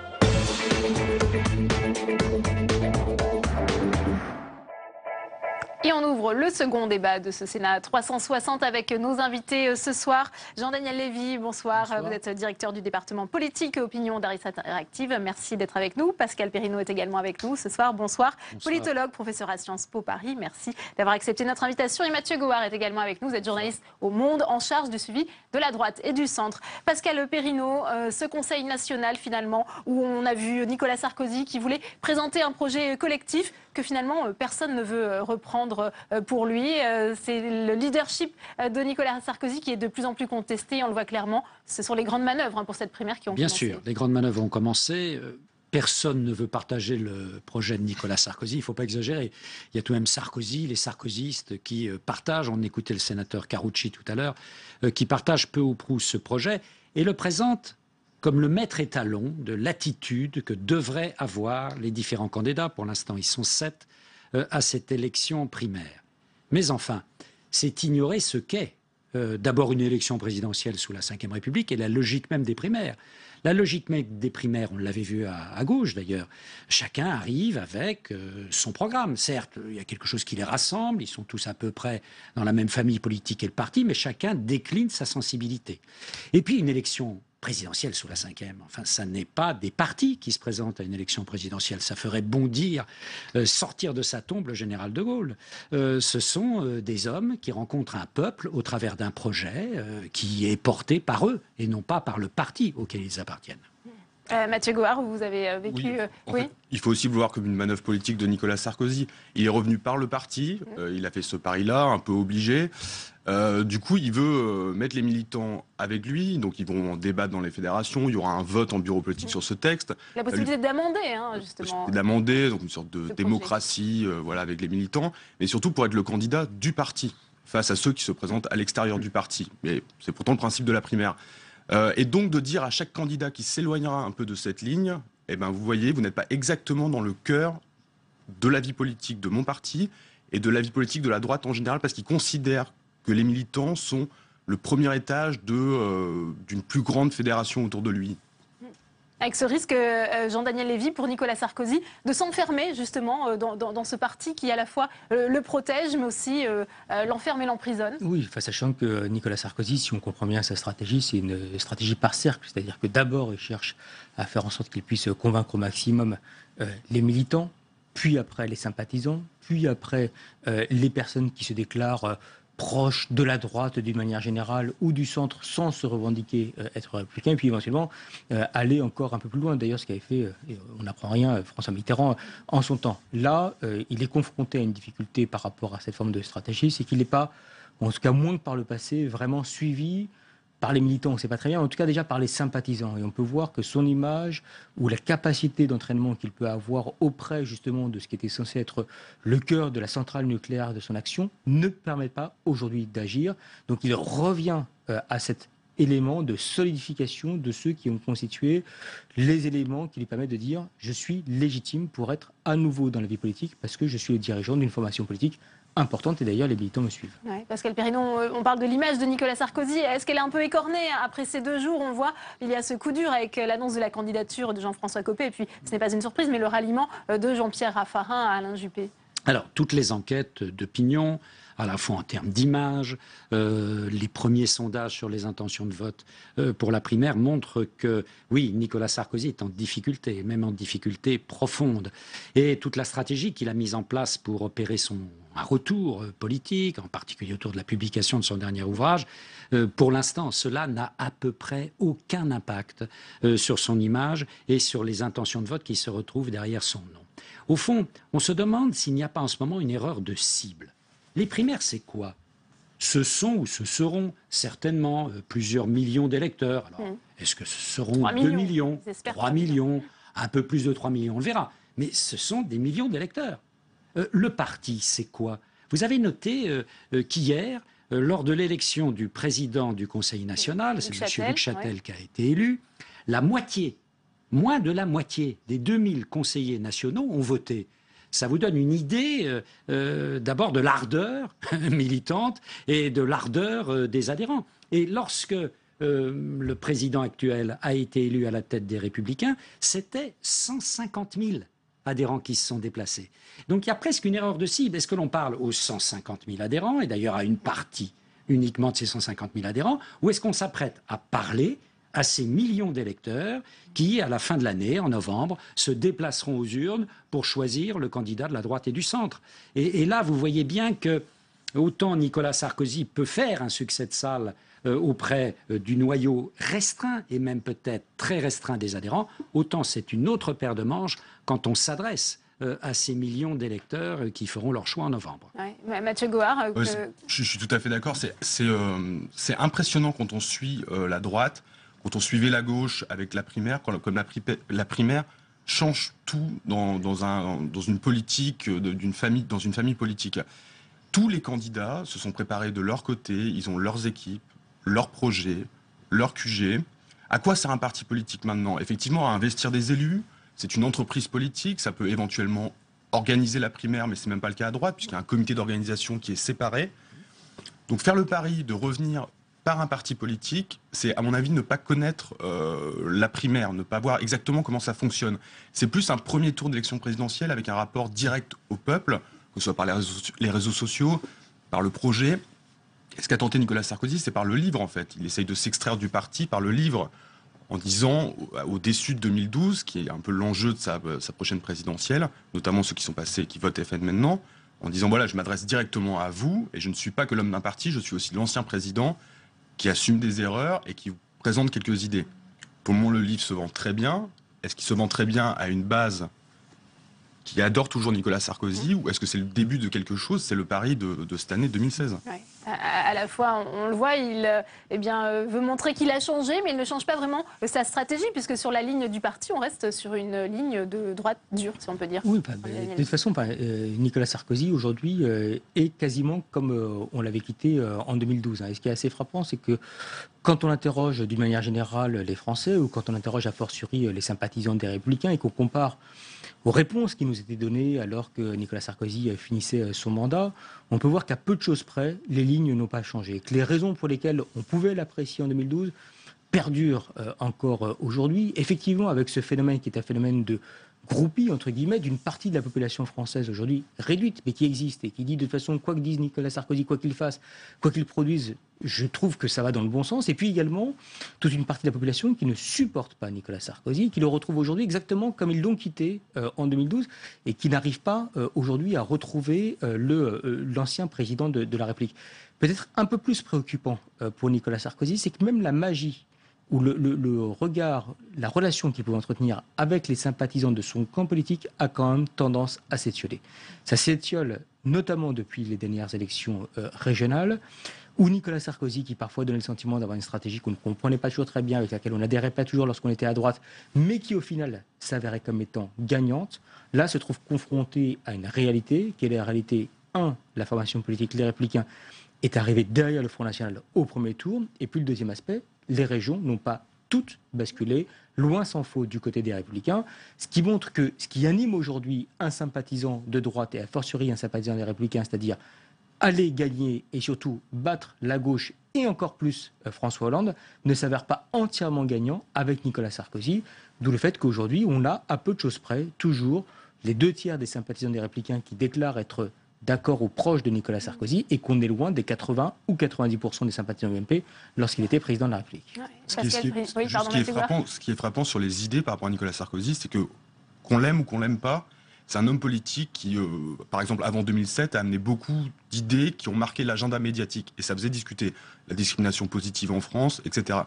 Et on ouvre le second débat de ce Sénat 360 avec nos invités ce soir. Jean-Daniel Lévy, bonsoir. Vous êtes directeur du département politique et opinion d'Aris Interactive. Merci d'être avec nous. Pascal Perrineau est également avec nous ce soir. Bonsoir. Politologue, professeur à Sciences Po Paris. Merci d'avoir accepté notre invitation. Et Mathieu Gouard est également avec nous. Vous êtes journaliste au Monde en charge du suivi de la droite et du centre. Pascal Perrineau, ce Conseil national finalement où on a vu Nicolas Sarkozy qui voulait présenter un projet collectif que finalement personne ne veut reprendre pour lui. C'est le leadership de Nicolas Sarkozy qui est de plus en plus contesté, on le voit clairement. Ce sont les grandes manœuvres pour cette primaire qui ont commencé. Bien sûr, les grandes manœuvres ont commencé. Personne ne veut partager le projet de Nicolas Sarkozy, il ne faut pas exagérer. Il y a tout de même Sarkozy, les sarkozystes qui partagent, on écoutait le sénateur Carucci tout à l'heure, qui partagent peu ou prou ce projet et le présentent comme le maître étalon de l'attitude que devraient avoir les différents candidats. Pour l'instant, ils sont 7 à cette élection primaire. Mais enfin, c'est ignorer ce qu'est d'abord une élection présidentielle sous la Ve République et la logique même des primaires. La logique même des primaires, on l'avait vu à gauche d'ailleurs, chacun arrive avec son programme. Certes, il y a quelque chose qui les rassemble, ils sont tous à peu près dans la même famille politique et le parti, mais chacun décline sa sensibilité. Et puis une élection présidentielle sous la Ve. Enfin, ça n'est pas des partis qui se présentent à une élection présidentielle. Ça ferait bondir, sortir de sa tombe le général de Gaulle. Ce sont des hommes qui rencontrent un peuple au travers d'un projet qui est porté par eux et non pas par le parti auquel ils appartiennent. Mathieu Gouard, vous avez vécu... Oui. Fait, il faut aussi le voir comme une manœuvre politique de Nicolas Sarkozy. Il est revenu par le parti, il a fait ce pari-là, un peu obligé. Du coup, il veut mettre les militants avec lui, donc ils vont en débattre dans les fédérations, il y aura un vote en bureau politique sur ce texte. La possibilité d'amender, hein, justement. D'amender, donc une sorte de démocratie voilà, avec les militants, mais surtout pour être le candidat du parti, face à ceux qui se présentent à l'extérieur du parti. Mais c'est pourtant le principe de la primaire. Et donc de dire à chaque candidat qui s'éloignera un peu de cette ligne, eh ben, vous voyez, vous n'êtes pas exactement dans le cœur de la vie politique de mon parti et de la vie politique de la droite en général, parce qu'ils considèrent que les militants sont le premier étage d'une plus grande fédération autour de lui. Avec ce risque, Jean-Daniel Lévy, pour Nicolas Sarkozy, de s'enfermer justement dans ce parti qui à la fois le protège, mais aussi l'enferme et l'emprisonne. Oui, enfin, sachant que Nicolas Sarkozy, si on comprend bien sa stratégie, c'est une stratégie par cercle. C'est-à-dire que d'abord, il cherche à faire en sorte qu'il puisse convaincre au maximum les militants, puis après les sympathisants, puis après les personnes qui se déclarent proches de la droite d'une manière générale ou du centre sans se revendiquer être républicain, et puis éventuellement aller encore un peu plus loin. D'ailleurs, ce qu'avait fait, on n'apprend rien, François Mitterrand en son temps. Là, il est confronté à une difficulté par rapport à cette forme de stratégie, c'est qu'il n'est pas, en tout cas moins que par le passé, vraiment suivi par les militants, on ne sait pas très bien, en tout cas déjà par les sympathisants. Et on peut voir que son image ou la capacité d'entraînement qu'il peut avoir auprès justement de ce qui était censé être le cœur de la centrale nucléaire de son action ne permet pas aujourd'hui d'agir. Donc il revient à cet élément de solidification de ceux qui ont constitué les éléments qui lui permettent de dire « je suis légitime pour être à nouveau dans la vie politique parce que je suis le dirigeant d'une formation politique importante et d'ailleurs les militants me suivent. » Ouais, Pascal Perrineau, on parle de l'image de Nicolas Sarkozy. Est-ce qu'elle est un peu écornée après ces 2 jours? On voit, il y a ce coup dur avec l'annonce de la candidature de Jean-François Copé et puis ce n'est pas une surprise, mais le ralliement de Jean-Pierre Raffarin à Alain Juppé. Alors, toutes les enquêtes d'opinion, à la fois en termes d'image, les premiers sondages sur les intentions de vote pour la primaire montrent que, oui, Nicolas Sarkozy est en difficulté, même en difficulté profonde. Et toute la stratégie qu'il a mise en place pour opérer un retour politique, en particulier autour de la publication de son dernier ouvrage, pour l'instant, cela n'a à peu près aucun impact sur son image et sur les intentions de vote qui se retrouvent derrière son nom. Au fond, on se demande s'il n'y a pas en ce moment une erreur de cible. Les primaires, c'est quoi? Ce sont ou ce seront certainement plusieurs millions d'électeurs. Alors, est-ce que ce seront 2 millions, 3 millions, un peu plus de 3 millions? On le verra. Mais ce sont des millions d'électeurs. Le parti, c'est quoi? Vous avez noté qu'hier, lors de l'élection du président du Conseil national, c'est M. Luc Châtel qui a été élu, la moitié, moins de la moitié des 2000 conseillers nationaux ont voté. Ça vous donne une idée d'abord de l'ardeur militante et de l'ardeur des adhérents. Et lorsque le président actuel a été élu à la tête des Républicains, c'était 150 000 adhérents qui se sont déplacés. Donc il y a presque une erreur de cible. Est-ce que l'on parle aux 150 000 adhérents, et d'ailleurs à une partie uniquement de ces 150 000 adhérents, ou est-ce qu'on s'apprête à parler à ces millions d'électeurs qui, à la fin de l'année, en novembre, se déplaceront aux urnes pour choisir le candidat de la droite et du centre. Et là, vous voyez bien que autant Nicolas Sarkozy peut faire un succès de salle auprès du noyau restreint et même peut-être très restreint des adhérents, autant c'est une autre paire de manches quand on s'adresse à ces millions d'électeurs qui feront leur choix en novembre. Ouais. Mathieu Goard, je suis tout à fait d'accord. C'est impressionnant quand on suit la droite, quand on suivait la gauche avec la primaire, comme la primaire change tout dans une politique, dans une famille politique. Tous les candidats se sont préparés de leur côté, ils ont leurs équipes, leurs projets, leur QG. À quoi sert un parti politique maintenant? Effectivement, à investir des élus, c'est une entreprise politique, ça peut éventuellement organiser la primaire, mais c'est même pas le cas à droite, puisqu'il y a un comité d'organisation qui est séparé. Donc faire le pari de revenir par un parti politique, c'est à mon avis ne pas connaître la primaire, ne pas voir exactement comment ça fonctionne. C'est plus un premier tour d'élection présidentielle avec un rapport direct au peuple, que ce soit par les réseaux sociaux, par le projet. Et ce qu'a tenté Nicolas Sarkozy, c'est par le livre en fait. Il essaye de s'extraire du parti par le livre, en disant au déçus de 2012, qui est un peu l'enjeu de sa prochaine présidentielle, notamment ceux qui sont passés et qui votent FN maintenant, en disant voilà, je m'adresse directement à vous, et je ne suis pas que l'homme d'un parti, je suis aussi l'ancien président qui assume des erreurs et qui vous présente quelques idées. Pour le moment, le livre se vend très bien. Est-ce qu'il se vend très bien à une base qui adore toujours Nicolas Sarkozy, ou est-ce que c'est le début de quelque chose? C'est le pari de cette année 2016. Ouais. À la fois, on le voit, il veut montrer qu'il a changé, mais il ne change pas vraiment sa stratégie, puisque sur la ligne du parti, on reste sur une ligne de droite dure, si on peut dire. Oui, de toute façon, Nicolas Sarkozy, aujourd'hui, est quasiment comme on l'avait quitté en 2012. Et ce qui est assez frappant, c'est que quand on interroge d'une manière générale les Français, ou quand on interroge a fortiori les sympathisants des Républicains, et qu'on compare aux réponses qui nous étaient données alors que Nicolas Sarkozy finissait son mandat, on peut voir qu'à peu de choses près, les lignes n'ont pas changé. Que les raisons pour lesquelles on pouvait l'apprécier en 2012 perdurent encore aujourd'hui. Effectivement, avec ce phénomène qui est un phénomène de groupie, entre guillemets, d'une partie de la population française aujourd'hui réduite, mais qui existe et qui dit de toute façon, quoi que dise Nicolas Sarkozy, quoi qu'il fasse, quoi qu'il produise, je trouve que ça va dans le bon sens. Et puis également, toute une partie de la population qui ne supporte pas Nicolas Sarkozy, qui le retrouve aujourd'hui exactement comme ils l'ont quitté en 2012 et qui n'arrive pas aujourd'hui à retrouver l'ancien président de la République. Peut-être un peu plus préoccupant pour Nicolas Sarkozy, c'est que même la magie où le regard, la relation qu'il pouvait entretenir avec les sympathisants de son camp politique a quand même tendance à s'étioler. Ça s'étiole notamment depuis les dernières élections régionales, où Nicolas Sarkozy, qui parfois donnait le sentiment d'avoir une stratégie qu'on ne comprenait pas toujours très bien, avec laquelle on n'adhérait pas toujours lorsqu'on était à droite, mais qui au final s'avérait comme étant gagnante, là se trouve confronté à une réalité, qui est la réalité, la formation politique, les Républicains, est arrivée derrière le Front National au premier tour, et puis le deuxième aspect, les régions n'ont pas toutes basculé, loin s'en faut du côté des Républicains, ce qui montre que ce qui anime aujourd'hui un sympathisant de droite et a fortiori un sympathisant des Républicains, c'est-à-dire aller gagner et surtout battre la gauche et encore plus François Hollande, ne s'avère pas entièrement gagnant avec Nicolas Sarkozy, d'où le fait qu'aujourd'hui on a à peu de choses près toujours les 2/3 des sympathisants des Républicains qui déclarent être d'accord ou proche de Nicolas Sarkozy et qu'on est loin des 80 ou 90% des sympathisants de l'UMP lorsqu'il était président de la République. Ouais, Ce qui est frappant sur les idées par rapport à Nicolas Sarkozy, c'est que qu'on l'aime ou qu'on l'aime pas, c'est un homme politique qui, par exemple, avant 2007, a amené beaucoup d'idées qui ont marqué l'agenda médiatique. Et ça faisait discuter la discrimination positive en France, etc.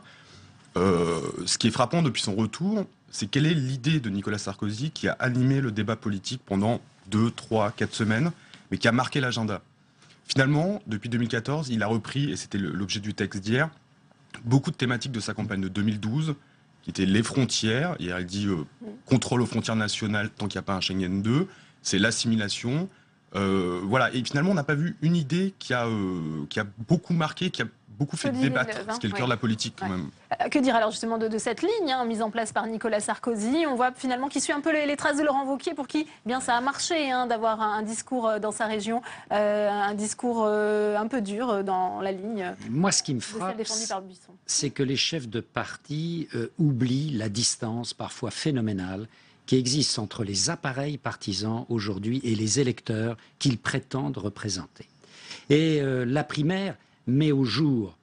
Ce qui est frappant depuis son retour, c'est quelle est l'idée de Nicolas Sarkozy qui a animé le débat politique pendant 2, 3, 4 semaines, mais qui a marqué l'agenda. Finalement, depuis 2014, il a repris, et c'était l'objet du texte d'hier, beaucoup de thématiques de sa campagne de 2012, qui étaient les frontières. Hier, il dit contrôle aux frontières nationales tant qu'il n'y a pas un Schengen 2, c'est l'assimilation. Voilà. Et finalement, on n'a pas vu une idée qui a beaucoup marqué, qui a beaucoup fait débattre, ce qui est le cœur de la politique quand même. Que dire alors justement de cette ligne mise en place par Nicolas Sarkozy? On voit finalement qu'il suit un peu les traces de Laurent Wauquiez, pour qui bien ça a marché d'avoir un discours dans sa région, un discours un peu dur dans la ligne. Moi, ce qui me frappe, c'est que les chefs de parti oublient la distance parfois phénoménale qui existe entre les appareils partisans aujourd'hui et les électeurs qu'ils prétendent représenter. Et la primaire met au jour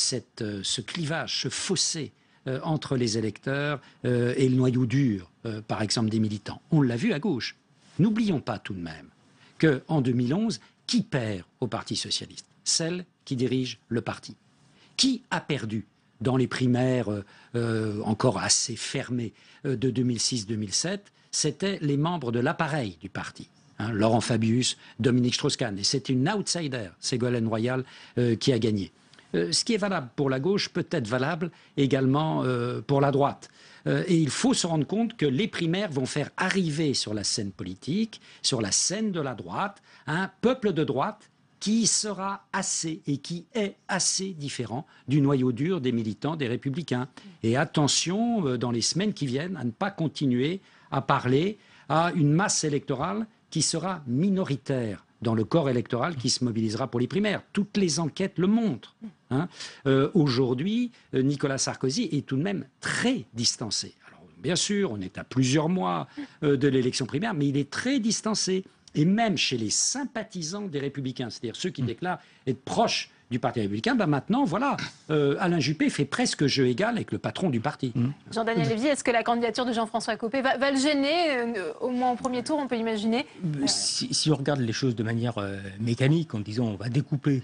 ce clivage, ce fossé entre les électeurs et le noyau dur, par exemple, des militants. On l'a vu à gauche. N'oublions pas tout de même qu'en 2011, qui perd au Parti socialiste? Celle qui dirige le parti. Qui a perdu dans les primaires encore assez fermées de 2006-2007? C'était les membres de l'appareil du parti. Laurent Fabius, Dominique Strauss-Kahn. Et c'est une outsider, Ségolène Royal, qui a gagné. Ce qui est valable pour la gauche peut être valable également pour la droite. Et il faut se rendre compte que les primaires vont faire arriver sur la scène politique, sur la scène de la droite, un peuple de droite qui sera assez et qui est assez différent du noyau dur des militants des Républicains. Et attention, dans les semaines qui viennent, à ne pas continuer à parler à une masse électorale qui sera minoritaire dans le corps électoral qui se mobilisera pour les primaires. Toutes les enquêtes le montrent. Aujourd'hui, Nicolas Sarkozy est tout de même très distancé. Alors, bien sûr, on est à plusieurs mois de l'élection primaire, mais il est très distancé. Et même chez les sympathisants des Républicains, c'est-à-dire ceux qui déclarent être proches du Parti républicain, maintenant, voilà, Alain Juppé fait presque jeu égal avec le patron du parti. Jean-Daniel Lévy, est-ce que la candidature de Jean-François Copé va le gêner, au moins au premier tour, on peut imaginer Si on regarde les choses de manière mécanique, en disant on va découper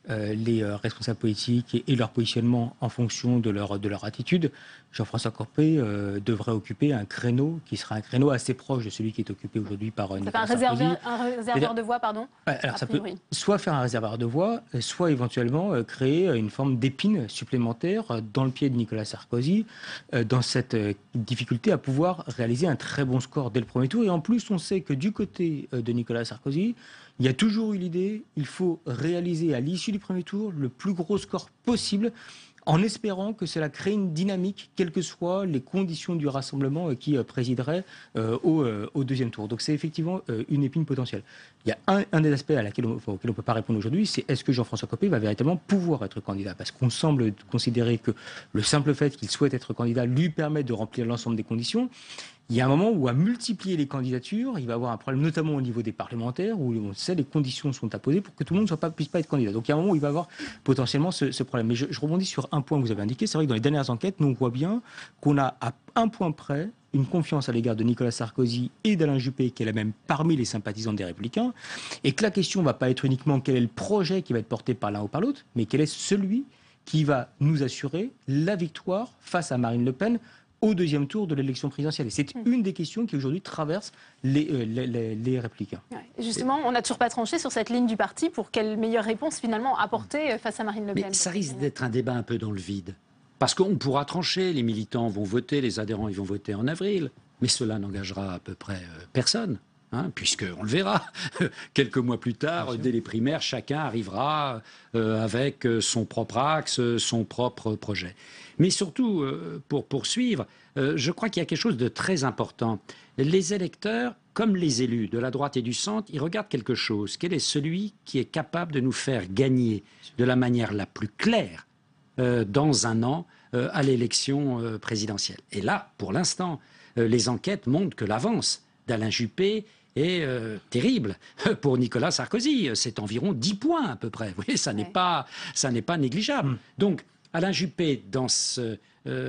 les responsables politiques et leur positionnement en fonction de leur attitude, Jean-François Copé devrait occuper un créneau qui sera un créneau assez proche de celui qui est occupé aujourd'hui par Nicolas Sarkozy. Un réservoir de voix, pardon. Alors ça peut soit faire un réservoir de voix, soit éventuellement créer une forme d'épine supplémentaire dans le pied de Nicolas Sarkozy, dans cette difficulté à pouvoir réaliser un très bon score dès le premier tour. Et en plus, on sait que du côté de Nicolas Sarkozy, il y a toujours eu l'idée, il faut réaliser à l'issue du premier tour le plus gros score possible, en espérant que cela crée une dynamique, quelles que soient les conditions du rassemblement qui présiderait au deuxième tour. Donc c'est effectivement une épine potentielle. Il y a un des aspects auquel on ne peut pas répondre aujourd'hui, c'est est-ce que Jean-François Copé va véritablement pouvoir être candidat? Parce qu'on semble considérer que le simple fait qu'il souhaite être candidat lui permet de remplir l'ensemble des conditions. Il y a un moment où, à multiplier les candidatures, il va y avoir un problème, notamment au niveau des parlementaires, où on sait les conditions sont imposées pour que tout le monde puisse pas être candidat. Donc il y a un moment où il va y avoir potentiellement ce problème. Mais je rebondis sur un point que vous avez indiqué. C'est vrai que dans les dernières enquêtes, nous on voit bien qu'on a à un point près une confiance à l'égard de Nicolas Sarkozy et d'Alain Juppé, qui est la même parmi les sympathisants des Républicains, et que la question ne va pas être uniquement quel est le projet qui va être porté par l'un ou par l'autre, mais quel est celui qui va nous assurer la victoire face à Marine Le Pen au deuxième tour de l'élection présidentielle. Et c'est une des questions qui aujourd'hui traverse les Républicains. Ouais. Justement, on n'a toujours pas tranché sur cette ligne du parti pour quelle meilleure réponse finalement apporter face à Marine Le Pen. Mais ça risque d'être un débat un peu dans le vide. Parce qu'on pourra trancher, les militants vont voter, les adhérents ils vont voter en avril, mais cela n'engagera à peu près personne. Puisqu'on le verra, quelques mois plus tard, dès les primaires, chacun arrivera avec son propre axe, son propre projet. Mais surtout, pour poursuivre, je crois qu'il y a quelque chose de très important. Les électeurs, comme les élus de la droite et du centre, ils regardent quelque chose. Quel est celui qui est capable de nous faire gagner de la manière la plus claire dans un an à l'élection présidentielle? Et là, pour l'instant, les enquêtes montrent que l'avance d'Alain Juppé est terrible. Pour Nicolas Sarkozy, c'est environ 10 points à peu près. Vous voyez, ça n'est pas négligeable. Donc, Alain Juppé, dans ce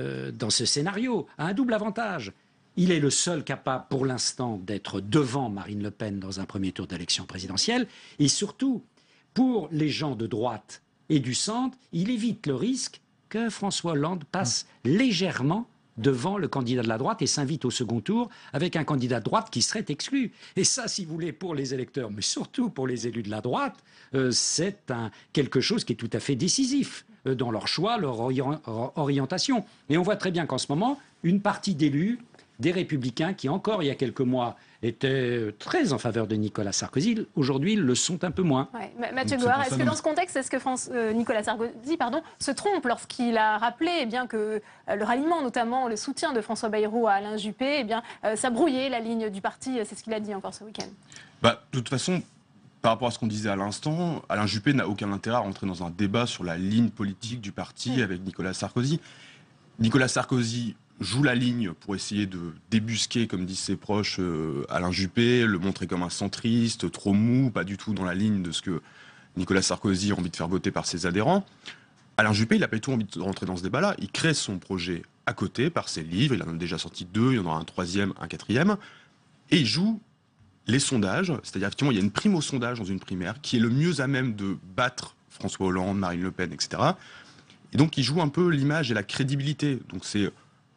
scénario, a un double avantage. Il est le seul capable, pour l'instant, d'être devant Marine Le Pen dans un premier tour d'élection présidentielle. Et surtout, pour les gens de droite et du centre, il évite le risque que François Hollande passe légèrement devant le candidat de la droite et s'invite au second tour avec un candidat de droite qui serait exclu. Et ça, si vous voulez, pour les électeurs, mais surtout pour les élus de la droite, c'est quelque chose qui est tout à fait décisif dans leur choix, leur orientation. Et on voit très bien qu'en ce moment, une partie d'élus, des Républicains, qui encore il y a quelques mois étaient très en faveur de Nicolas Sarkozy, aujourd'hui le sont un peu moins. Ouais. Mathieu Gloire, est-ce que dans ce contexte, est-ce que Nicolas Sarkozy se trompe lorsqu'il a rappelé que le ralliement, notamment le soutien de François Bayrou à Alain Juppé, ça brouillait la ligne du parti? C'est ce qu'il a dit encore ce week-end. De toute façon, par rapport à ce qu'on disait à l'instant, Alain Juppé n'a aucun intérêt à rentrer dans un débat sur la ligne politique du parti avec Nicolas Sarkozy. Nicolas Sarkozy joue la ligne pour essayer de débusquer, comme disent ses proches, Alain Juppé, le montrer comme un centriste, trop mou, pas du tout dans la ligne de ce que Nicolas Sarkozy a envie de faire voter par ses adhérents. Alain Juppé, il n'a pas du tout envie de rentrer dans ce débat-là. Il crée son projet à côté, par ses livres. Il en a déjà sorti 2, il y en aura un 3e, un 4e. Et il joue les sondages. C'est-à-dire, effectivement, il y a une prime au sondage dans une primaire qui est le mieux à même de battre François Hollande, Marine Le Pen, etc. Et donc, il joue un peu l'image et la crédibilité. Donc, c'est...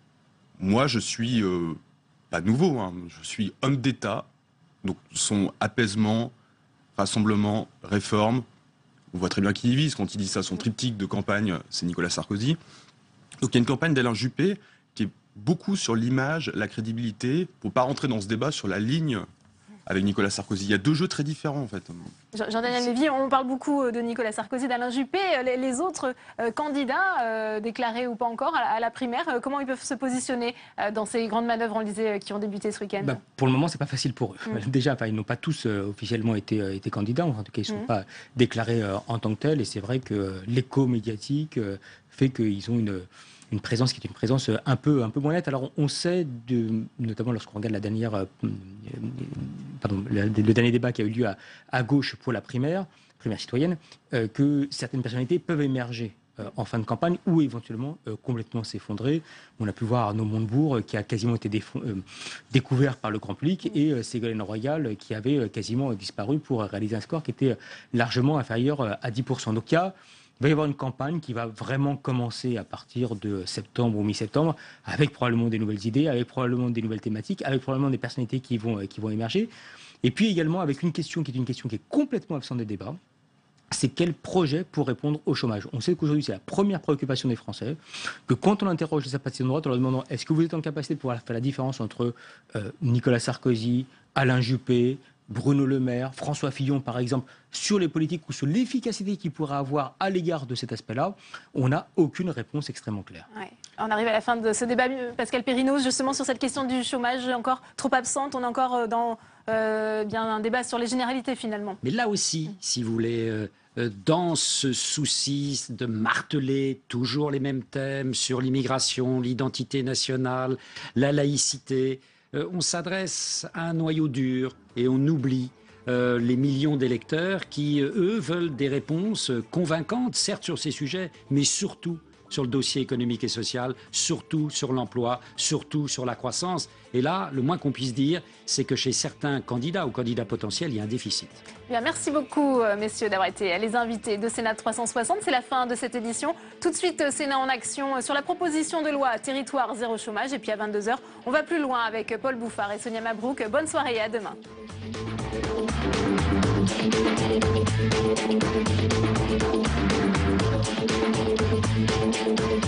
Moi, je suis pas nouveau, je suis homme d'État, donc son apaisement, rassemblement, réforme, on voit très bien qui y vise quand il dit ça, son triptyque de campagne, c'est Nicolas Sarkozy. Donc il y a une campagne d'Alain Juppé qui est beaucoup sur l'image, la crédibilité, pour pas rentrer dans ce débat sur la ligne avec Nicolas Sarkozy. Il y a 2 jeux très différents en fait. Jean-Daniel Lévy, on parle beaucoup de Nicolas Sarkozy, d'Alain Juppé. Les autres candidats, déclarés ou pas encore à la primaire, comment ils peuvent se positionner dans ces grandes manœuvres, on le disait, qui ont débuté ce week-end? Pour le moment, c'est pas facile pour eux. Déjà, ils n'ont pas tous officiellement été candidats. En tout cas, ils ne sont pas déclarés en tant que tels. Et c'est vrai que l'écho médiatique fait qu'ils ont une présence qui est une présence un peu moins nette. Alors on sait, notamment lorsqu'on regarde le dernier débat qui a eu lieu à gauche pour la primaire citoyenne, que certaines personnalités peuvent émerger en fin de campagne ou éventuellement complètement s'effondrer. On a pu voir Arnaud Montebourg qui a quasiment été découvert par le grand public et Ségolène Royal qui avait quasiment disparu pour réaliser un score qui était largement inférieur à 10%. Donc il va y avoir une campagne qui va vraiment commencer à partir de septembre ou mi-septembre, avec probablement des nouvelles idées, avec probablement des nouvelles thématiques, avec probablement des personnalités qui vont émerger. Et puis également avec une question qui est complètement absente des débats, c'est quel projet pour répondre au chômage. On sait qu'aujourd'hui, c'est la première préoccupation des Français, que quand on interroge les sympathisants de droite, en leur demandant est-ce que vous êtes en capacité de pouvoir faire la différence entre Nicolas Sarkozy, Alain Juppé, Bruno Le Maire, François Fillon, par exemple, sur les politiques ou sur l'efficacité qu'ils pourraient avoir à l'égard de cet aspect-là, on n'a aucune réponse extrêmement claire. Ouais. On arrive à la fin de ce débat, Pascal Perrineau, justement sur cette question du chômage encore trop absente. On est encore dans bien un débat sur les généralités finalement. Mais là aussi, si vous voulez, dans ce souci de marteler toujours les mêmes thèmes sur l'immigration, l'identité nationale, la laïcité, on s'adresse à un noyau dur et on oublie les millions d'électeurs qui, eux, veulent des réponses convaincantes, certes sur ces sujets, mais surtout sur le dossier économique et social, surtout sur l'emploi, surtout sur la croissance. Et là, le moins qu'on puisse dire, c'est que chez certains candidats ou candidats potentiels, il y a un déficit. Bien, merci beaucoup, messieurs, d'avoir été les invités de Sénat 360. C'est la fin de cette édition. Tout de suite, Sénat en action sur la proposition de loi Territoire zéro chômage. Et puis à 22h, on va plus loin avec Paul Bouffard et Sonia Mabrouk. Bonne soirée et à demain. Thank you.